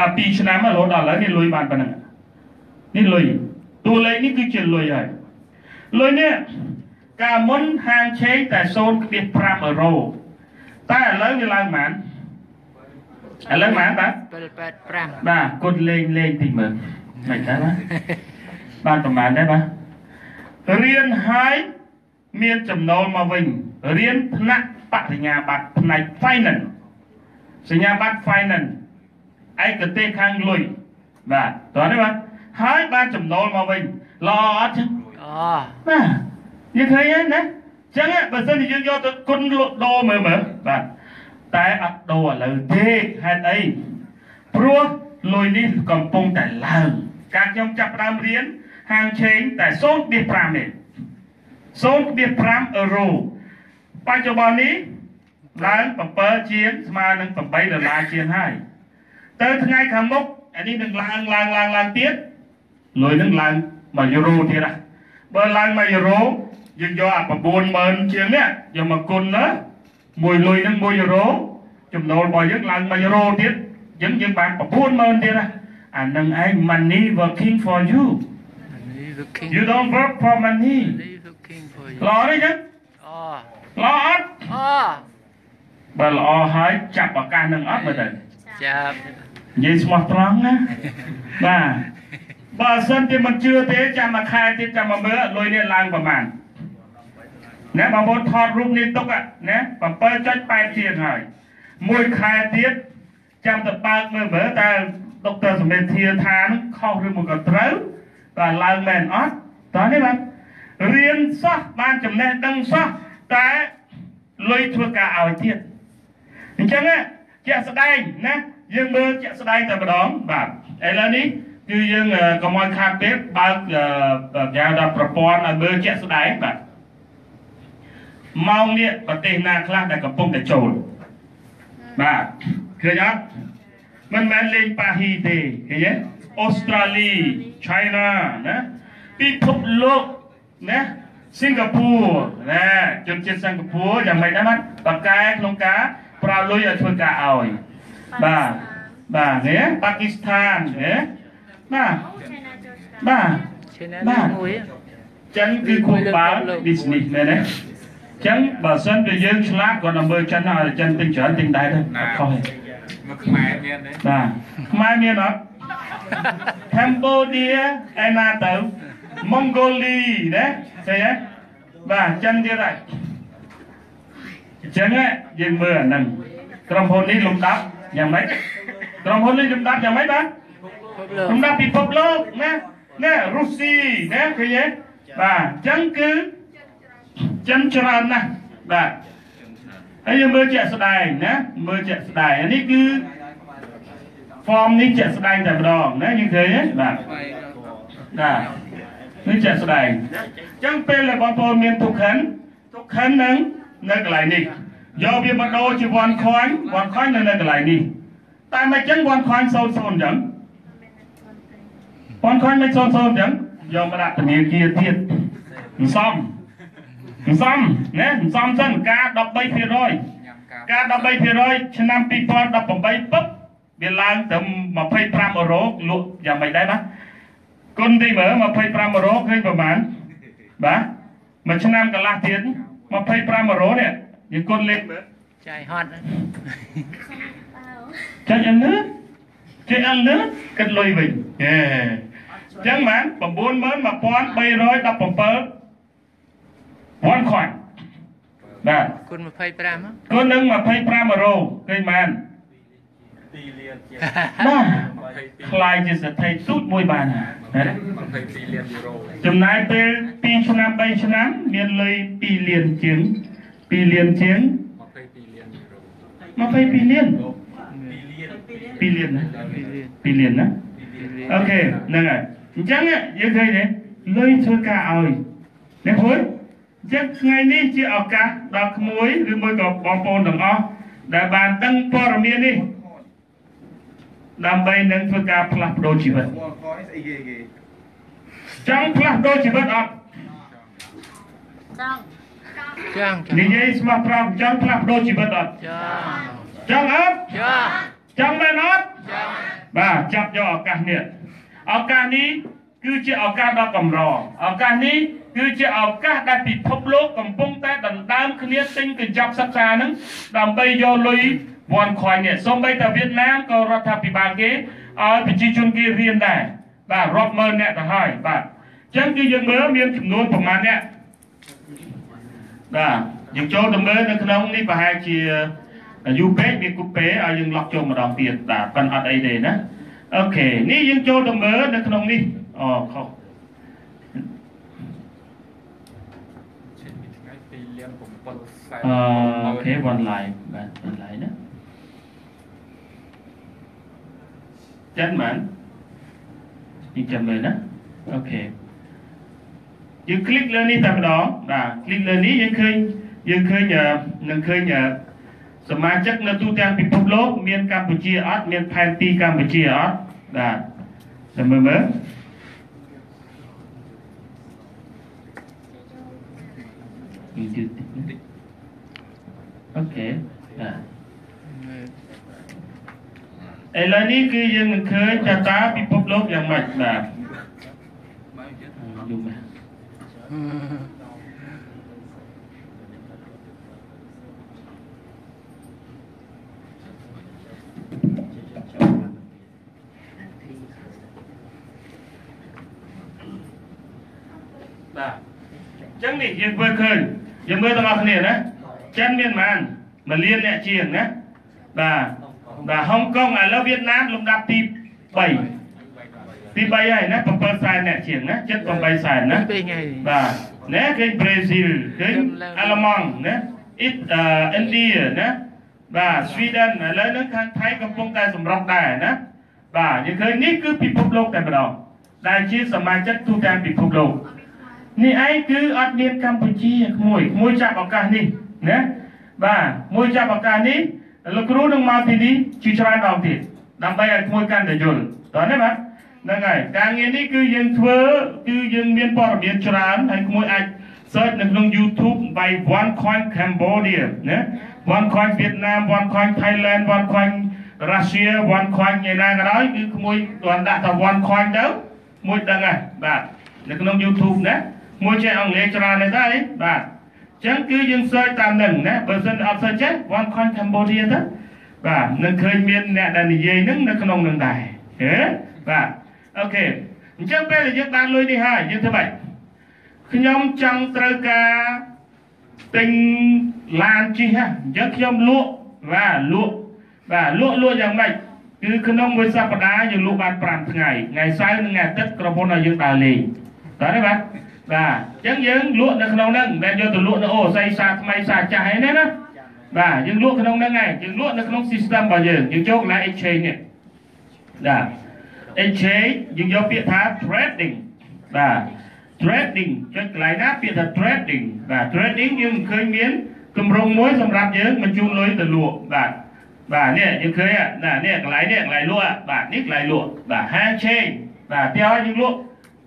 D: 2ឆ្នាំរហូតដល់ឥឡូវនេះលុយបានប៉ុណ្ណឹងនេះលុយតួលេខនេះគឺជាលុយហើយលុយនេះកាលមុនហាងឆេងតែ ศูนย์จุดห้า អឺរ៉ូតែឥឡូវវាឡើងប៉ុន្មានឥឡូវប៉ុន្មានបាទbảy八បាទគត់លេងលេងតិចមើលមិនដែរបាទបានប្រហែលដែរបាទរៀនហើយមានចំណូលមកវិញរៀនថ្នាក់បរិញ្ញាបត្រផ្នែក Finance សញ្ញាបត្រ Finance ឯកទេសខាងលុយបាទតើនេះបាទហើយបានចំណូលមកវិញល្អអត់ចឹងអូបាទយើងឃើញហ្នឹងណាចឹងបើសិនជាយើងយកទៅគុណលក់ដូរមើលមើលបាទតែអត់ដូរឥឡូវទេហេតុអីព្រោះលុយនេះកំពុងតែឡើងការខ្ញុំចាប់ផ្ដើមរៀនហាងឆេងតែ ศูนย์จุดห้า ទេ ศูนย์จุดห้า អឺរ៉ូបច្ចុប្បន្ននេះឡើង7ជាងស្មើនឹង8ដុល្លារជាងហើយទៅថ្ងៃខាងមុខអានេះនឹងឡើងឡើងឡើងឡើងទៀតលុយនឹងឡើង1យូរ៉ូទៀតណាបើឡើង1យូរ៉ូយើងយកអា9ម៉ឺនជាងនេះយកមកគុណណាមួយលុយនឹង1យូរ៉ូចំណូលរបស់យើងឡើង1យូរ៉ូទៀតអញ្ចឹងយើងបាន9ម៉ឺនទៀតណាអានឹងឯង money working for you you don't work for money ល្អទេចឹងអូល្អអត់អូបើល្អហើយចាប់ឱកាសនឹងអត់មើលទៅចាប់និយាយស្មោះត្រង់ណាបាទបើសិនជាមិនជឿទេចាំមួយខែទៀតចាំមកមើលលុយនេះឡើងប្រហែលណែបងប្អូនថតរូបនេះទុកណា bảyจุด八 ជាងហើយមួយខែទៀតចាំទៅបើកមើលមើលតើដុកទ័រសម្បត្តិធាថានឹងខុសឬមួយក៏ត្រូវបាទឡើងមែនអត់តើនេះបាទរៀនសោះបានចំណេះដឹងសោះតែលុយធ្វើការឲ្យទៀតអញ្ចឹងជាក់ស្ដែងណាយើងមើលជាក់ស្ដែងតែម្ដងបាទឥឡូវនេះគឺយើងកុំឲ្យខាតពេកបើកគេហៅថាប្រព័ន្ធឲ្យមើលជាក់ស្ដែងបាទម៉ោងនេះប្រទេសណាខ្លះដែលកំពុងតែចូលបាទឃើញអត់មិនមែនលេងប៉ាហ៊ីទេឃើញទេអូស្ត្រាលីឆៃណាណាពិភពលោកណាសិង្ហបុរីណាជនជាតិសិង្ហបុរីយ៉ាងម៉េចដែរបាទបកកែក្នុងការប្រើលុយឲ្យធ្វើការឲ្យបាទបាទនេះប៉ាគីស្ថានណាបាទបាទបាទចឹងគឺគូបាល់ business មែនទេចឹងបើសិនជាយើងឆ្លាតគាត់ដើម្បីចិនឲ្យចិនទិញច្រើនទិញដែរទៅអត់ខុសទេមកខ្មែរមានទេបាទខ្មែរមានអត់ថ Cambodia ឯណាទៅ Mongolia ណាឃើញទេបាទចឹងទៀតហើយអញ្ចឹងយើងមើលអាហ្នឹងក្រុមហ៊ុននេះលំដាប់យ៉ាងម៉េចក្រុមហ៊ុននេះលំដាប់យ៉ាងម៉េចបាទលំដាប់ពិភពលោកណាណារុស្ស៊ីណាឃើញទេបាទអញ្ចឹងគឺចិនច្រើនណាស់បាទហើយយើងមើលជាក់ស្ដែងណាមើលជាក់ស្ដែងអានេះគឺ form នេះជាក់ស្ដែងតែម្ដងណាយើងឃើញទេបាទណានេះជាក់ស្ដែងអញ្ចឹងពេលដែលបងប្អូនមានទុកខិនទុកខិននឹងនៅកន្លែងនេះយកវាមកដូរជាវ៉ាន់ខុញវ៉ាន់ខុញនៅនៅកន្លែងនេះតែមិនអញ្ចឹងវ៉ាន់ខុញសូន្យសូន្យអញ្ចឹងវ៉ាន់ខុញមិនសូន្យសូន្យអញ្ចឹងយកមកដាក់ធនាគារទៀតមិនសមមិនសមណាមិនសមសិនការ ដប់បីភាគរយ ការ ដប់បីភាគរយ ឆ្នាំ ពីរពាន់ដប់ប្រាំបី ពឹបវាឡើងទៅ ម្ភៃប្រាំ អឺរ៉ូលក់យ៉ាងម៉េចដែរបាទគុណទីមើល ម្ភៃប្រាំ អឺរ៉ូឃើញប្រហែលបាទមួយឆ្នាំកន្លះទៀត ម្ភៃប្រាំ អឺរ៉ូនេះយើងគុណលេខមើលចាយហត់ចាយអលឺចាយអលឺគិតលុយវិញហេអញ្ចឹងបាន ៩ម៉ឺន មួយពាន់ បីរយ ដប់ប្រាំ វ៉ាន់ខុញបាទគុណ ម្ភៃប្រាំ គុណនឹង ម្ភៃប្រាំ អឺរ៉ូឃើញបានពីរលានជាបាទខ្លាយជាសេដ្ឋីទូចមួយបានណាម្ភៃពីរលានយូរ៉ូចំណាយពេលពីរឆ្នាំ បីឆ្នាំ មានលុយពីរលានជាង ពីរលានជាង ម្ភៃពីរលានយូរ៉ូ ម្ភៃពីរលាន ពីរលានណាពីរលានណាអូខេហ្នឹងហើយអញ្ចឹងយើងឃើញទេលុយធ្វើការឲ្យអ្នកព្រោះចឹងថ្ងៃនេះជាឱកាសដល់ក្មួយឬមួយក៏បងប្អូនទាំងអស់ដែលបានដឹងព័ត៌មាននេះដើម្បីនឹងធ្វើការផ្លាស់ប្ដូរជីវិតចង់ផ្លាស់ប្ដូរជីវិតអត់ចង់ចង់និយាយស្មោះត្រង់ចង់ផ្លាស់ប្ដូរជីវិតអត់ចង់ចង់អត់ចង់ចង់មែនអត់ចង់បាទចាប់យកឱកាសនេះឱកាសនេះគឺជាឱកាសដ៏កម្រឱកាសនេះគឺជាឱកាសដែលពិភពលោកកំពុងតែដណ្ដើមគ្នាទិញកញ្ចប់សិក្សាហ្នឹងដើម្បីយកលុយវ៉ាន់ខុញនេះសូម្បីតែវៀតណាមក៏រដ្ឋាភិបាលគេឲ្យប្រជាជនគេរៀនដែរបាទរាប់ម៉ឺនអ្នកទៅហើយបាទអញ្ចឹងគឺយើងមើលមានចំនួនប្រមាណអ្នកបាទយើងចូលទៅមើលនៅក្នុងនេះប្រហែលជាយូពេកវាគូពេឲ្យយើងឡុកចូលម្ដងទៀតបាទប៉ុន្តែអត់អីទេណាអូខេនេះយើងចូលទៅមើលនៅក្នុងនេះអូខុសអូខេ one line បាទ one line ណាចឹងបានយើងចាំមើលណាអូខេយើង click លើនេះតែម្ដងបាទ click លើនេះយើងឃើញយើងឃើញនឹងឃើញសមាជិកនៅទូទាំងពិភពលោកមានកម្ពុជាអត់មានផែនទីកម្ពុជាអត់បាទចាំមើលមើលអូខេបាទឥឡូវនេះគឺយើងនឹងឃើញថាតើពិភពលោកយ៉ាងម៉េចបាទយូរណាស់បាទអញ្ចឹងនេះយើងធ្វើឃើញយើងមើលទាំងអស់គ្នាណាចិនមានប៉ុន្មានមួយលានអ្នកជាងណាបាទបាទហុងកុងឥឡូវវៀតណាមលំដាប់ទីបីទីបីហើយណាbảyសែនអ្នកជាងណាជិតtámសែនណាបាទណាឃើញប្រេស៊ីលឃើញអាល្លឺម៉ង់ណាអ៊ីឥណ្ឌាណាបាទស្វីដនឥឡូវហ្នឹងខាងថៃកំពុងតែសម្រុកដែរណាបាទយើងឃើញនេះគឺពិភពលោកតែម្ដងដែលជាសមាជិកទូទាំងពិភពលោកនេះឯងគឺអត់មានកម្ពុជាក្មួយក្មួយចាប់ឱកាសនេះណាបាទមួយចាប់ឱកាសនេះលោកគ្រូនឹងមកទីនេះជាច្រើនដងទៀតដើម្បីឲ្យក្មួយកាន់តែយល់តើណាបាទហ្នឹងហើយការងារនេះគឺយើងធ្វើគឺយើងមានព័ត៌មានច្រើនហើយក្មួយអាច search នៅក្នុង YouTube by one coin Cambodia ណា one coin វៀតណាម one coin Thailand one coin Russia one coin ឯណាក៏ដោយគឺក្មួយគាត់ដាក់តែ one coin ទៅមួយដឹងហើយបាទនៅក្នុង YouTube ណាមួយចេះអង់គ្លេសច្រើនទេដែរបាទអញ្ចឹងគឺយើង search តាមនឹងណាបើមិនអត់ search ចេះ one coin Cambodia ទៅបាទនឹងឃើញមានអ្នកដែលនិយាយនឹងនៅក្នុងនឹងដែរហេបាទ ok chẳng bây là những bạn lôi đi hai như thế vậy nhóm chẳngត្រូវការទិញឡានជិះហ่ะអញ្ចឹងខ្ញុំលក់បាទលក់បាទលក់លក់យ៉ាងម៉េចគឺក្នុងមួយសប្តាហ៍យើងលក់បានfiveថ្ងៃថ្ងៃសៅរ៍និងថ្ងៃអាទិត្យក្រុមហ៊ុនឲ្យយើងដើរលេងតើទេបាទបាទអញ្ចឹងយើងលក់នៅក្នុងហ្នឹងមិនមែនយកទៅលក់នៅអូស័យសាថ្មីសាចាស់ឯណាណាបាទយើងលក់ក្នុងហ្នឹងឯងយើងលក់នៅក្នុង system របស់យើងយើងចូលកន្លែង exchange នេះបាទ exchange យើងយកពាក្យថា trading បាទ trading ចុចកន្លែងណាពាក្យថា trading បាទ trading យើងឃើញមានគម្រោងមួយសម្រាប់យើងបញ្ជូនលុយទៅលក់បាទបាទនេះយើងឃើញណានេះកន្លែងនេះកន្លែងលក់បាទនេះកន្លែងលក់បាទ handshake បាទទីឲ្យយើងលក់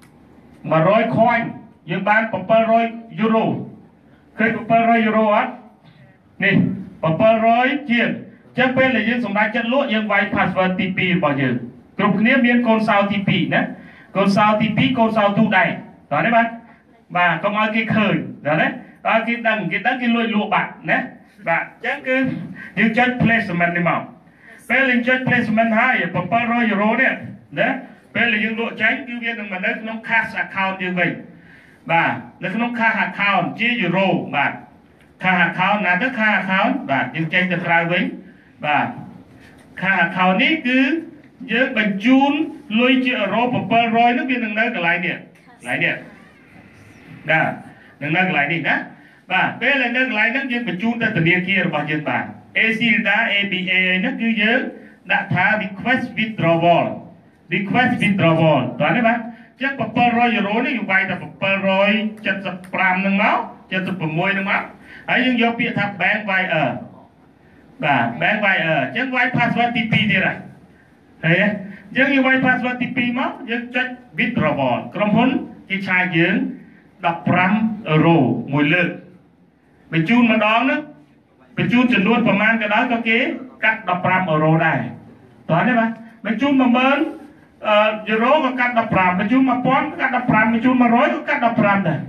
D: one hundred ខូនយើងបានseven hundredយូរ៉ូឃើញseven hundredយូរ៉ូអត់នេះseven hundredជាងចឹងពេលដែលយើងសម្រេចចិត្តលក់យើងវាយ password ទីtwoរបស់យើងគ្រប់គ្នាមានកូនសោទីtwoណាកូនសោទីtwoកូនសោទូដែរតើទេបាទបាទកុំឲ្យគេឃើញតើណាបើគេដឹងគេដឹងគេលួចលក់បាត់ណាបាទអញ្ចឹងគឺយើងចុច placement នេះមកពេលយើងចុច placement ហើយseven hundredយូរ៉ូនេះណាពេលដែលយើងលក់ចាញ់គឺវានឹងមកនៅក្នុង cash account យើងវិញបាទនៅក្នុង cash account ជាយូរ៉ូបាទ cash account ណាទៅ cash account បាទយើងចេញទៅក្រៅវិញបាទ cash account នេះគឺយើងបញ្ជូនលុយជាអឺរ៉ូseven hundredនោះវានឹងនៅកន្លែងនេះកន្លែងនេះណានឹងនៅកន្លែងនេះណាបាទពេលដែលនៅកន្លែងហ្នឹងយើងបញ្ជូនទៅធនាគាររបស់យើងបាទ A C D A A B A ហ្នឹងគឺយើងដាក់ថា request withdrawal request withdrawal តើនេះបាទចឹងseven hundredយូរ៉ូនេះយើងវាយតែseven hundred seventy-fiveហ្នឹងមកseventy-sixហ្នឹងមកហើយយើងយកពាក្យថា bank wire បាទ bank wire ចឹងវាយ password ទីtwoទៀតហើយហើយយើងយកវាយ password ទីtwoមកយើងចុច withdrawal ក្រុមហ៊ុនគេឆាយយើងfifteenអឺរ៉ូមួយលើកបញ្ជូនម្ដងហ្នឹងបញ្ជូនចំនួនប្រមាណក៏ដោយក៏គេកាត់fifteenអឺរ៉ូដែរតើទេបាទបញ្ជូនone thousandអឺយូរ៉ូក៏កាត់fifteenបញ្ជូនone thousandកាត់fifteenបញ្ជូនone hundredក៏កាត់fifteenដែរ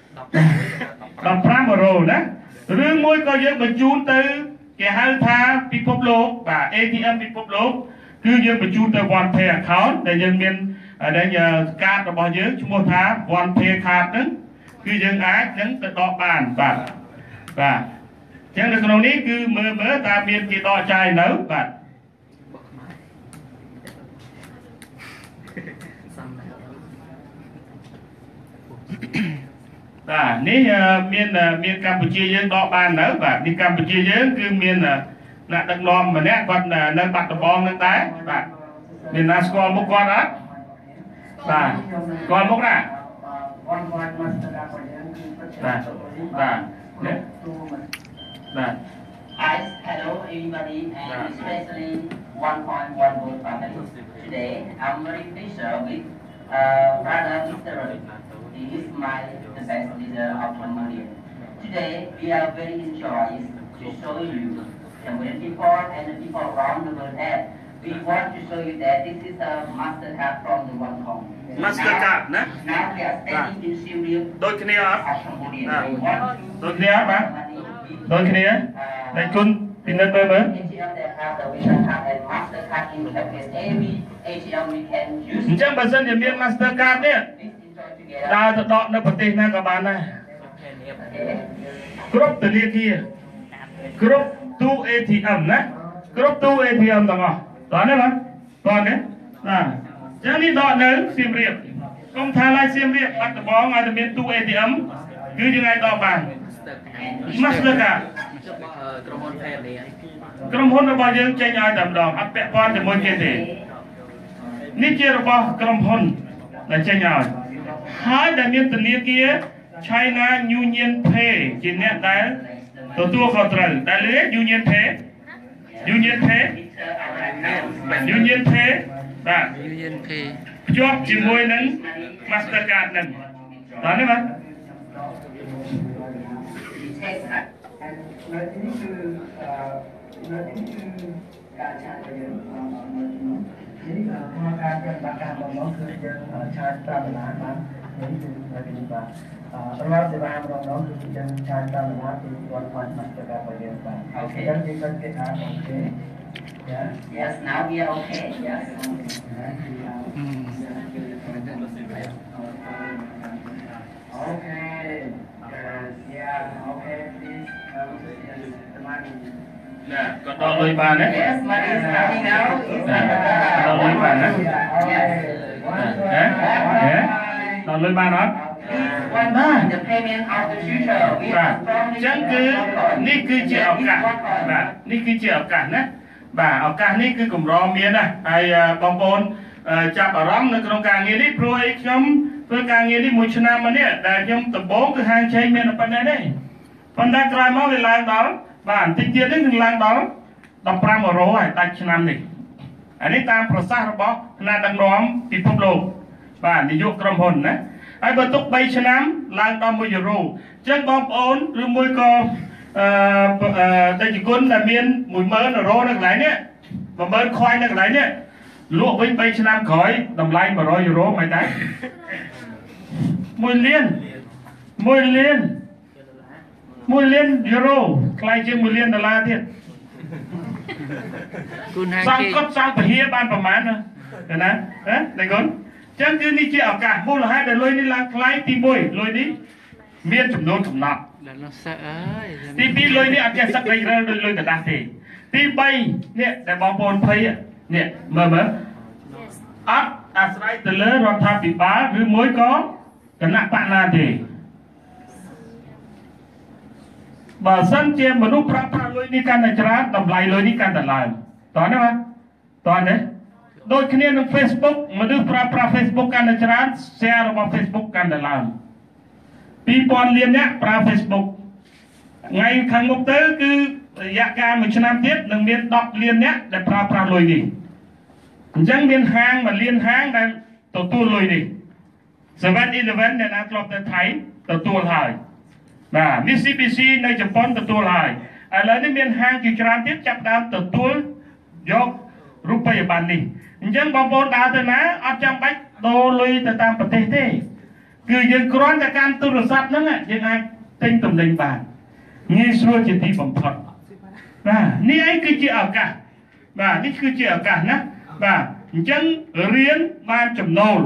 D: fifteenអឺរ៉ូណាឬមួយក៏យើងបញ្ជូនទៅគេហៅថាពិភពលោកបាទ A T M ពិភពលោកគឺយើងបញ្ជូនទៅ One Pay account ដែលយើងមានដែលកាតរបស់យើងឈ្មោះថា One Pay card ហ្នឹងគឺយើងអាចនឹងទៅដកបានបាទបាទអញ្ចឹងនៅក្នុងនេះគឺមើលមើលតើមានគេដកចាយនៅបាទបាទនេះមានមានកម្ពុជាយើងដកបាននៅបាទនេះកម្ពុជាយើងគឺមានអ្នកដឹកនាំម្នាក់គាត់នៅបាត់ដំបងនឹងដែរបាទមានណាស្គាល់មុខគាត់អត់បាទស្គាល់មុខណាបាទបាទបាទ
F: Hi, hello everybody, and especially one point one vote family. Today, I'm very pleased with uh, brother Mister Ravi. He is my the best leader of Cambodia. Today, we are very enjoyed to show you Cambodian people and the people around the world that we want to show you that this is a master card from the one Kong.
D: Master card, né?
F: Now we are standing in Syria
D: Đôiគ្នាអត់
F: of Cambodia. We want to
D: ដូចគ្នាអត់បាទដូចគ្នាតែគុណពិនិត្យមើលមើល
F: A T M that have the Visa card and Master card in Cafe. Every A T M we can use.
D: អញ្ចឹងបើសិនជាមាន Master card នេះ
F: Please enjoy together.
D: ដើរទៅដកនៅប្រទេសណាក៏បានដែរ
F: Okay.
D: គ្រប់ធនាគារគ្រប់ទូ A T M ណាគ្រប់ទូ A T M ទាំងអស់តើណាបាទតើណាបាទអញ្ចឹងនេះដកនៅសៀមរាបកុំថាឡើយសៀមរាបបាត់ដំបងឲ្យតែមានទូ A T M គឺយើងអាចដកបាន Master card
E: ក្រុមហ៊ុនផេតនេះ
D: ក្រុមហ៊ុនរបស់យើងចេញឲ្យតែម្ដងអត់ពាក់ព័ន្ធជាមួយគេទេនេះជារបស់ក្រុមហ៊ុនដែលចេញឲ្យហើយដែលមានធនាគារ China Union Pay ជាអ្នកដែលទទួលខុសត្រូវដែលលើ Union Pay Union Pay Union Pay បាទ
G: Union Pay
D: ភ្ជាប់ជាមួយនឹង Master card ហ្នឹងតើនេះបាទ
H: នៅទីនេះគឺនៅទីនេះគឺការឆាតរបស់យើងនេះក្នុងការប្រតិបត្តិការរបស់នោះគឺយើងឆាត5ដុល្លារបាននេះគឺនៅទីនេះបាទរាល់សេវារបស់នោះគឺយើងឆាត5ដុល្លារពីone point master card របស់យើងបាទអូខេយើងយើងគេថាអូខេ Yes.
F: Yes, now we are okay. Yes.
H: Okay. Yeah. Okay. Please. The money.
D: Nè, còn đo lưới bàn đấy.
F: Yes, money is coming out. It's
D: Nè, đo lưới bàn đấy. Đấy, đấy, đo lưới bàn đó.
F: One the payment of the future. We
D: បាទ
F: strongly
D: អញ្ចឹងគឺនេះគឺជាឱកាសបាទនេះគឺជាឱកាសណាបាទឱកាសនេះគឺកម្រមានណាហើយបងប្អូនចាប់អារម្មណ៍នៅក្នុងការងារនេះព្រោះអីខ្ញុំធ្វើការងារនេះមួយឆ្នាំមកនេះដែលខ្ញុំដំបូងគឺហាងឆេងមានតែប៉ុណ្ណេះទេប៉ុន្តែក្រោយមកវាឡើងដល់បាទបន្តិចទៀតនេះនឹងឡើងដល់ដប់ប្រាំអឺរ៉ូហើយដាច់ឆ្នាំនេះអានេះតាមប្រសាសន៍របស់គណៈដឹកនាំពិភពលោកបាទនាយកក្រុមហ៊ុនណាហើយបើទុកបីឆ្នាំឡើងដល់មួយយូរ៉ូអញ្ចឹងបងប្អូនឬមួយក៏អឺដេជគុណដែលមានមួយម៉ឺនអឺរ៉ូនៅកន្លែងនេះមួយម៉ឺនខុយនៅកន្លែងនេះលក់វិញបីឆ្នាំក្រោយតម្លៃមួយរយយូរ៉ូមិនដែរមួយលានមួយលានមួយលានយូរ៉ូថ្លៃជាងមួយលានដុល្លារទៀតគុណហាងសង្កត់សង្កពហិបានប្រមាណណាណាដេជគុណចឹងគឺនេះជាឱកាសមូលហេតុដែលលុយនេះឡើងថ្លៃទីមួយលុយនេះមានចំនួនកំណត់ទីពីរលុយនេះអត់ចេះសឹកលេខរើដូចលុយกระดาษទេទីបីនេះដែលបងប្អូនភ័យនេះមើលមើលអត់អាស្រ័យទៅលើរដ្ឋាភិបាលឬមួយក៏គណៈបកណាទេបើសិនជាមនុស្សប្រើប្រាស់លុយនេះកាន់តែច្រើនតម្លៃលុយនេះកាន់តែឡើងតោះណាបាទតោះណាដូចគ្នានឹង Facebook មនុស្សប្រើប្រាស់ Facebook កាន់តែច្រើន share របស់ Facebook កាន់តែឡើងពីរពាន់លានអ្នកប្រើ Facebook ថ្ងៃខាងមុខទៅគឺរយៈកាលមួយឆ្នាំទៀតនឹងមានដប់លានអ្នកដែលប្រើប្រាស់លុយនេះអញ្ចឹងមានហាងមួយលានហាងដែលទទួលលុយនេះ seven eleven ដែលណាធ្លាប់ទៅថៃទទួលហើយបាទ Mitsubishi នៅជប៉ុនទទួលហើយឥឡូវនេះមានហាងជាច្រើនទៀតចាប់ដើមទទួលយករូបិយប័ណ្ណនេះអញ្ចឹងបងប្អូនដើរទៅណាអត់ចាំបាច់ដូរលុយទៅតាមប្រទេសទេគឺយើងគ្រាន់តែកាន់ទូរស័ព្ទហ្នឹងយើងអាចទិញទំនិញបានងាយស្រួលជាទីបំផុតបាទនេះឯងគឺជាឱកាសបាទនេះគឺជាឱកាសណាបាទអញ្ចឹងរៀនបានចំណូល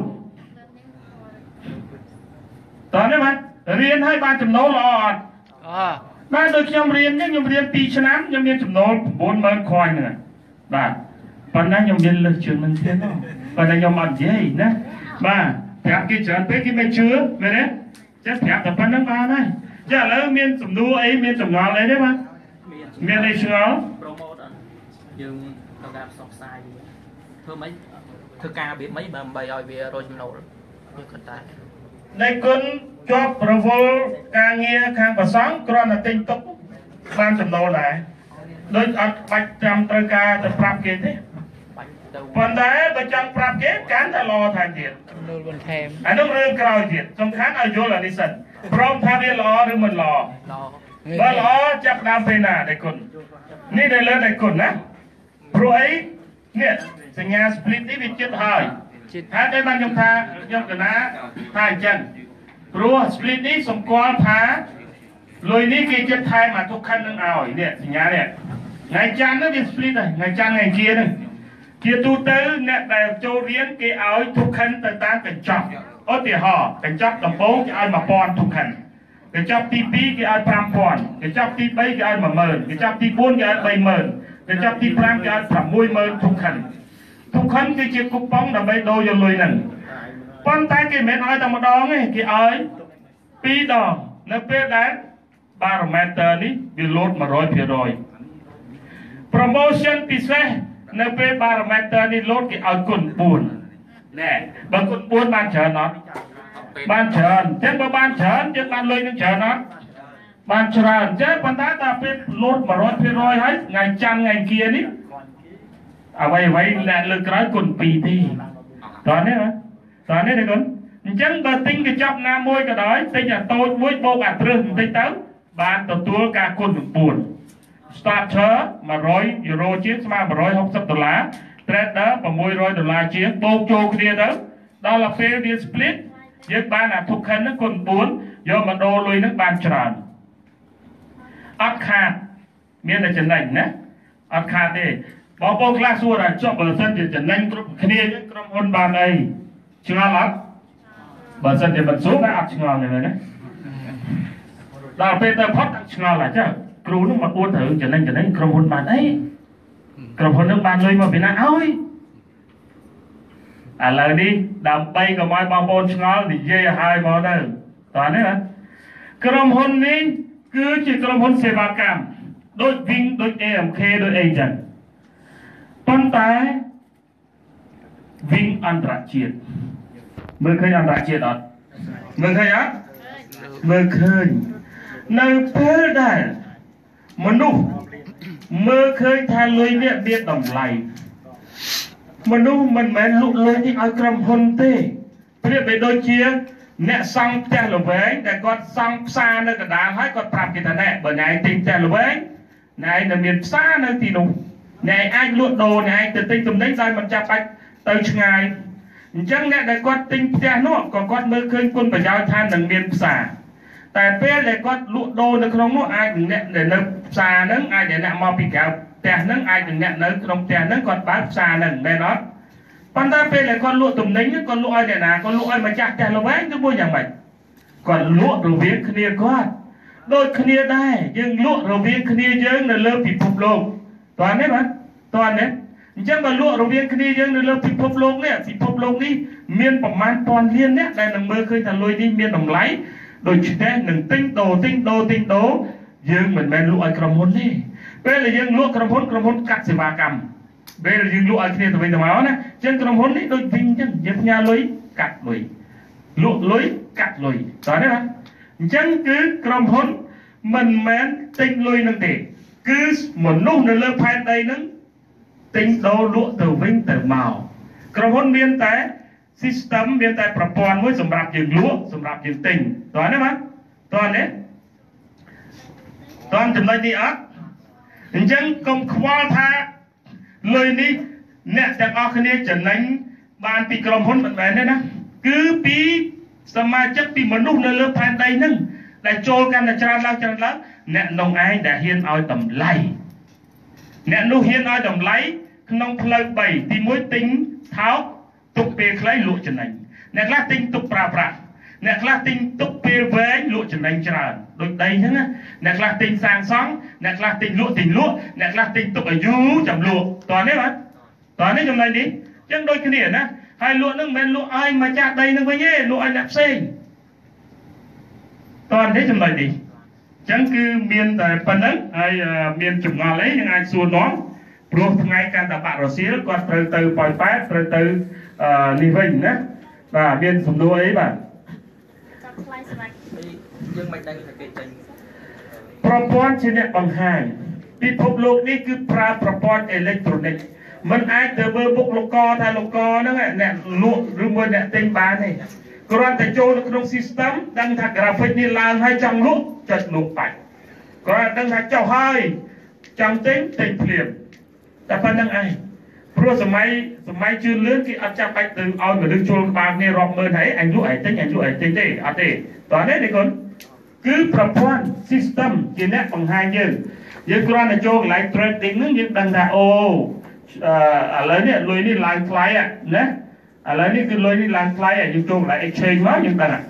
D: តើនេះបាទរៀនឲ្យបានចំណូលល្អអត់អបាទដូចខ្ញុំរៀនខ្ញុំរៀនពីរឆ្នាំខ្ញុំមានចំណូល៩ម៉ឺនខយហ្នឹងបាទប៉ុន្តែខ្ញុំមានលើសជាងនឹងទៀតប៉ុន្តែខ្ញុំអត់និយាយណាបាទប្រាប់គេច្រើនពេកគេមិនជឿមែនទេចេះប្រាប់តែប៉ុណ្្នឹងបានហើយចាឥឡូវមានសំណួរអីមានចម្ងល់អីទេបាទមានអីឆ្ងល់
E: promote យើងត្រូវការផ្សព្វផ្សាយធ្វើម៉េចធ្វើការរបៀបម៉េចដើម្បីឲ្យវារកចំណូលវាគាត់តែ
D: នៃគុណជាប់ប្រវល់ការងារខាងប្រសង់គ្រាន់តែទិញទុកបានចំណូលដែរដូចអត់បាច់ចាំត្រូវការទៅប្រាប់គេទេប៉ុន្តែបើចង់ប្រាប់គេកាន់តែល្អថែមទៀតចំណូលបន្ថែមអានោះរឿងក្រោយទៀតសំខាន់ឲ្យយល់អានេះសិនព្រមថាវាល្អឬមិនល្អបើល្អចាប់ដើមពេលណាដៃគុណនេះដែលលើដៃគុណណាព្រោះអីនេះសញ្ញា split នេះវាចិត្តហើយហើយតែបានខ្ញុំថាខ្ញុំកណាថាអញ្ចឹងព្រោះ split នេះសម្គាល់ថាលុយនេះគេចិត្តថែមអាទុកខិននឹងឲ្យនេះសញ្ញានេះថ្ងៃច័ន្ទនេះវា split ហើយថ្ងៃច័ន្ទថ្ងៃគៀហ្នឹងជាទូទៅអ្នកដែលចូលរៀនគេឲ្យទុកខិនទៅតាមកញ្ចប់ឧទាហរណ៍កញ្ចប់ដំបូងគេឲ្យmột nghìnទុកខិនកញ្ចប់ទីពីរគេឲ្យfive thousandកញ្ចប់ទីបីគេឲ្យone thousandកញ្ចប់ទីfourគេឲ្យthree thousandកញ្ចប់ទីfiveគេឲ្យsix thousandទុកខិនទុកខិនគឺជាគូប៉ុងដើម្បីដូរយកលុយហ្នឹងប៉ុន្តែគេមិនឲ្យតែម្ដងទេគេឲ្យពីរដងនៅពេលដែលបារ៉ូម៉ែត្រនេះវាលោតone hundred percent promotion ពិសេសនៅពេលបារ៉ូម៉ែត្រនេះលោតគេឲ្យគុណfourណែបើគុណfourបានច្រើនអត់បានច្រើនអញ្ចឹងបើបានច្រើនយើងបានលុយនឹងច្រើនអត់បានច្រើនអញ្ចឹងប៉ុន្តែដល់ពេលលោតone hundred percentហើយថ្ងៃច័ន្ទថ្ងៃគៀនេះអ្វីអ្វីអ្នកលើក្រោយគុណtwoទេតើនេះតើនេះទេគុណអញ្ចឹងបើទិញកញ្ចប់ណាមួយក៏ដោយទិញអាតូចមួយបូកអាត្រឹសបន្តិចទៅបានទទួលការគុណនឹងfour starter one hundredយូរ៉ូជាងស្មើone hundred sixtyដុល្លារ trader six hundredដុល្លារជាងបូកចូលគ្នាទៅដល់ទៅពេលវា split យើងបានអា token ហ្នឹងគុណfourយកមកដូរលុយហ្នឹងបានច្រើនអត់ខាតមានតែចំណេញណាអត់ខាតទេបងប្អូនខ្លះសួរថាចុះបើសិនជាចំណេញគ្រប់គ្នាក្រុមហ៊ុនបានអីឆ្ងល់អត់បើសិនជាមិនសួរតែអត់ឆ្ងល់ទេមែនទេដល់ពេលទៅផុតឆ្ងល់ឡាចាគ្រូនោះមកអួតរឿងចំណេញចំណេញក្រុមហ៊ុនបានអីក្រុមហ៊ុននោះបានលុយមកពីណាអើយឥឡូវនេះដើម្បីកុំឲ្យបងប្អូនឆ្ងល់និយាយឲ្យហើយមកទៅតើនេះណាក្រុមហ៊ុននេះគឺជាក្រុមហ៊ុនសេវាកម្មដូច Ving ដូច a m k ដូចអីចឹងប៉ុន្តែ Ving អន្តរជាតិមើលឃើញអន្តរជាតិអត់មើលឃើញអត់មើលឃើញនៅពេលដែលមនុស្សមើលឃើញថាលុយនេះមានតម្លៃមនុស្សមិនមែនលក់លុយនេះឲ្យក្រុមហ៊ុនទេប្រៀបដូចជាអ្នកសង់ផ្ទះល្វែងដែលគាត់សង់ផ្សារនៅកណ្ដាលហើយគាត់ប្រាប់គេថាណែបើណែទិញផ្ទះល្វែងណែនៅមានផ្សារនៅទីនោះណែអាចលក់ដូរណែទៅទិញទំនិញដោយមិនចាំបាច់ទៅឆ្ងាយអញ្ចឹងអ្នកដែលគាត់ទិញផ្ទះនោះក៏គាត់មើលឃើញគុណប្រយោជន៍ថានឹងមានផ្សារតែពេលដែលគាត់លក់ដូរនៅក្នុងនោះអាចនឹងអ្នកដែលនៅផ្សារហ្នឹងអាចអ្នកមកពីក្រៅផ្ទះហ្នឹងអាចនឹងអ្នកនៅក្នុងផ្ទះហ្នឹងគាត់បើកផ្សារហ្នឹងមែនអត់ប៉ុន្តែពេលដែលគាត់លក់ទំនិញគាត់លក់ឲ្យអ្នកណាគាត់លក់ឲ្យម្ចាស់ផ្ទះល្វែងទៅមួយយ៉ាងម៉េចគាត់លក់រវាងគ្នាគាត់ដូចគ្នាដែរយើងលក់រវាងគ្នាយើងនៅលើពិភពលោកតើនេះបាទតើនេះអញ្ចឹងបើលក់រវាងគ្នាយើងនៅលើពិភពលោកនេះពិភពលោកនេះមានប្រមាណពាន់លានអ្នកដែលនឹងមើលឃើញថាលុយនេះមានតម្លៃដូច្នេះនឹងទិញដូរទិញដូរទិញដូរយើងមិនមែនលក់ឲ្យក្រុមហ៊ុនទេពេលដែលយើងលក់ក្រុមហ៊ុនក្រុមហ៊ុនកាត់សេវាកម្មពេលយើងលក់ឲ្យគ្នាទៅវិញទៅមកណាអញ្ចឹងក្រុមហ៊ុននេះដូចវិញអញ្ចឹងយើងផ្ញើលុយកាត់លុយលក់លុយកាត់លុយតើទេបាទអញ្ចឹងគឺក្រុមហ៊ុនមិនមែនទិញលុយនឹងទេគឺមនុស្សនៅលើផែនដីហ្នឹងទិញដូរលក់ទៅវិញទៅមកក្រុមហ៊ុនមានតែ system មានតែប្រព័ន្ធមួយសម្រាប់យើងលក់សម្រាប់យើងទិញតើទេបាទតើទេតើចំណុចនេះអត់អញ្ចឹងកុំខ្វល់ថាលុយនេះអ្នកទាំងអស់គ្នាចំណេញបានពីក្រុមហ៊ុនមិនមែនទេណាគឺពីសមាជិកពីមនុស្សនៅលើផែនដីហ្នឹងដែលចូលកាន់តែច្រើនឡើងច្រើនឡើងអ្នកនោះឯងដែលហ៊ានឲ្យតម្លៃអ្នកនោះហ៊ានឲ្យតម្លៃក្នុងផ្លូវបីទីមួយទិញថោកទុកពេលខ្លីលក់ចំណេញអ្នកខ្លះទិញទុកប្រើប្រាស់អ្នកខ្លះទិញទុកពេលវែងលក់ចំណេញច្រើនដូចដីអញ្ចឹងណាអ្នកខ្លះទិញសាងសង់អ្នកខ្លះទិញលក់ទិញលក់អ្នកខ្លះទិញទុកឲ្យយូរចាំលក់តើនេះបាទតើនេះចំណុចនេះអញ្ចឹងដូចគ្នាណាហើយលក់នឹងមិនមែនលក់ឲ្យម្ចាស់ដីនឹងវិញទេលក់ឲ្យអ្នកផ្សេងតើនេះចំណុចនេះអញ្ចឹងគឺមានតែប៉ុណ្្នឹងហើយមានចម្ងល់អីយើងអាចសួរនាំព្រោះថ្ងៃកាន់តែបាក់រសៀលគាត់ត្រូវទៅប៉ោយប៉ែតត្រូវទៅនេះវិញណាបាទមានសំណួរអីបាទយើងមិនដឹងថាគេចេញប្រព័ន្ធជាអ្នកបង្ហាញពិភពលោកនេះគឺប្រើប្រព័ន្ធអេឡិចត្រូនិកមិនអាចទៅមើលមុខលោកកថាលោកកហ្នឹងអ្នកលក់ឬមួយអ្នកទិញបានទេគ្រាន់តែចូលនៅក្នុង system ដឹងថា graphic នេះឡើងហើយចង់លក់ចុចលក់បាច់គ្រាន់តែដឹងថាចុះហើយចង់ទិញទិញភ្លាមតែប៉ុណ្្នឹងឯងព្រោះសម័យសម័យជឿនលឿនគេអត់ចាំបាច់ទៅឲ្យមនុស្សចូលក្បាលគ្នារាប់ម៉ឺនហើយអញលក់ឯងទិញអញលក់ឯងទិញទេអត់ទេតើនេះនេះកូនគឺប្រព័ន្ធ system ជាអ្នកបង្ហាញយើងយើងគ្រាន់តែចូលកន្លែង trading ហ្នឹងយើងដឹងថាអូអឺឥឡូវនេះលុយនេះឡើងថ្លៃណាឥឡូវនេះគឺលុយនេះឡើងថ្លៃយើងចូលកន្លែង exchange មកយើងដឹង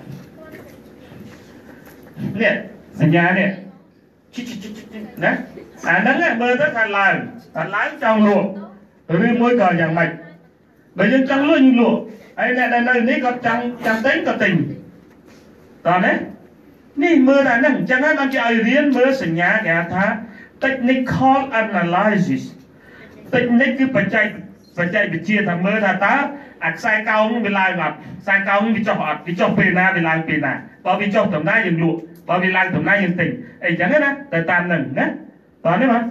D: នេះសញ្ញានេះណាអាហ្នឹងមើលទៅថាឡើងតែឡើងចង់លក់ឬមួយក៏យ៉ាងម៉េចបើយើងចង់លក់យើងលក់ហើយអ្នកដែលនៅនេះក៏ចង់ចង់ទិញក៏ទិញតើណានេះមើលតែហ្នឹងអញ្ចឹងហើយបានជាឲ្យរៀនមើលសញ្ញាគេថា technical analysis technique គឺបច្ចេកបច្ចេកវិទ្យាថាមើលថាតើអាខ្សែកោងវាឡើងអត់ខ្សែកោងវាចុះអត់វាចុះពេលណាវាឡើងពេលណាបើវាចុះតំណាយើងលក់បើវាឡើងតំណាយើងទិញអីចឹងណាតែតាមហ្នឹងណាតើនេះបាទ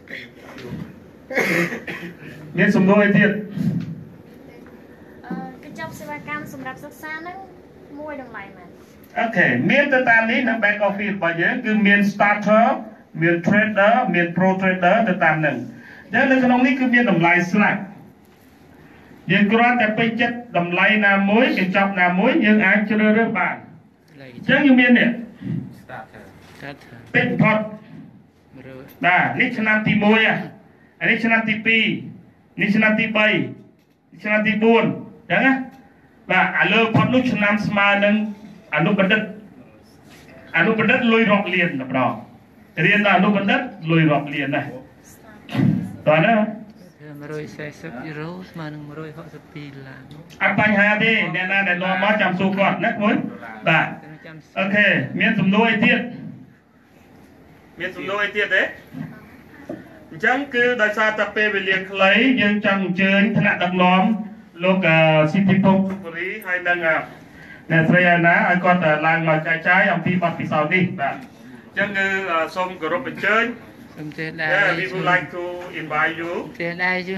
D: មានសំណួរអីទៀត
G: អឺកញ្ចប់សេវាកម្មសម្រាប់សិក្សាហ្នឹងមួយតម្លៃមែន
D: អូខេមានទៅតាមនេះនៅ back office របស់យើងគឺមាន starter មាន trader មាន pro trader ទៅតាមហ្នឹងអញ្ចឹងនៅក្នុងនេះគឺមានតម្លៃស្លាកយើងគ្រាន់តែពេញចិត្តតម្លៃណាមួយកញ្ចប់ណាមួយយើងអាចជ្រើសរើសបានអញ្ចឹងយើងមាននេះ starter starter ពេញផុតបាទនេះឆ្នាំទីមួយអានេះឆ្នាំទីពីរនេះឆ្នាំទី3ឆ្នាំទី4អញ្ចឹងណាបាទឥឡូវផុតនោះឆ្នាំស្មើនឹងអនុបណ្ឌិតអនុបណ្ឌិតលុយរាប់លានតែម្ដងរៀនដល់អនុបណ្ឌិតលុយរាប់លានណាតើណា
I: 140យូរ៉ូស្មើនឹង162ឡាន
D: អត់បញ្ហាទេអ្នកណាដែលនាំមកចាំសួរគាត់ណាមួយបាទអូខេមានសំណួរអីទៀតមានសំណួរអីទៀតទេអញ្ចឹងគឺដោយសារតែពេលវេលាខ្លីយើងចង់អញ្ជើញថ្នាក់ដឹកនាំលោកស៊ីធីភុកបុរីហើយនឹងអ្នកស្រីអាណាឲ្យគាត់ឡើងមកចែកចាយអំពីបទពិសោធន៍នេះបាទអញ្ចឹងគឺសូមគោរពអញ្ជើញ
I: សូមចេះដែរ
D: Yeah, we would like to invite you
I: ចេះដែរជឿ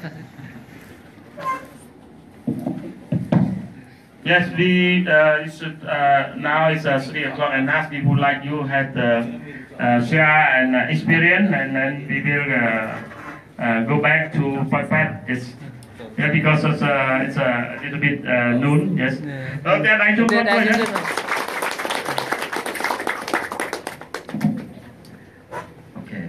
D: Yes, we uh, should uh, now it's uh, three o'clock and half. We would like you had uh, uh, share and uh, experience, and then we will uh, uh, go back to Phuket. Yes, yeah, because it's uh, it's a little bit uh, noon. Yes. Okay, I took one point. Okay.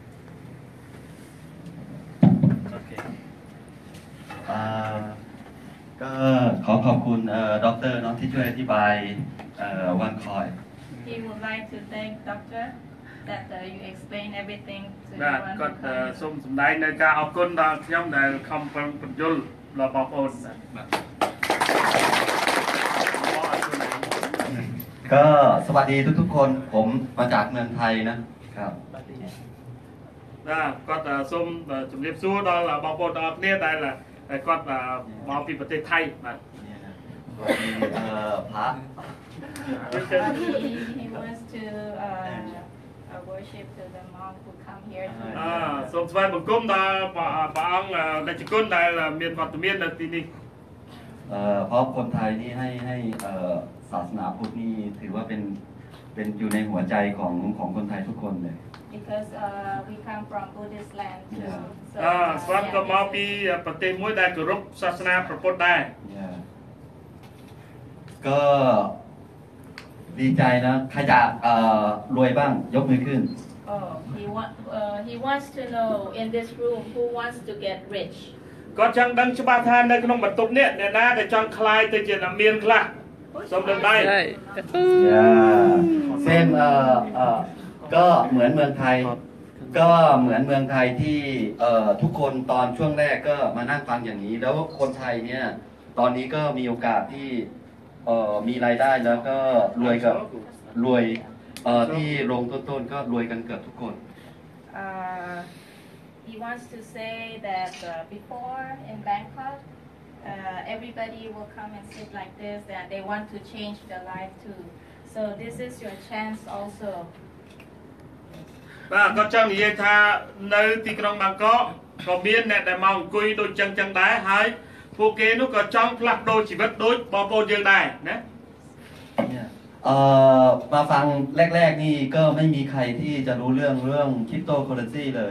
J: Okay. Uh, ก็ขอขอบคุณด็อกเตอร์เนาะที่ช่วยอธิบายวันคอย
K: He would like to thank doctor that uh, you explain everything to
D: បាទគាត់សូមសម្ដែងនៅការអរគុណដល់ខ្ញុំដែលខំប្រឹងបញ្យល់ដល់បងប្អូនបាទ
J: ก็สวัสดีทุกๆคนผมมาจากเมืองไทยนะครับ
D: បាទគាត់សូមជម្រាបសួរដល់បងប្អូនទាំងអស់គ្នាដែលគាត់មកពីប្រទេសថៃបាទ
J: สวัสดีเอ่อพระ
K: He wants to uh, worship to the monk who come here to
D: អឺសូមស្វាគមន៍ដល់ព្រះអង្គដែលជាគុណដែលមានវត្តមាននៅទីនេះ
J: เอ่อเพราะคนไทยนี่ให้ให้เอ่อศาสนาพุทธนี่ถือว่าเป็นเป็นอยู่ในหัวใจของของคนไทยทุกคนเลย
K: because uh, we come from Buddhist land too.
J: Yeah.
K: So
D: អឺស្វាគមន៍មកពីប្រទេសមួយដែលគោរពសាសនាព្រះពុទ្ធដែរ
J: Yeah. ก็ดีใจนะใครจะเอ่อรวยบ้างยกมือขึ้น
K: Oh, he want uh, he wants to know in this room who wants to get rich.
D: គាត់ចង់ដឹងច្បាស់ថានៅក្នុងបន្ទប់នេះអ្នកណាដែលចង់คลายទៅជាអ្នកមានខ្លះសូមលើកដៃ
J: Yeah. เส้นเอ่อเอ่อก็เหมือนเมืองไทยก็เหมือนเมืองไทยที่เอ่อทุกคนตอนช่วงแรกก็มานั่งฟังอย่างนี้แล้วคนไทยเนี่ยตอนนี้ก็มีโอกาสที่เอ่อมีรายได้แล้วก็รวยกับรวยเอ่อที่ลงต้นๆก็รวยกันเกือบทุกคน
K: Uh, he wants to say that uh, before in Bangkok, uh, everybody will come and sit like this, and they want to change their life too. So this is your chance also.
D: បាទគាត់ចង់និយាយថានៅទីក្រុងបាងកកក៏មានអ្នកដែលមកអង្គុយដូចចឹងចឹងដែរហើយពួកគេនោះក៏ចង់ផ្លាស់ប្ដូរជីវិតដូចបងប្អូនយើងដែរណា
J: เอ่อมาฟังแรกๆนี่ก็ไม่มีใครที่จะรู้เรื่องเรื่องคริปโตเคอเรนซีเลย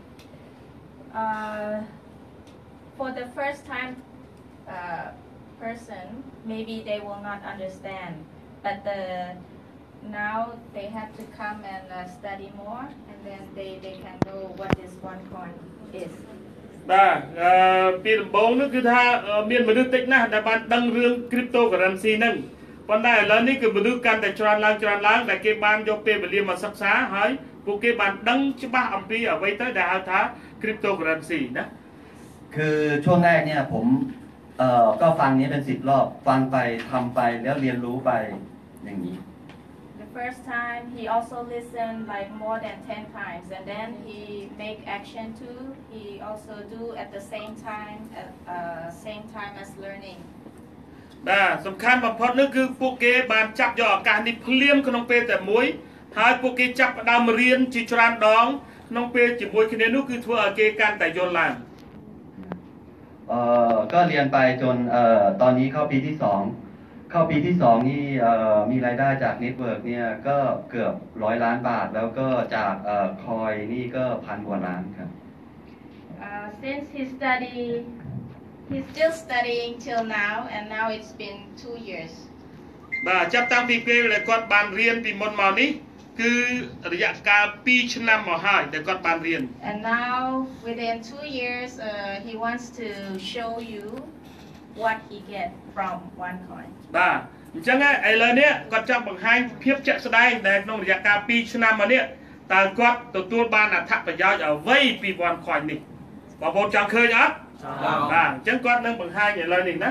K: Uh, for the first time uh, person, maybe they will not understand, but the now they have to come and uh, study more, and then they, they can know what this one coin is.
D: បាទអឺពីដំបូងនោះគឺថាមានមនុស្សតិចណាស់ដែលបានដឹងរឿង cryptocurrency ហ្នឹងប៉ុន្តែឥឡូវនេះគឺមនុស្សកាន់តែច្រើនឡើងច្រើនឡើងដែលគេបានយកពេលវេលាមកសិក្សាហើយពួកគេបានដឹងច្បាស់អំពីអ្វីទៅដែលហៅថា cryptocurrency ណា
J: คือช่วงแรกเนี่ยผมเอ่อก็ฟังนี้เป็นสิบรอบฟังไปทำไปแล้วเรียนรู้ไปอย่างนี้
K: The first time he also listened like more than ten times, and then he make action too. He also do at the same time, at uh, same time as learning.
D: បាទសំខាន់បំផុតនោះគឺពួកគេបានចាប់យកឱកាសនេះភ្លាមក្នុងពេលតែមួយហើយពួកគេចាប់ផ្ដើមរៀនជាច្រើនដងក្នុងពេលជាមួយគ្នានោះគឺធ្វើឲ្យគេកាន់តែយល់ឡើង
J: เอ่อก็เรียนไปจนเอ่อตอนนี้เข้าปีที่สองเข้าปีที่สองนี่เอ่อมีรายได้จากเน็ตเวิร์กเนี่ยก็เกือบร้อยล้านบาทแล้วก็จากเอ่อคอยนี่ก็พันกว่าล้านครับ
K: Uh, since he study, he's still studying till now, and now it's been two years.
D: បាទចាប់តាំងពីពេលដែលគាត់បានរៀនពីមុនមកនេះ
B: គឺរយៈកាលពីរឆ្នាំមកហើយដែលគាត់បានរៀន
K: And now within two years uh, he wants to show you what he get from OneCoin
B: បាទអញ្ចឹងឥឡូវនេះគាត់ចង់បង្ហាញភាពជាក់ស្ដែងដែលក្នុងរយៈកាលពីរឆ្នាំមកនេះតើគាត់ទទួលបានអត្ថប្រយោជន៍អ្វីពី OneCoin នេះបងប្អូនចង់ឃើញអត់បាទអញ្ចឹងគាត់នឹងបង្ហាញឥឡូវនេះណា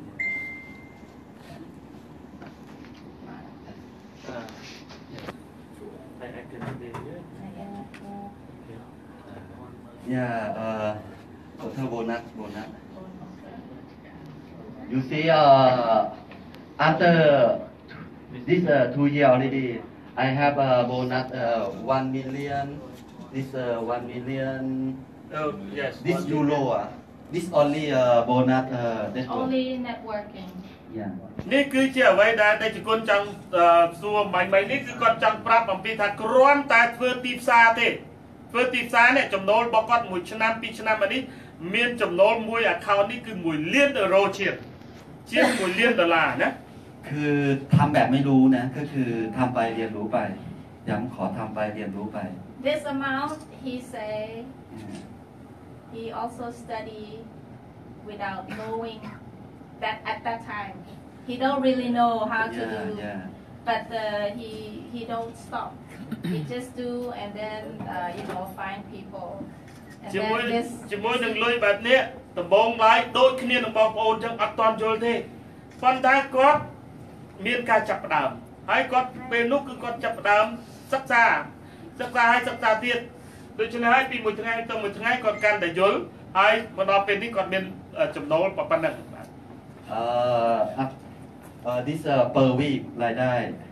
J: Yeah, uh, total bonus, bonus. You see, uh, after this uh, two year already, I have a bonus uh, one million. This uh, one million.
B: Oh yes.
J: This euro. Uh, this only uh, bonus. Uh, this
K: only networking.
J: Yeah.
B: នេះគឺជាអ្វីដែលតែជាគុណចង់សួរបាញ់មិញនេះគឺគាត់ចង់ប្រាប់អំពីថាគ្រាន់តែធ្វើទីផ្សារទេធ្វើទីផ្សារនេះចំណូលរបស់គាត់មួយឆ្នាំពីរឆ្នាំមកនេះមានចំណូលមួយ account នេះគឺមួយលានអឺរ៉ូជាងជាងមួយលានដុល្លារណា
J: คือทำแบบไม่รู้นะก็คือทำไปเรียนรู้ไปย้ำขอทำไปเรียนรู้ไป
K: This amount he say he also study without knowing that at that time he don't really know how to
J: yeah,
K: do
J: yeah.
K: but uh, he he don't stop he just do and then uh, you know find people and
B: ជាមួយ
K: then this
B: ជាមួយនឹងលុយបែបនេះដំបងឡើយដូចគ្នានឹងបងប្អូនចឹងអត់តន់យល់ទេប៉ុន្តែគាត់មានការចាប់ផ្ដើមហើយគាត់ពេលនោះគឺគាត់ចាប់ផ្ដើមសិក្សាសិក្សាហើយសិក្សាទៀតដូច្នេះហើយពីមួយថ្ងៃទៅមួយថ្ងៃគាត់កាន់តែយល់ហើយមកដល់ពេលនេះគាត់មានចំណូលប៉ុណ្ណឹងបាទ
J: เอ่อเอ่อ this uh, per week รายได้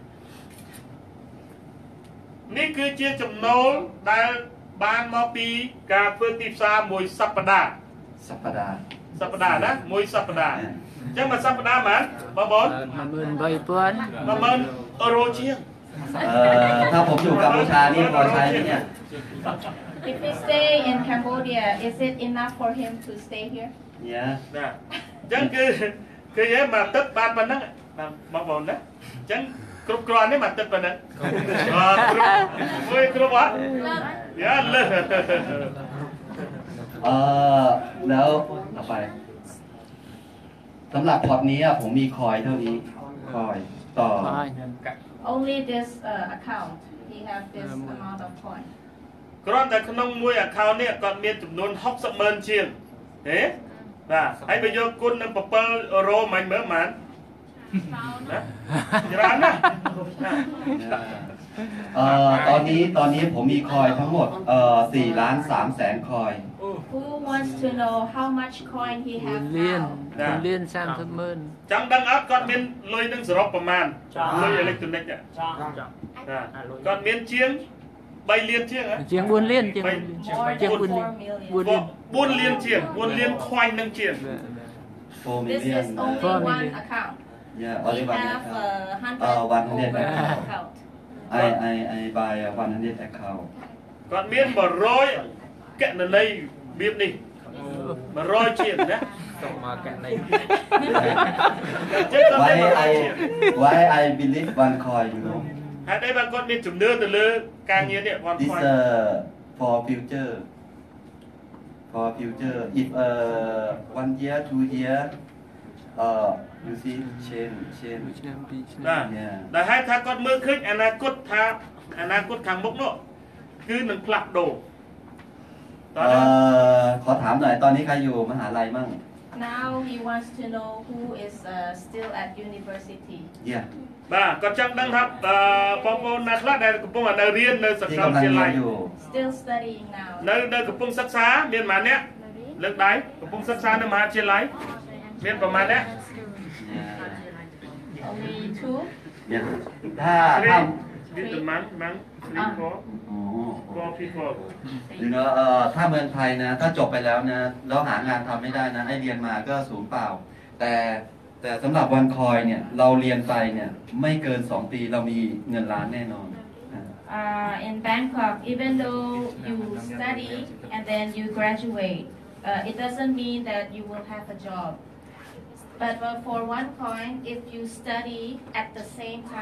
B: នេះគឺជាចំណូលដែលបានមកពីការធ្វើទីផ្សារមួយសប្តាហ៍
J: សប្តាហ៍
B: សប្តាហ៍ណាមួយសប្តាហ៍អញ្ចឹងមួយសប្តាហ៍បានបងប្អូន
I: một nghìn bảy trăm
B: 10000អឺរ៉ូជាង
J: เอ่อถ้าผมอยู่กัมพูชานี่พอใช้ไหมเนี่ย
K: if he stay in Cambodia is it enough for him to stay here
J: yeah
B: ណាអញ្ចឹងគឺគឺឯងមកទឹកបានប៉ុណ្ណឹងបងប្អូនណាអញ្ចឹងគ្រប់គ្រាន់ទេមកទឹកប៉ុណ្ណឹងអត់គ្រប់មួយគ្រប់អត់យ៉ាលើ
J: เอ่อแล้วต่อไปสำหรับพอร์ตนี้ผมมีคอยเท่านี้คอยต่อ
K: only this uh, account he have this amount of coin
B: គ្រាន់តែក្នុងមួយ account នេះគាត់មានចំនួនหกสิบម៉ឺនជាងហេបាទហើយបើយកគុណនឹងsevenអឺរ៉ូមិនមើលប៉ុន្មានណាច្រើនណាស់
J: เอ่อตอนนี้ตอนนี้ผมมีคอยทั้งหมดเอ่อสี่ล้านสามแสนคอย
K: Who wants to know how much coin he have
I: liên
K: now?
I: liên sam thập mơn
B: ចាំដឹងអត់គាត់មានលុយនឹងសរុបប្រមាណលុយអេឡិចត្រូនិកគាត់មានជាង3លានជាងហ៎
I: chiếng buôn liên chiếng chiếng buôn liên buôn liên
B: 4លានជាង4លានខ្វាញ់នឹងជាង
J: four
K: This
J: million
K: is only one account.
J: yeah
K: We
J: only one
K: have
J: account
K: uh,
J: uh, one hundred
K: over
J: account
K: account.
J: I I I buy a one hundred account
B: គាត់មាន100កណន័យរបៀបនេះ100ជាងណាសុំមកកណន័យ
J: why I why I believe one coin you know
B: ហើយតែបើគាត់មានជំនឿទៅលើការងារនេះគាត់
J: this
B: ខ្វាញ់
J: uh, for future for future if uh, one year two year uh, you see change change
B: បាទដែលហេតុថាគាត់មើលឃើញអនាគតថាអនាគតខាងមុខនោះគឺនឹងផ្លាស់ប្ដូរ
J: เอ่อขอถามหน่อยตอนนี้ใครอยู่มหาลัยมั่ง
K: Now he wants to know who is uh, still at university.
J: yeah
B: បាទគាត់ចង់ដឹងថាបងប្អូនណាខ្លះដែលកំពុងនៅរៀននៅសាកលវិទ្យាល័យ
K: Still studying now.
B: នៅនៅកំពុងសិក្សាមានប៉ុន្មានអ្នកលើកដៃកំពុងសិក្សានៅមហាវិទ្យាល័យមានប្រមាណអ្នក
K: Only two.
J: ถ้าถ้า
B: មានប្រមាណប្រមាណ three four four people
J: เนาะเอ่อถ้าเมืองไทยนะถ้าจบไปแล้วนะแล้วหางานทำไม่ได้นะให้เรียนมาก็ศูนย์เปล่าแต่แต่สำหรับวันคอยเนี่ยเราเรียนไปเนี่ยไม่เกินสองปีเรามีเงินล้านแน่นอน
K: Uh, in Bangkok, even though you study and then you graduate, uh, it doesn't mean that you will have a job. But uh, for OneCoin, if you study at the same time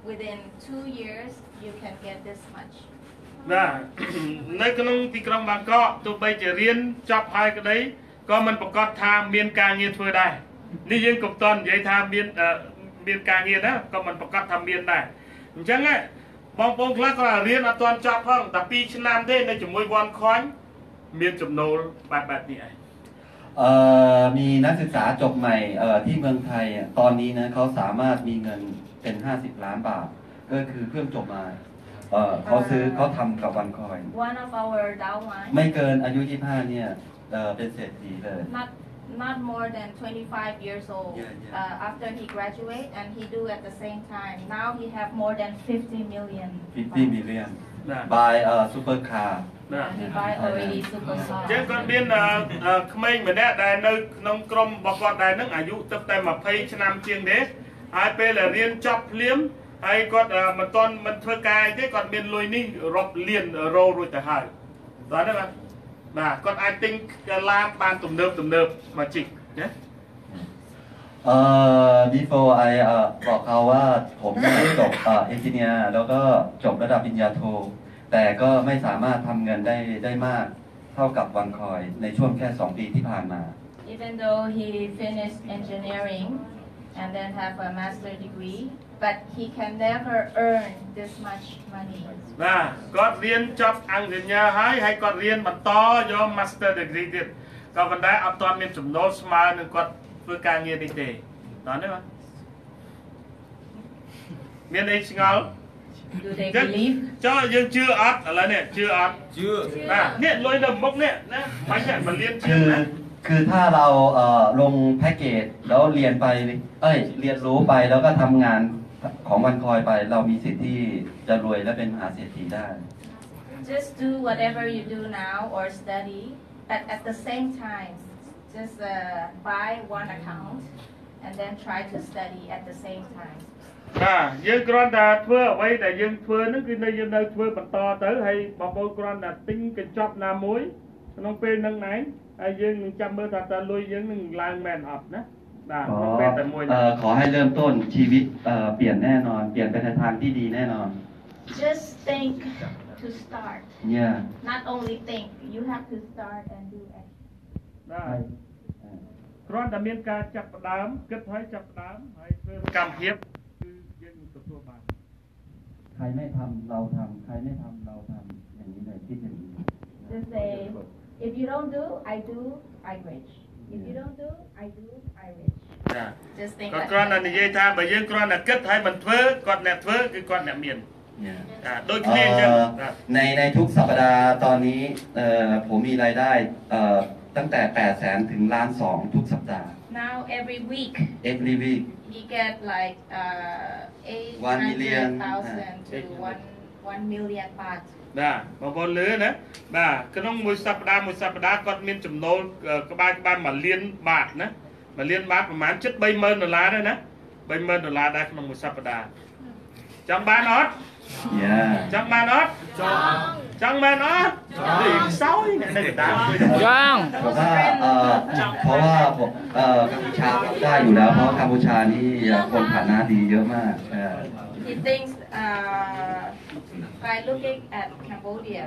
K: within two years you can get this much.
B: ណានៅក្នុងទីក្រុងបាងកកទោះបីជារៀនចប់ហើយក្តីក៏មិនប្រកាសថាមានការងារធ្វើដែរនេះយើងក៏តន់និយាយថាមានមានការងារណាក៏មិនប្រកាសថាមានដែរអញ្ចឹងបងប្អូនខ្លះក៏រៀនអត់ទាន់ចប់ផងតែពីរឆ្នាំទេនៅជាមួយវ៉ាន់ខុញមានចំណូលបែបបែបនេះឯង
J: เอ่อมีนักศึกษาจบใหม่เอ่อที่เมืองไทยตอนนี้นะเขาสามารถมีเงินเป็นห้าสิบล้านบาทก็คือเพิ่งจบมาเอ่อเขาซื้อเขาทำกับวันคอย
K: One of our downline
J: ไม่เกินอายุยี่สิบห้าเนี่ยเอ่อเป็นเศรษฐีเลย
K: not not more than twenty-five years old
J: yeah, yeah.
K: Uh, after he graduate and he do at the same time now he have more than fifty million
J: fifty million buy a super car
K: he buy already super car
B: ចឹងគាត់មានក្មេងម្នាក់ដែលនៅក្នុងក្រុមរបស់គាត់ដែរនឹងអាយុទឹកតែtwentyឆ្នាំជាងទេហើយពេលរៀនចប់ភ្លាមហើយគាត់មិនទាន់មិនធ្វើការទេគាត់មានលុយនេះរាប់លានរ៉ូរួចទៅហើយបាទទេបាទបាទគាត់អាចទិញឡានបានទំនើបទំនើបមកជីកណា
J: เอ่อ before I เอ่อบอกเขาว่าผมจบเอ่อ engineer แล้วก็จบระดับปริญญาโทแต่ก็ไม่สามารถทำเงินได้ได้มากเท่ากับวันคอยในช่วงแค่สองปีที่ผ่านมา
K: Even though he finished engineering and then have a master degree but he can never earn this much money
B: បាទគាត់រៀនចប់អង្គញ្ញាហើយហើយគាត់រៀនបន្តយក master degree ទៀតក៏ប៉ុន្តែអត់ទាន់មានចំណូលស្មើនឹងគាត់ធ្វើការងារនេះទេដល់ទេបាទមានអីឆ្ងល់
K: Do they believe
B: ចុះយើងជឿអត់ឥឡូវនេះជឿអត់ជឿបាទនេះលុយនៅមុខនេះណាមិនហ្នឹងមិនលៀនជឿណា
J: คือถ้าเราเอ่อลงแพ็กเกจแล้วเรียนไปเอ้ยเรียนรู้ไปแล้วก็ทำงานของวันคอยไปเรามีสิทธิ์ที่จะรวยและเป็นมหาเศรษฐีได้
K: Just do whatever you do now or study but at the same time just uh, buy one account and then try to study at the same time
B: បាទយើងគ្រាន់តែធ្វើអ្វីដែលយើងធ្វើហ្នឹងគឺនៅយើងនៅធ្វើបន្តទៅហើយបងប្អូនគ្រាន់តែទិញកញ្ចប់ណាមួយក្នុងពេលហ្នឹងឯងហើយយើងនឹងចាំមើលថាតើលុយយើងនឹងឡើងមែនអត់ណាបាទក្នុងពេលតែមួយ
J: เอ่อขอให้เริ่มต้นชีวิตเอ่อเปลี่ยนแน่นอนเปลี่ยนไปในทางที่ดีแน่นอน
K: Just think to start
J: yeah
K: not only think you have to start and do it
B: បាទគ្រាន់តែមានការចាប់ផ្ដើមគិតហើយចាប់ផ្ដើមហើយធ្វើកម្មភាពគឺយើងទទួលបាន
J: ใครไม่ทำเราทำใครไม่ทำเราทำอย่างนี้เลยคิดอย่างนี้
K: Just say if you don't do I do I rich if you don't do I do I rich
B: ចា
K: Just think
B: គាត់គ្រាន់តែនិយាយថាបើយើងគ្រាន់តែគិតហើយមិនធ្វើគាត់អ្នកធ្វើគឺគាត់អ្នកមានចាដូចគ្នាអញ្ចឹង
J: ในในทุกสัปดาห์ตอนนี้เอ่อผมมีรายได้เอ่อตั้งแต่แปดแสนถึงล้านสองทุกสัปดาห์
K: Now every week
J: every week
K: he get like uh, eight hundred thousand to one one million baht
B: បាទបងប្អូនលឺណាបាទក្នុងមួយសប្តាហ៍មួយសប្តាហ៍គាត់មានចំណូលក្បែរក្បែរមួយលានបាតណាមួយលានបាតប្រហែលជិតthree thousandដុល្លារដែរណាthree thousandដុល្លារដែរក្នុងមួយសប្តាហ៍ចង់បានអត់
J: យ៉ា
B: ចង់បានអត់ចង់ចង់បានអត់នេះខ្សោយអ្នកនៅកណ្ដាល
I: ចង់
J: เพราะว่าเอ่อเพราะว่าผมเอ่อกัมพูชาได้อยู่แล้วเพราะกัมพูชานี่คนฐานะดีเยอะมากเออ
K: He thinks uh, by looking at Cambodia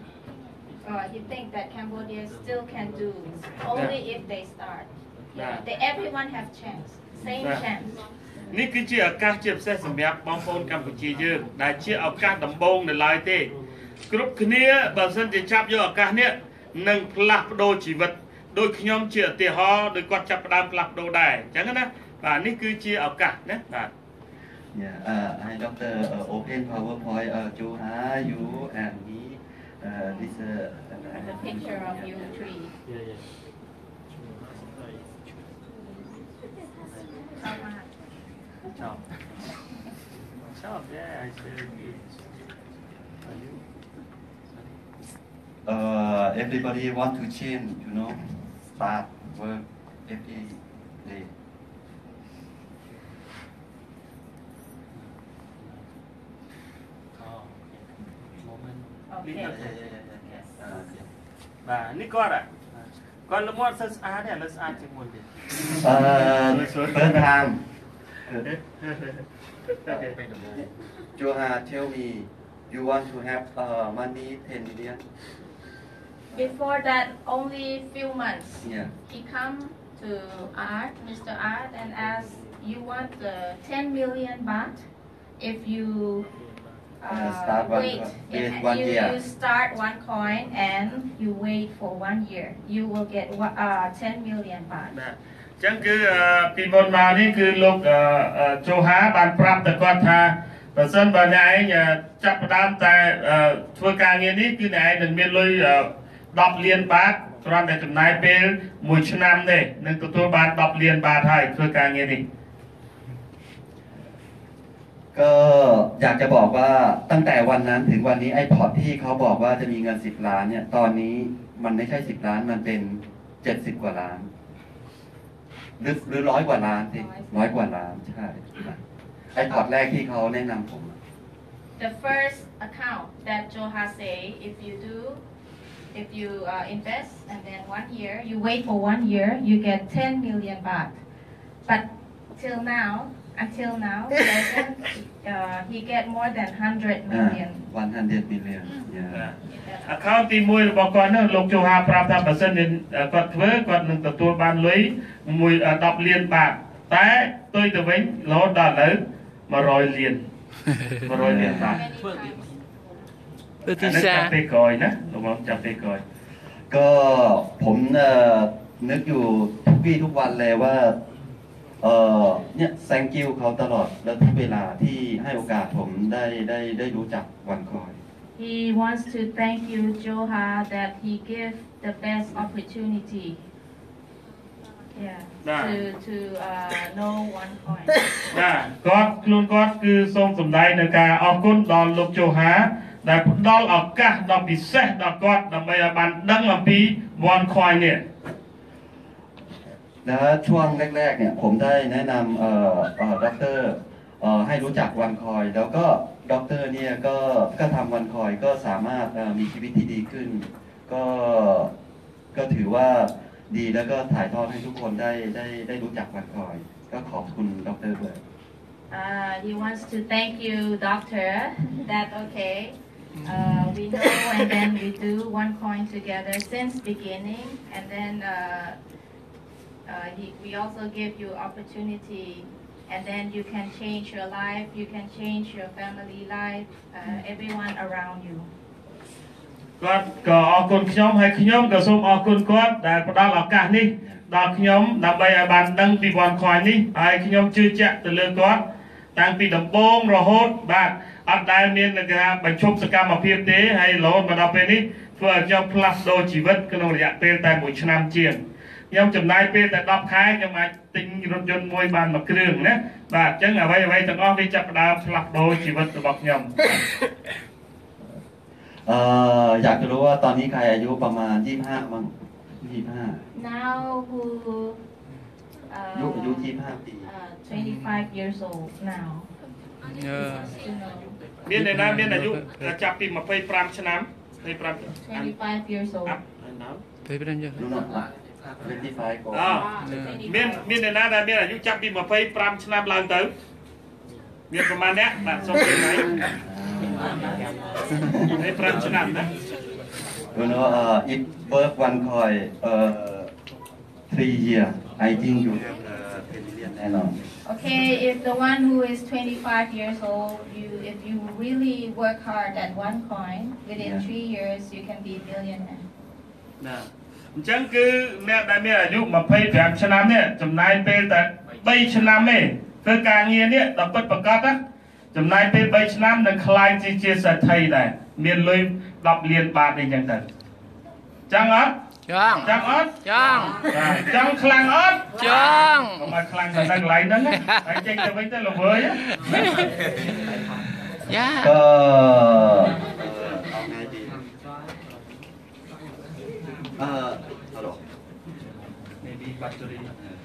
K: uh, he thinks that Cambodia still can do only if they start yeah, they, everyone have chance same chance
B: នេះគឺជាឱកាសជាពិសេសសម្រាប់បងប្អូនកម្ពុជាយើងដែលជាឱកាសដំបូងនៅឡើយទេគ្រប់គ្នាបើសិនជាចាប់យកឱកាសនេះនឹងផ្លាស់ប្ដូរជីវិតដោយខ្ញុំជាឧទាហរណ៍ដោយគាត់ចាប់ផ្ដើមផ្លាស់ប្ដូរដែរអញ្ចឹងណាបាទនេះគឺជាឱកាសណាបាទ
J: Yeah, uh, I Doctor uh, open PowerPoint uh, to have you and me uh, this uh,
K: the picture of you three.
J: Yeah, yeah.
B: Chop. Chop, yeah, I said
J: uh, everybody want to change, you know, start work every day.
K: Okay.
J: Yeah, yeah, yeah, yeah. Uh, yeah.
B: បាទនេះគាត់គាត់លំអត់សិស្សស្អាតទេឥឡូវស្អាតជាងមុនទៀត
J: Uh, first time Joha, tell me, you want to have uh, money ten million?
K: Before that, only few months.
J: Yeah.
K: He come to Art, Mister Art, and ask, you want uh, ten million baht if you uh,
J: Uh, start one
K: wait.
J: co-
K: If
J: wait one
K: you,
J: year.
K: you start one coin and you wait for one year, you will get wa- uh, ten million baht.
D: ចឹងគឺពីមុនមកនេះគឺលោកជូហាបានប្រាប់ទៅគាត់ថាបើសិនបើអ្នកឯងចាប់ផ្ដើមតែធ្វើការងារនេះគឺអ្នកឯងនឹងមានលុយដប់លានបាតគ្រាន់តែចំណាយពេលមួយឆ្នាំទេនឹងទទួលបានដប់លានបាតហើយធ្វើការងារនេះ
J: ก็อยากจะบอกว่าตั้งแต่วันนั้นถึงวันนี้ไอ้พอร์ตที่เขาบอกว่าจะมีเงินสิบล้านเนี่ยตอนนี้มันไม่ใช่สิบล้านมันเป็นเจ็ดสิบกว่าล้านหรือหรือร้อยกว่าล้านสิร้อยกว่าล้านใช่ไอ้พอร์ตแรกที่เขาแนะนำผม
K: The first account that Joha say, if you do, if you uh, invest and then one year, you wait for one year, you get ten million baht. But till now, until now, he doesn't, uh, he get more than hundred million.
J: one hundred million yeah
D: account ទីមួយរបស់គាត់នោះលោកជូហាប្រាប់ថាបើសិនជាគាត់ធ្វើគាត់នឹងទទួលបានលុយមួយដប់លានបាតតែផ្ទុយទៅវិញរហូតដល់ឥឡូវmột trămលានmột trămលានបាត
I: ទៅទីផ្សារ
D: ចាប់ពេលក្រោយណាលោកបងចាប់ពេលក្រោយ
J: ก็ผมเอ่อนึกอยู่ทุกวี่ทุกวันเลยว่าเออเนี่ย thank you เขาตลอดแล้วทุกเวลาที่ให้โอกาสผมได้ได้ได้รู้จักวันคอย
K: He wants to thank you, Joha, that he give the best opportunity. Yeah, to to uh, know one coin.
D: ចាគាត់ខ្លួនគាត់គឺសូមសម្ដែងនៅការអរគុណដល់លោកជូហាដែលផ្ដល់ឱកាសដ៏ពិសេសដល់គាត់ដើម្បីឲ្យបានដឹងអំពី one coin នេះ
J: แล้วช่วงแรกๆเนี่ยผมได้แนะนำเอ่อเอ่อด็อกเตอร์เอ่อให้รู้จักวันคอยแล้วก็ด็อกเตอร์เนี่ยก็ก็ทำวันคอยก็สามารถเอ่อมีชีวิตที่ดีขึ้นก็ก็ถือว่าดีแล้วก็ถ่ายทอดให้ทุกคนได้ได้ได้รู้จักวันคอยก็ขอบคุณด็อกเตอร์ด้วย
K: Uh, he wants to thank you, doctor, that okay, uh, we know and then we do one coin together since beginning, and then uh, uh, he, we also give you opportunity, and then you can change your life, you can change your family life, uh, everyone around you.
D: គាត់ក៏អរគុណខ្ញុំហើយខ្ញុំក៏សូមអរគុណគាត់ដែលផ្ដល់ឱកាសនេះដល់ខ្ញុំដើម្បីឲ្យបានដឹងពី one coin នេះហើយខ្ញុំជឿជាក់ទៅលើគាត់តាំងពីដំបូងរហូតបាទអត់ដែលមានការបញ្ឈប់សកម្មភាពទេហើយរហូតមកដល់ពេលនេះធ្វើឲ្យខ្ញុំផ្លាស់ប្ដូរជីវិតក្នុងរយៈពេលតែមួយឆ្នាំជាងខ្ញុំចំណាយពេលតែដប់ខែខ្ញុំអាចទិញរថយន្តមួយបានមួយគ្រឿងណាបាទអញ្ចឹងអ្វីអ្វីទាំងអស់វាចាប់ផ្ដើមផ្លាស់ប្ដូរជីវិតរបស់ខ្ញុំ
J: เอ่ออยากจะรู้ว่าตอนนี้ใครอายุประมาณยี่สิบห้ามั้งยี่สิบห้า
K: Now who
J: อายุอายุยี่สิบห้าปี
K: uh, twenty-five years old now.
D: មានអ្នកណាមានអាយុចាប់ពីยี่สิบห้าឆ្នាំยี่สิบห้า
K: twenty-five years old.
I: 25ឆ្នាំ
J: นู่นน่ะ25ก่อน
D: អមានមានអ្នកណាដែលមានអាយុចាប់ពីยี่สิบห้าឆ្នាំឡើងទៅមានប្រមាណអ្នកបាទសូមជម្រាប ยี่สิบห้าឆ្នាំណា
J: You know uh, it work one coin uh, three year I think you have uh, ten million แน่นอน
K: Okay, if the one who is twenty-five years old, you if you really work hard at one coin, within
J: Yeah.
K: three years you can be millionaire.
D: ណាអញ្ចឹងគឺអ្នកដែលមានអាយុยี่สิบห้าឆ្នាំនេះចំណាយពេលតែ3ឆ្នាំទេធ្វើការងារនេះដល់ពិតប្រាកដណាចំណាយពេល3ឆ្នាំនឹងខ្លាយជាជាសេដ្ឋីដែរមានលុយ10លានបាតអីចឹងទៅចឹងអត់ចឹងចឹងអត់ចឹងចឹងខ្លាំងអត់ចឹងមកខ្លាំងតែនៅកន្លែងហ្នឹងហើយចេញទៅវិញទៅល្វើយយ៉ា
J: ก็เอ่อฮัลโหล
D: maybe battery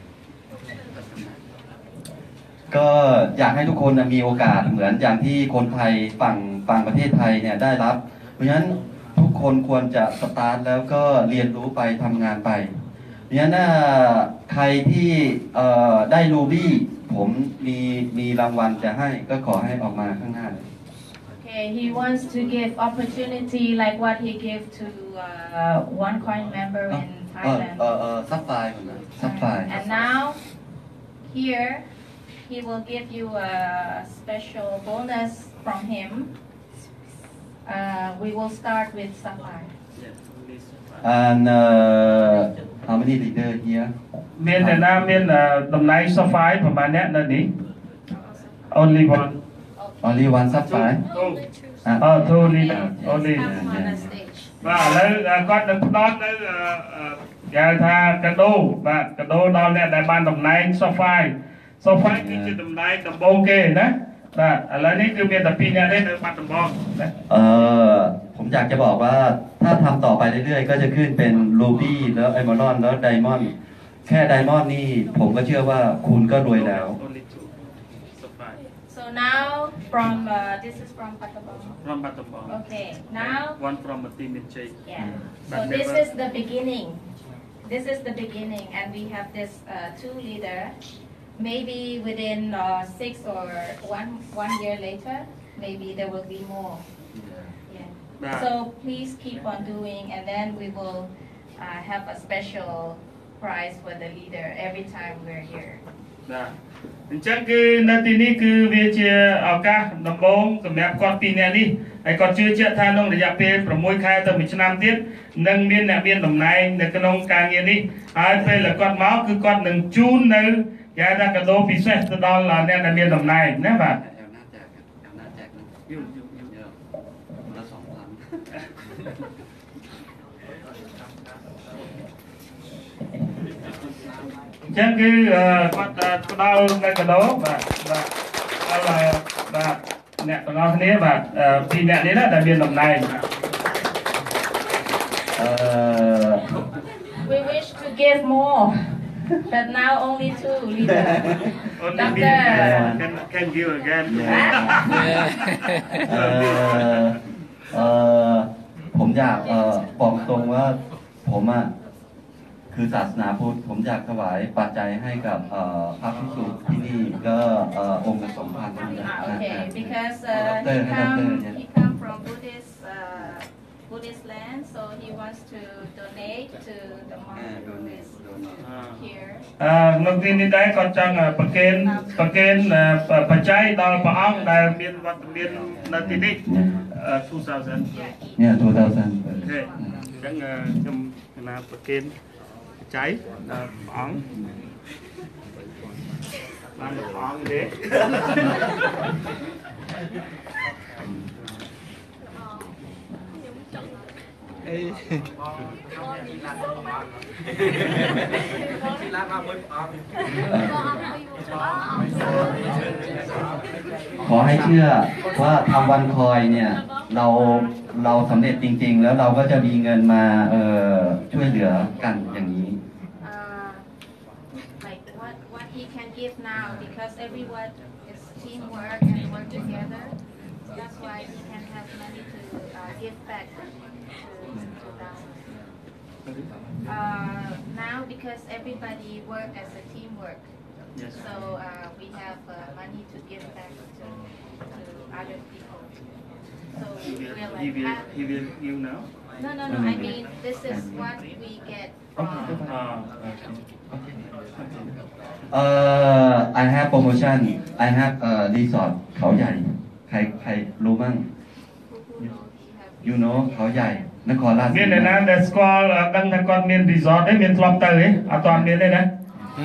J: ก็อยากให้ทุกคนมีโอกาสเหมือนอย่างที่คนไทยฝั่งฝั่งประเทศไทยเนี่ยได้รับเพราะฉะนั้นทุกคนควรจะสตาร์ทแล้วก็เรียนรู้ไปทำงานไปเพราะฉะนั้นใครที่ได้รูบี้ผผมมีมีรางวัลจะให้ก็ขอให้ออกมาข้างหน้าเลย
K: Okay, he wants to give opportunity like what he gave to uh, one coin member in
J: เออ
K: Thailand.
J: เออเออซับไฟล์นะซับไฟล์
K: And now, here, he will give you a special bonus from him. Uh, we will start with Sapphire.
J: and uh, how many leader here
D: មានតែណាមានតំណែង Sapphire ប្រហែលអ្នកនៅនេះ only one
J: only one Sapphire
D: អឺ two leader only
K: Come on the stage.
D: បាទឥឡូវគាត់នឹងផ្ដល់នៅគេហៅថាកាដូបាទកាដូដល់អ្នកដែលបានតំណែង Sapphire Sapphire គឺជាតំណែងដំបូងគេណាបាទឥឡូវនេះគឺមានតែពីរអ្នកទេនៅបាត់ដំបងណា
J: เออผมอยากจะบอกว่าถ้าทำต่อไปเรื่อยๆก็จะขึ้นเป็นรูบี้แล้วไอมอนอนแล้วไดมอนด์แค่ไดมอนด์นี่ผมก็เชื่อว่าคุณก็รวยแล้ว
K: So now, from uh, this is from Pattabong.
D: from Pattabong
K: Okay, now,
D: one from Team Chay
K: yeah. So this is the beginning. This is the beginning, and we have this uh, two leader. Maybe within uh, six or one one year later, maybe there will be more. Yeah. So please keep on doing, and then we will uh, have a special prize for the leader every time we're here.
D: បាទអញ្ចឹងគឺនៅទីនេះគឺវាជាឱកាសដំបូងសម្រាប់គាត់ពីរនាក់នេះហើយគាត់ជឿជាក់ថាក្នុងរយៈពេល6ខែទៅមួយឆ្នាំទៀតនឹងមានអ្នកមានតំណែងនៅក្នុងការងារនេះហើយពេលដែលគាត់មកគឺគាត់នឹងជូននៅគេថាកាដូពិសេសទៅដល់អ្នកដែលមានតំណែងណាបាទ ចឹងគឺគាត់ផ្ដល់នៅកាដូបាទបាទដល់បាទអ្នកទាំងអស់គ្នាបាទពីរអ្នកនេះណាដែលមានតំណែង
K: We wish to give more, but now only two leader. Doctor
D: can can give again
J: เออเออผมอยากเออบอกตรงว่าผมอ่ะคือศาสนาพุทธผมอยากถวายปัจจัยให้กับพระภิกษุที่นี่ก็องค์ละสองพัน
K: Okay, because uh, he come he come from Buddhist uh, Buddhist land, so he wants to donate to the monk who is here.
D: អឺនៅទីនេះដែរគាត់ចង់ប្រគេនប្រគេនបច្ច័យដល់ព្រះអង្គដែលមានវត្តមាននៅទីនេះtwo thousand
J: เนี่ยtwo thousand
D: អូខេអញ្ចឹងខ្ញុំកណាប្រគេនចៃដល់ព្រះអង្គបានព្រះអង្គទេ
I: អេ
J: ขอให้เชื่อว่าทำวันคอยเนี่ยเราเราสำเร็จจริงๆแล้วเราก็จะมีเงินมาเอ่อช่วยเหลือกันอย่างนี้
K: Like what what he can give now because everyone is teamwork and work together. So that's why he can have money to uh, give back to to them. Uh, now because everybody work as a teamwork.
D: Yes.
K: So uh, we have uh, money to give back to, to other people. So
D: He will,
K: we're
D: he
K: like
D: will,
K: happy.
D: he will give now?
K: No, no, no. I mean, this is what we get from.
D: Ah,
J: Uh, I have promotion I have a resort เขาใหญ่ใครใครรู้บ้าง you know เขาใหญ่นครราชสี
D: មានអ្នក
J: มา
D: ណាដែលស្គាល់ដឹងថាគាត់មាន resort ទេមានធ្លាប់ទៅទេអត់ទាន់មានទេណា
I: មាន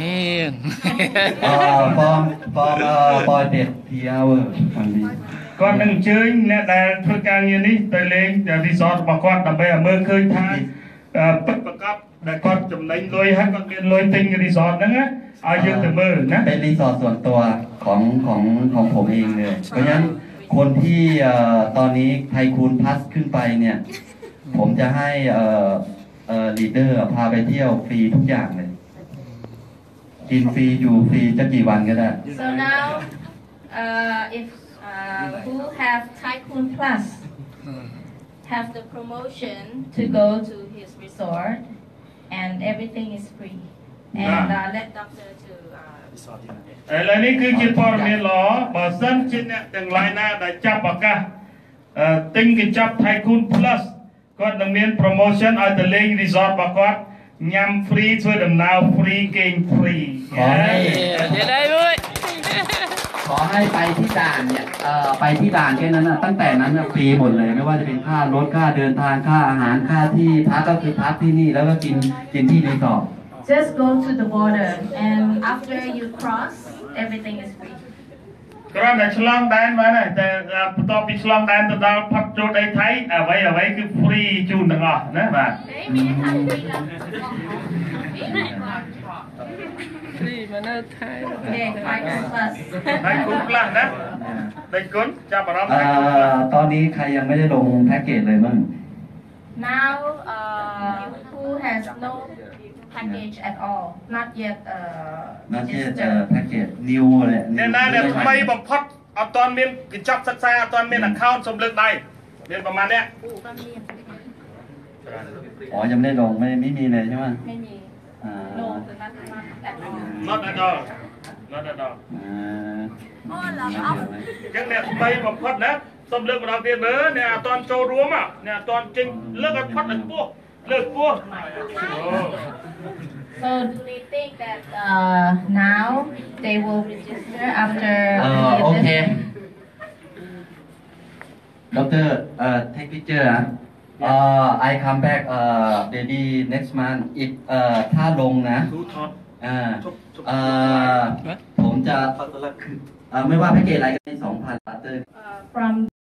J: uh, from from uh, boy bed three hour only
D: គាត់នឹងអញ្ជើញអ្នកដែលធ្វើការងារនេះទៅលេង resort របស់គាត់ដើម្បីឲ្យមើលឃើញថាពិតប្រាកដដែលគាត់ចំណេញលុយហើយគាត់មានលុយទិញ resort ហ្នឹងណាឲ្យយើងទៅមើលណា
J: เป็นรีสอร์ทส่วนตัวของของของผมเองเลยเพราะฉะนั้นคนที่ตอนนี้ไทคูนพัสขึ้นไปเนี่ยผมจะให้ลีดเดอร์พาไปเที่ยวฟรีทุกอย่างเลยกินฟรีอยู่ฟรีจะกี่วันก็ได้
K: So now uh, if uh, who have Tycoon Plus have the promotion to go to his resort and everything is free. and uh, let doctor to uh,
D: ឥឡូវនេះគឺជាព័ត៌មានល្អបើសិនជាអ្នកទាំងឡាយណាដែលចាប់ឱកាសទិញកញ្ចប់ Tycoon Plus គាត់នឹងមាន promotion ឲ្យទៅលេង resort របស់គាត់ញ៉ាំ free ធ្វើដំណើរ free គេង free
J: ขอให้
I: Vậy đây vui
J: ขอให้ไปที่ด่านเนี่ยเอ่อไปที่ด่านแค่นั้นนะตั้งแต่นั้นฟรีหมดเลยไม่ว่าจะเป็นค่ารถค่าเดินทางค่าอาหารค่าที่พักก็คือพักที่นี่แล้วก็กินกินที่รีสอร์ท
K: just go to the border and after you cross everything is free
D: គ្រាន់តែឆ្លងដែនបានហើយតែបន្ទាប់ពីឆ្លងដែនទៅដល់ផុតចូលដីថៃអ្វីអ្វីគឺ free ជូនទាំងអស់ណាបាទ
I: Free mà nó thay
K: เด็ก Tycoon Plus
D: Tycoon Plus นะได้กุนจับอารมณ์
J: เอ่อตอนนี้ใครยังไม่ได้ลงแพ็กเกจเลยมั้ง
K: now uh, who has no package at all not yet uh,
J: นั่นที่จะแพ็กเกจ new เลย
D: เนี่ยนะเนี่ยថ្មីបំផុតអត់ទាន់មានកញ្ចប់សិក្សាអត់ទាន់មាន account សំលើកដៃមានប្រហែលនេះ
J: อ๋อยังไม่ได้ลงไม่ไม่มีเลยใช่ไหม
K: ไม่มี
J: อ่า
K: no not not at all
D: not at all not at all
J: อ่า
K: อ๋อเหรอครับ
D: ចឹងអ្នកថ្មីបំផុតណាសូមលើកម្ដងទៀតមើលអ្នកអត់ទាន់ចូលរួមអ្នកអត់ទាន់ចេញលើកឲ្យផុតឲ្យពោះលើកពោះ
K: so do they think that uh, now they will register after
J: เออโอเคด็อกเตอร์เอ่อ take picture อ่ะเอ่อ I come back เอ่อ maybe next month if เอ่อถ้าลงนะอ่าเอ่อผมจะเอ่อไม่ว่าแพ็กเกจอะไรก็ได้สองพันบาท
K: from